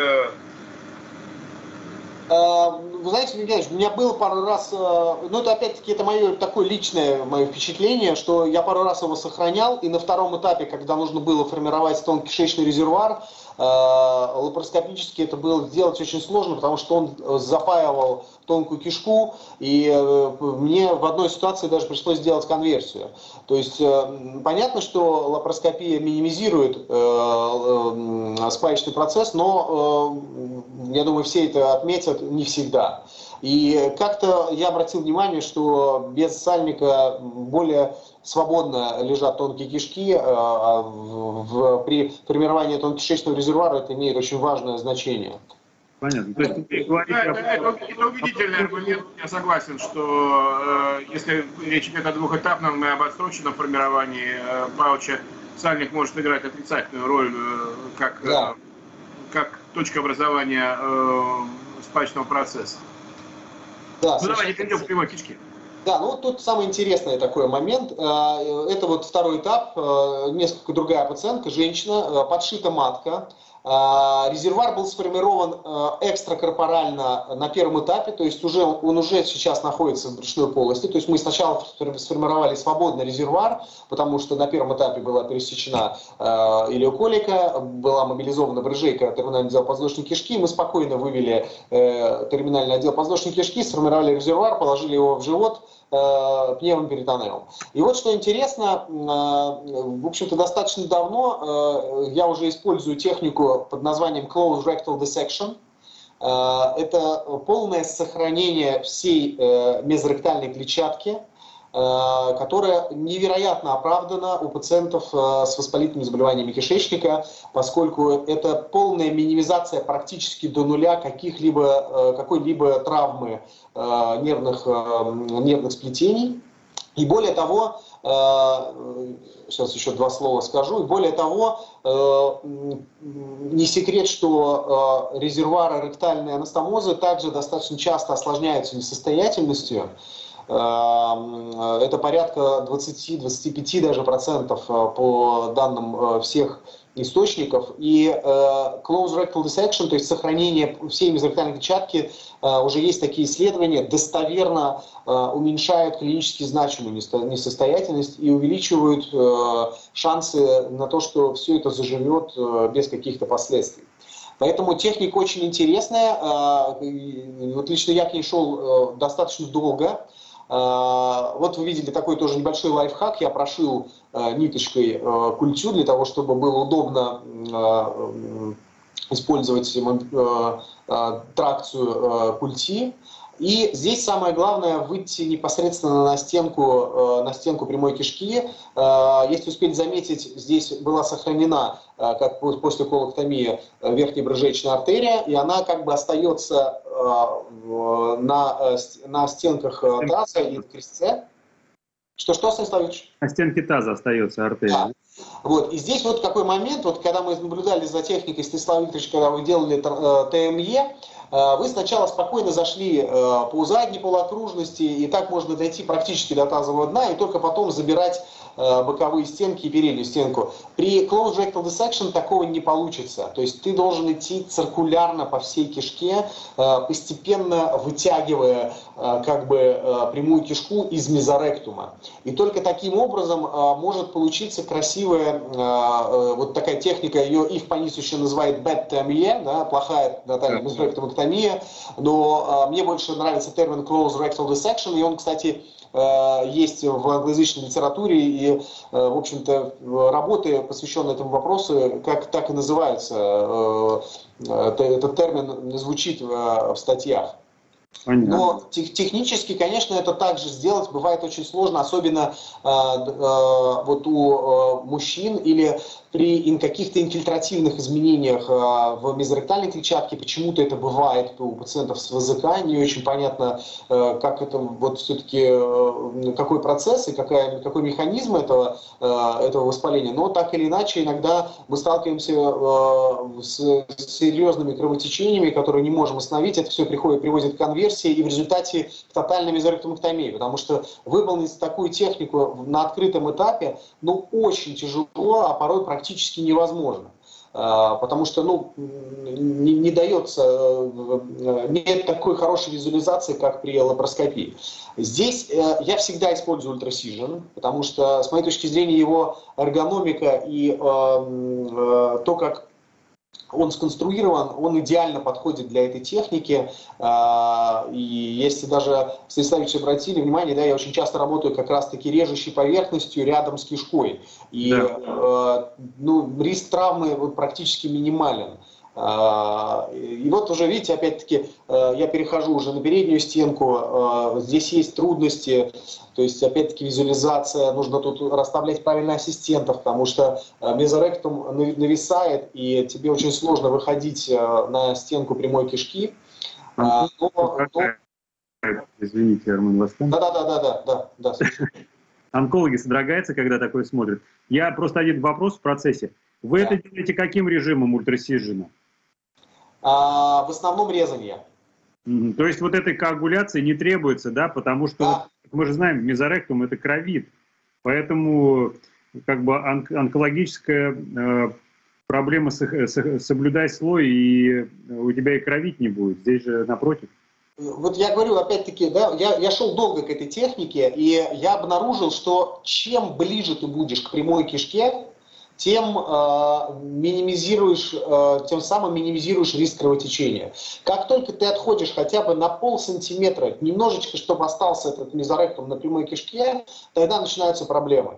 Speaker 2: Вы знаете, Евгений Геннадьевич, у меня было пару раз, ну это опять-таки это мое такое личное мое впечатление, что я пару раз его сохранял, и на втором этапе, когда нужно было формировать тонкокишечный резервуар, лапароскопически это было сделать очень сложно, потому что он запаивал тонкую кишку, и мне в одной ситуации даже пришлось сделать конверсию. То есть понятно, что лапароскопия минимизирует спаечный процесс, но я думаю, все это отметят не всегда. И как-то я обратил внимание, что без сальника более свободно лежат тонкие кишки, а в, в, при формировании тонкокишечного резервуара это имеет очень важное значение.
Speaker 1: Понятно. То есть,
Speaker 3: да, это, это, это убедительный аргумент. Я согласен, что э, если речь идет о двухэтапном и об отсроченном формировании э, пауча, сальник может играть отрицательную роль э, как, да. э, как точка образования э, спаечного процесса.
Speaker 2: Да,
Speaker 3: ну давайте перейдем к прямой кишке.
Speaker 2: Да, ну вот тут самый интересный такой момент. Это вот второй этап, несколько другая пациентка, женщина, подшита матка. Резервуар был сформирован экстракорпорально на первом этапе, то есть уже, он уже сейчас находится в брюшной полости. То есть мы сначала сформировали свободный резервуар, потому что на первом этапе была пересечена илиоколика, была мобилизована брыжейка, терминальный отдел подвздошной кишки. Мы спокойно вывели терминальный отдел подвздошной кишки, сформировали резервуар, положили его в живот пневмоперитонеум. И вот что интересно, в общем-то достаточно давно я уже использую технику под названием Closed Rectal Dissection. Это полное сохранение всей мезоректальной клетчатки, которая невероятно оправдана у пациентов с воспалительными заболеваниями кишечника, поскольку это полная минимизация практически до нуля каких-либо, какой-либо травмы нервных, нервных сплетений. И более того, сейчас еще два слова скажу, и более того, не секрет, что резервуары ректальной анастомозы также достаточно часто осложняются несостоятельностью. Это порядка двадцати-двадцати пяти даже процентов по данным всех источников. И closed rectal dissection, то есть сохранение всей мезоректальной клетчатки, уже есть такие исследования, достоверно уменьшают клинически значимую несостоятельность и увеличивают шансы на то, что все это заживет без каких-то последствий. Поэтому техника очень интересная. Вот лично я к ней шел достаточно долго. Вот вы видели такой тоже небольшой лайфхак. Я прошил ниточкой культю для того, чтобы было удобно использовать тракцию культи. И здесь самое главное выйти непосредственно на стенку, на стенку прямой кишки. Если успели заметить, здесь была сохранена, как после колоктомии, верхняя брыжечная артерия, и она как бы остается на, на стенках таза и в крестце. Что-что, Станислав Ильич?
Speaker 1: На стенке таза остается артерия.
Speaker 2: Да. Вот. И здесь вот какой момент, вот когда мы наблюдали за техникой Станислава Викторовича, когда вы делали ТМЕ, вы сначала спокойно зашли по задней полуокружности, и так можно дойти практически до тазового дна, и только потом забирать боковые стенки и переднюю стенку. При closed rectal dissection такого не получится. То есть ты должен идти циркулярно по всей кишке, постепенно вытягивая как бы прямую кишку из мезоректума. И только таким образом может получиться красивая вот такая техника, ее Ив Панис еще называет bad TME, да, плохая мезоректомэктомия, но мне больше нравится термин closed rectal dissection, и он, кстати, есть в англоязычной литературе, и, в общем-то, работы, посвященные этому вопросу, как так и называются. Этот термин звучит в статьях. Понятно. Но тех, технически, конечно, это также сделать бывает очень сложно, особенно э, э, вот у э, мужчин или при каких-то инфильтративных изменениях э, в мезоректальной клетчатке. Почему-то это бывает у пациентов с ВЗК, не очень понятно, э, как это вот все-таки, э, какой процесс и какая, какой механизм этого, э, этого воспаления. Но так или иначе, иногда мы сталкиваемся э, с серьезными кровотечениями, которые не можем остановить. Это все приходит, приводит к конверсии и в результате к тотальной мезоректомэктомии, потому что выполнить такую технику на открытом этапе, ну, очень тяжело, а порой практически невозможно. Потому что, ну, не, не дается, нет такой хорошей визуализации, как при лапароскопии. Здесь я всегда использую ультрасижен, потому что, с моей точки зрения, его эргономика и э, э, то, как он сконструирован, он идеально подходит для этой техники. И если даже, Станиславович, обратили внимание, да, я очень часто работаю как раз-таки режущей поверхностью рядом с кишкой. И да. ну, риск травмы вот практически минимален. И вот уже видите, опять-таки, я перехожу уже на переднюю стенку, здесь есть трудности, то есть опять-таки визуализация, нужно тут расставлять правильно ассистентов, потому что мезоректум нависает, и тебе очень сложно выходить на стенку прямой кишки. Но, но...
Speaker 1: Извините, Армен Вастан.
Speaker 2: Да-да-да, да, да.
Speaker 1: Онкологи содрогаются, когда такое смотрят. Я просто один вопрос в процессе. Вы да. это делаете каким режимом ультрасижена?
Speaker 2: А, в основном резание.
Speaker 1: Mm-hmm. То есть вот этой коагуляции не требуется, да, потому что да. мы же знаем, мезоректум это кровит, поэтому как бы онк онкологическая э, проблема с, с, соблюдай слой, и у тебя и кровить не будет. Здесь же напротив.
Speaker 2: Вот я говорю, опять-таки, да, я, я шел долго к этой технике, и я обнаружил, что чем ближе ты будешь к прямой кишке, тем э, минимизируешь, э, тем самым минимизируешь риск кровотечения. Как только ты отходишь хотя бы на пол сантиметра, немножечко, чтобы остался этот мезоректум на прямой кишке, тогда начинаются проблемы.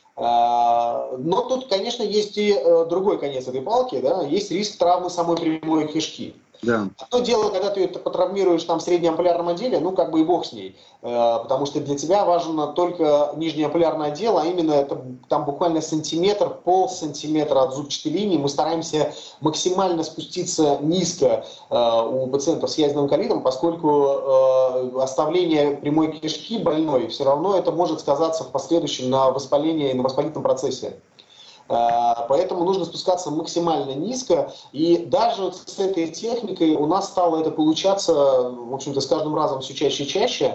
Speaker 2: Э, но тут, конечно, есть и э, другой конец этой палки, да, есть риск травмы самой прямой кишки.
Speaker 1: Да.
Speaker 2: Одно дело, когда ты это потравмируешь там в среднеампулярном отделе, ну как бы и бог с ней, э, потому что для тебя важно только нижнеампулярное отдел, а именно это там буквально сантиметр, пол сантиметра от зубчатой линии. Мы стараемся максимально спуститься низко э, у пациентов с язвенным колитом, поскольку э, оставление прямой кишки больной все равно это может сказаться в последующем на воспалении и на воспалительном процессе. Поэтому нужно спускаться максимально низко. И даже вот с этой техникой у нас стало это получаться, в общем-то, с каждым разом все чаще и чаще.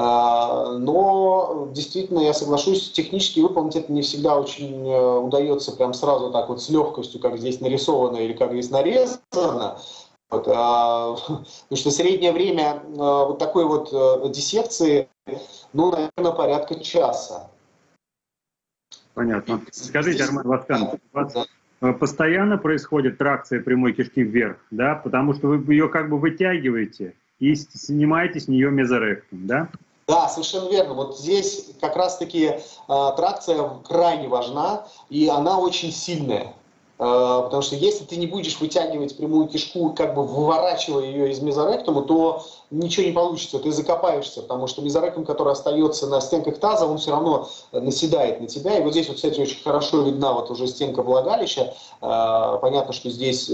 Speaker 2: Но действительно, я соглашусь, технически выполнить это не всегда очень удается прям сразу так вот с легкостью, как здесь нарисовано или как здесь нарезано. Вот, потому что среднее время вот такой вот диссекции, ну, наверное, порядка часа.
Speaker 1: Понятно. Скажите, Армен Васканович, у вас постоянно происходит тракция прямой кишки вверх, да? Потому что вы ее как бы вытягиваете и снимаете с нее мезоректум, да?
Speaker 2: Да, совершенно верно. Вот здесь как раз-таки э, тракция крайне важна, и она очень сильная. Э, потому что если ты не будешь вытягивать прямую кишку, как бы выворачивая ее из мезоректума, то ничего не получится, ты закопаешься, потому что мезоректум, который остается на стенках таза, он все равно наседает на тебя. И вот здесь, вот, кстати, очень хорошо видна вот уже стенка влагалища. Понятно, что здесь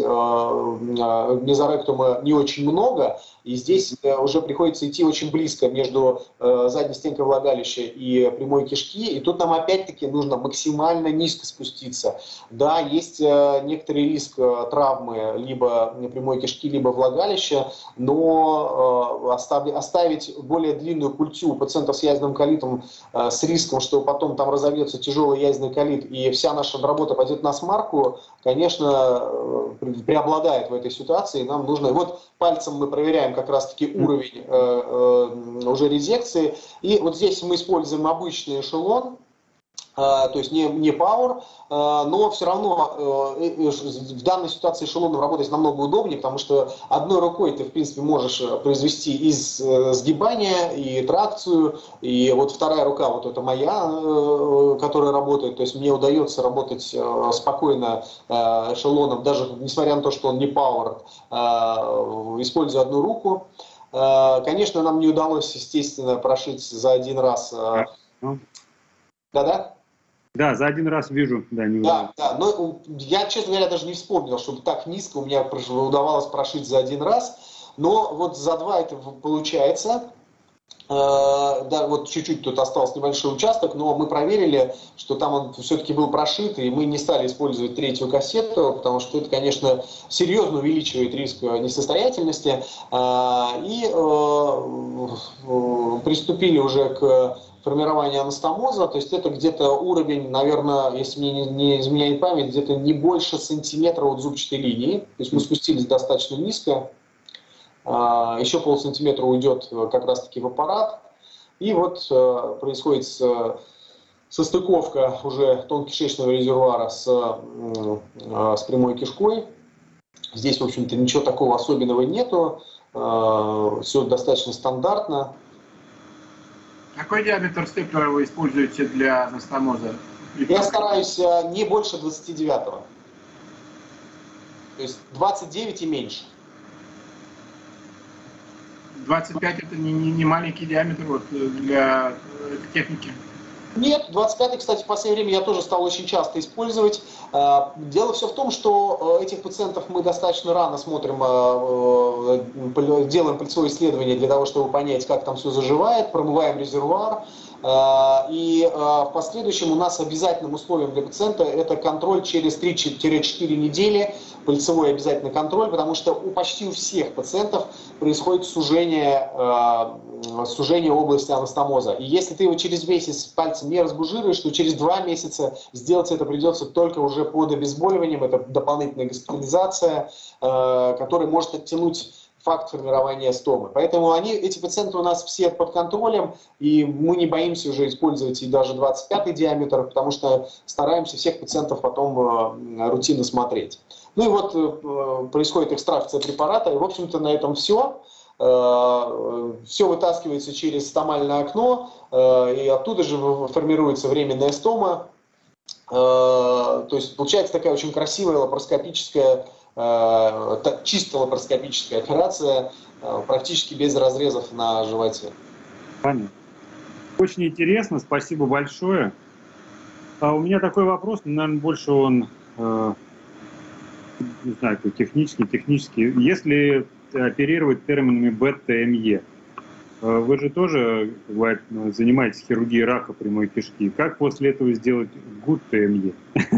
Speaker 2: мезоректума не очень много, и здесь уже приходится идти очень близко между задней стенкой влагалища и прямой кишки. И тут нам опять-таки нужно максимально низко спуститься. Да, есть некоторый риск травмы либо прямой кишки, либо влагалища, но оставить более длинную культю у пациентов с язвенным колитом э, с риском, что потом там разовьется тяжелый язвенный колит и вся наша работа пойдет на смарку, конечно, э, преобладает в этой ситуации. Нам нужно... Вот пальцем мы проверяем как раз-таки уровень э, э, уже резекции. И вот здесь мы используем обычный эшелон, то есть не, не Power, но все равно в данной ситуации эшелоном работать намного удобнее, потому что одной рукой ты, в принципе, можешь произвести и сгибание, и тракцию, и вот вторая рука, вот это моя, которая работает, то есть мне удается работать спокойно эшелоном, даже несмотря на то, что он не Power, используя одну руку. Конечно, нам не удалось, естественно, прошить за один раз. Да-да?
Speaker 1: Да, за один раз вижу. Да, не
Speaker 2: да, да, но я, честно говоря, даже не вспомнил, чтобы так низко у меня удавалось прошить за один раз. Но вот за два это получается. Да, вот чуть-чуть тут остался небольшой участок, но мы проверили, что там он все-таки был прошит, и мы не стали использовать третью кассету, потому что это, конечно, серьезно увеличивает риск несостоятельности. И приступили уже к формирование анастомоза, то есть это где-то уровень, наверное, если мне не, не изменяет память, где-то не больше сантиметра от зубчатой линии, то есть мы спустились достаточно низко, а, еще полсантиметра уйдет как раз-таки в аппарат, и вот а, происходит с, состыковка уже тонкокишечного резервуара с, а, с прямой кишкой. Здесь, в общем-то, ничего такого особенного нету, а, все достаточно стандартно.
Speaker 3: Какой диаметр степлера вы используете для анастомоза?
Speaker 2: Я стараюсь не больше двадцати девяти. То есть двадцать девять и меньше.
Speaker 3: двадцать пять это не, не, не маленький диаметр вот, для этой техники?
Speaker 2: Нет, двадцать пять, кстати, в последнее время я тоже стал очень часто использовать. Дело все в том, что этих пациентов мы достаточно рано смотрим, делаем пальцевое исследование для того, чтобы понять, как там все заживает, промываем резервуар. И в последующем у нас обязательным условием для пациента это контроль через три-четыре недели, пальцевой обязательный контроль, потому что у почти у всех пациентов происходит сужение, сужение области анастомоза. И если ты его через месяц пальцем не разбужируешь, то через два месяца сделать это придется только уже под обезболиванием, это дополнительная госпитализация, которая может оттянуть факт формирования стомы. Поэтому они, эти пациенты у нас все под контролем, и мы не боимся уже использовать и даже двадцать пятый диаметр, потому что стараемся всех пациентов потом э, рутинно смотреть. Ну и вот э, происходит экстракция препарата, и в общем-то на этом все. Э, все вытаскивается через стомальное окно, э, и оттуда же формируется временная стома. Э, то есть получается такая очень красивая лапароскопическая чисто лапароскопическая операция, практически без разрезов на животе.
Speaker 1: Понятно. Очень интересно, спасибо большое. А у меня такой вопрос, наверное, больше он, э, не знаю, какой технический, технический. Если оперировать терминами БТМЕ, вы же тоже, бывает, занимаетесь хирургией рака прямой кишки. Как после этого сделать ГУД-ТМЕ?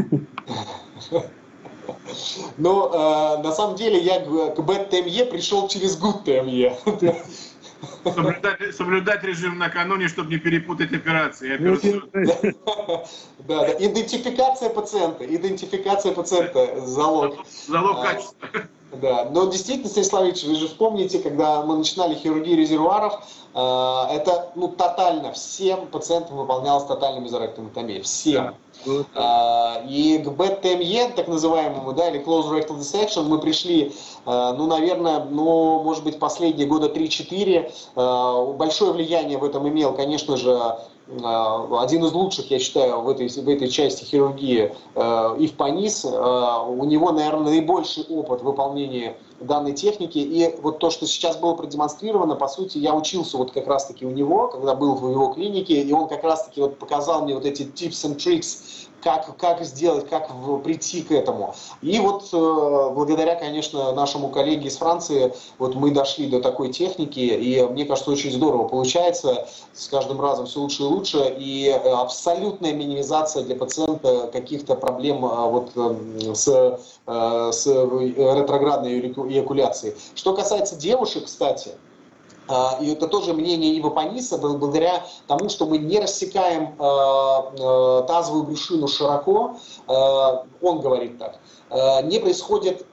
Speaker 2: Ну, э, на самом деле, я к БТМЕ пришел через ГУД-ТМЕ.
Speaker 3: Соблюдать, соблюдать режим накануне, чтобы не перепутать операции.
Speaker 2: Да, да, идентификация пациента, идентификация пациента, залог.
Speaker 3: Залог качества.
Speaker 2: Да, но действительно, Станислав Ильич, вы же вспомните, когда мы начинали хирургию резервуаров, э, это ну, тотально, всем пациентам выполнялась тотальная мезоректомиотомия, всем. Да. Э, и к БТМЕ, так называемому, да, или Closed Rectal Dissection, мы пришли, э, ну, наверное, ну, может быть, последние года три-четыре. Э, большое влияние в этом имел, конечно же, один из лучших, я считаю, в этой, в этой части хирургии, э, Ивпанис. Э, у него, наверное, наибольший опыт выполнения данной техники. И вот то, что сейчас было продемонстрировано, по сути, я учился вот как раз-таки у него, когда был в его клинике, и он как раз-таки вот показал мне вот эти tips and tricks, как, как сделать, как в, прийти к этому. И вот э, благодаря, конечно, нашему коллеге из Франции, вот мы дошли до такой техники, и мне кажется, очень здорово получается, с каждым разом все лучше и лучше, и абсолютная минимизация для пациента каких-то проблем э, вот, э, с, э, с ретроградной эякуляцией. Что касается девушек, кстати, и это тоже мнение Ивпаниса, благодаря тому, что мы не рассекаем тазовую брюшину широко, он говорит так, не происходит,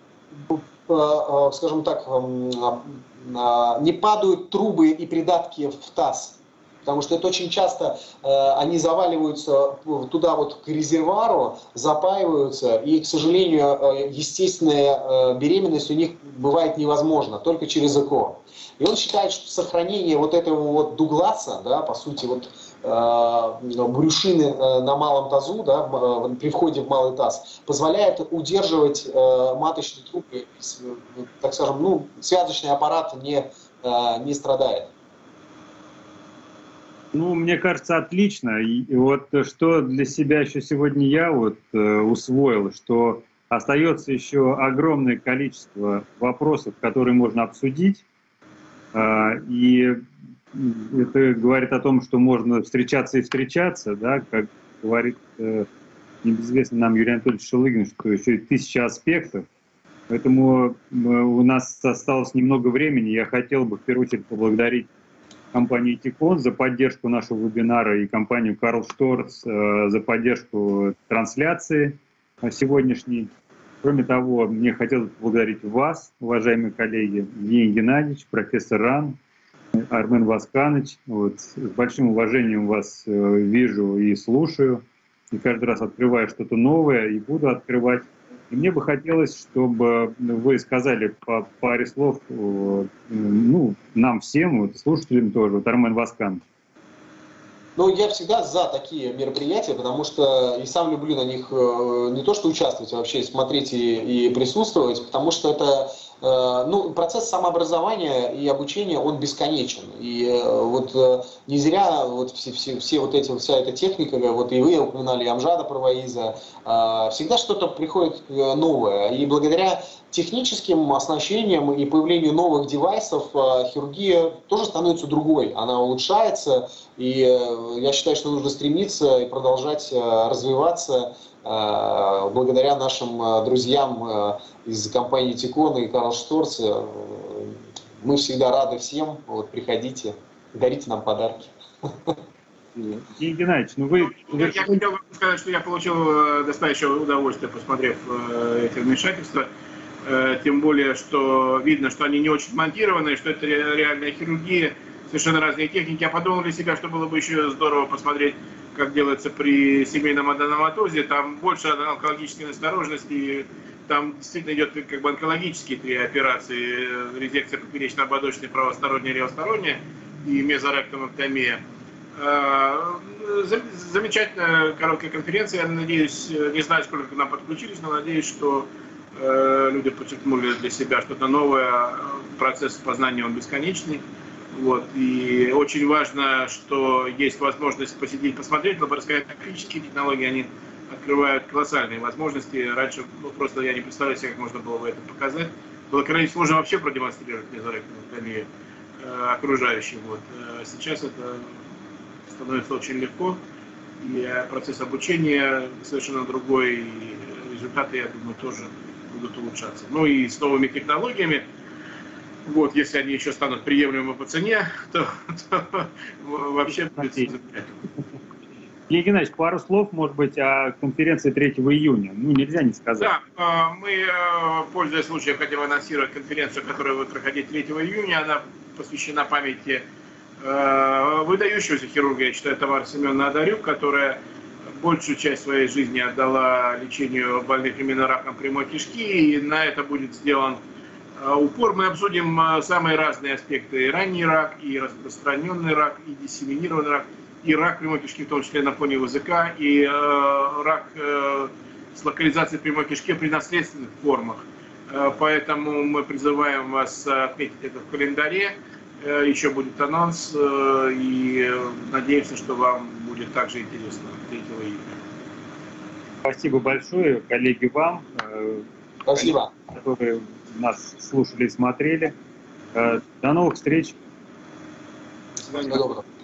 Speaker 2: скажем так, не падают трубы и придатки в таз. Потому что это очень часто э, они заваливаются туда вот к резервуару, запаиваются, и, к сожалению, э, естественная э, беременность у них бывает невозможна, только через ЭКО. И он считает, что сохранение вот этого вот дугласа, да, по сути, вот э, брюшины э, на малом тазу, да, в, при входе в малый таз, позволяет удерживать э, маточные трубы, так скажем, ну, связочный аппарат не, э, не страдает.
Speaker 1: Ну, мне кажется, отлично. И вот что для себя еще сегодня я вот э, усвоил, что остается еще огромное количество вопросов, которые можно обсудить. Э, и это говорит о том, что можно встречаться и встречаться, да, как говорит э, небезызвестный нам Юрий Анатольевич Шелыгин, что еще и тысяча аспектов. Поэтому э, у нас осталось немного времени. Я хотел бы в первую очередь поблагодарить компанию Тикон за поддержку нашего вебинара и компанию Карл Шторц э, за поддержку трансляции сегодняшней. Кроме того, мне хотелось поблагодарить вас, уважаемые коллеги, Евгений Геннадьевич, профессор Ран, Армен Васканович. Вот, с большим уважением вас э, вижу и слушаю, и каждый раз открываю что-то новое и буду открывать. И мне бы хотелось, чтобы вы сказали по паре слов, ну, нам всем, вот, слушателям тоже, вот, Армен Васканович.
Speaker 2: Ну, я всегда за такие мероприятия, потому что и сам люблю на них не то что участвовать, а вообще смотреть и, и присутствовать, потому что это, ну, процесс самообразования и обучения, он бесконечен. И вот не зря вот все, все, все вот эти, вся эта техника, вот и вы упоминали Амжада Парваиза, всегда что-то приходит новое. И благодаря техническим оснащением и появлению новых девайсов хирургия тоже становится другой, она улучшается, и я считаю, что нужно стремиться и продолжать развиваться благодаря нашим друзьям из компании Тикон и Карл Шторц. Мы всегда рады всем, вот, приходите, дарите нам подарки.
Speaker 1: Евгений Геннадьевич, ну вы...
Speaker 3: Я, я хотел бы сказать, что я получил настоящее удовольствие, посмотрев эти вмешательства. Тем более, что видно, что они не очень монтированы, что это реальная хирургия, совершенно разные техники. Я подумал для себя, что было бы еще здорово посмотреть, как делается при семейном аденоматозе. Там больше онкологической настороженности, там действительно идет как бы онкологические три операции: резекция поперечно-ободочной, правосторонняя, левосторонняя и мезоректомэктомия. Замечательная короткая конференция. Я надеюсь, не знаю, сколько к нам подключились, но надеюсь, что люди подчеркнули для себя что-то новое, процесс познания он бесконечный. Вот. И очень важно, что есть возможность посидеть, посмотреть, лапароскопические технологии, они открывают колоссальные возможности. Раньше ну, просто я не представляю себе, как можно было бы это показать. Было крайне сложно вообще продемонстрировать мезоректомию э, окружающим. Вот. Сейчас это становится очень легко. И процесс обучения совершенно другой. И результаты, я думаю, тоже будут улучшаться. Ну и с новыми технологиями, вот, если они еще станут приемлемы по цене, то, то вообще будет замечательно.
Speaker 1: Илья Геннадьевич, пару слов, может быть, о конференции третьего июня. Ну, нельзя не сказать.
Speaker 3: Да, мы, пользуясь случаем, хотим анонсировать конференцию, которая будет проходить третьего июня. Она посвящена памяти выдающегося хирурга, я считаю, Тамары Семеновны Одарюк, которая большую часть своей жизни отдала лечению больных именно раком прямой кишки, и на это будет сделан упор. Мы обсудим самые разные аспекты: и ранний рак, и распространенный рак, и диссеминированный рак, и рак прямой кишки, в том числе на фоне языка, и э, рак э, с локализацией прямой кишки при наследственных формах. Э, поэтому мы призываем вас отметить это в календаре. Э, еще будет анонс, э, и надеемся, что вам будет также интересно третьего июня.
Speaker 1: Спасибо большое, коллеги, вам. Э,
Speaker 2: Спасибо.
Speaker 1: Которые нас слушали и смотрели. Э, до новых встреч.
Speaker 3: До свидания.
Speaker 2: Всего доброго.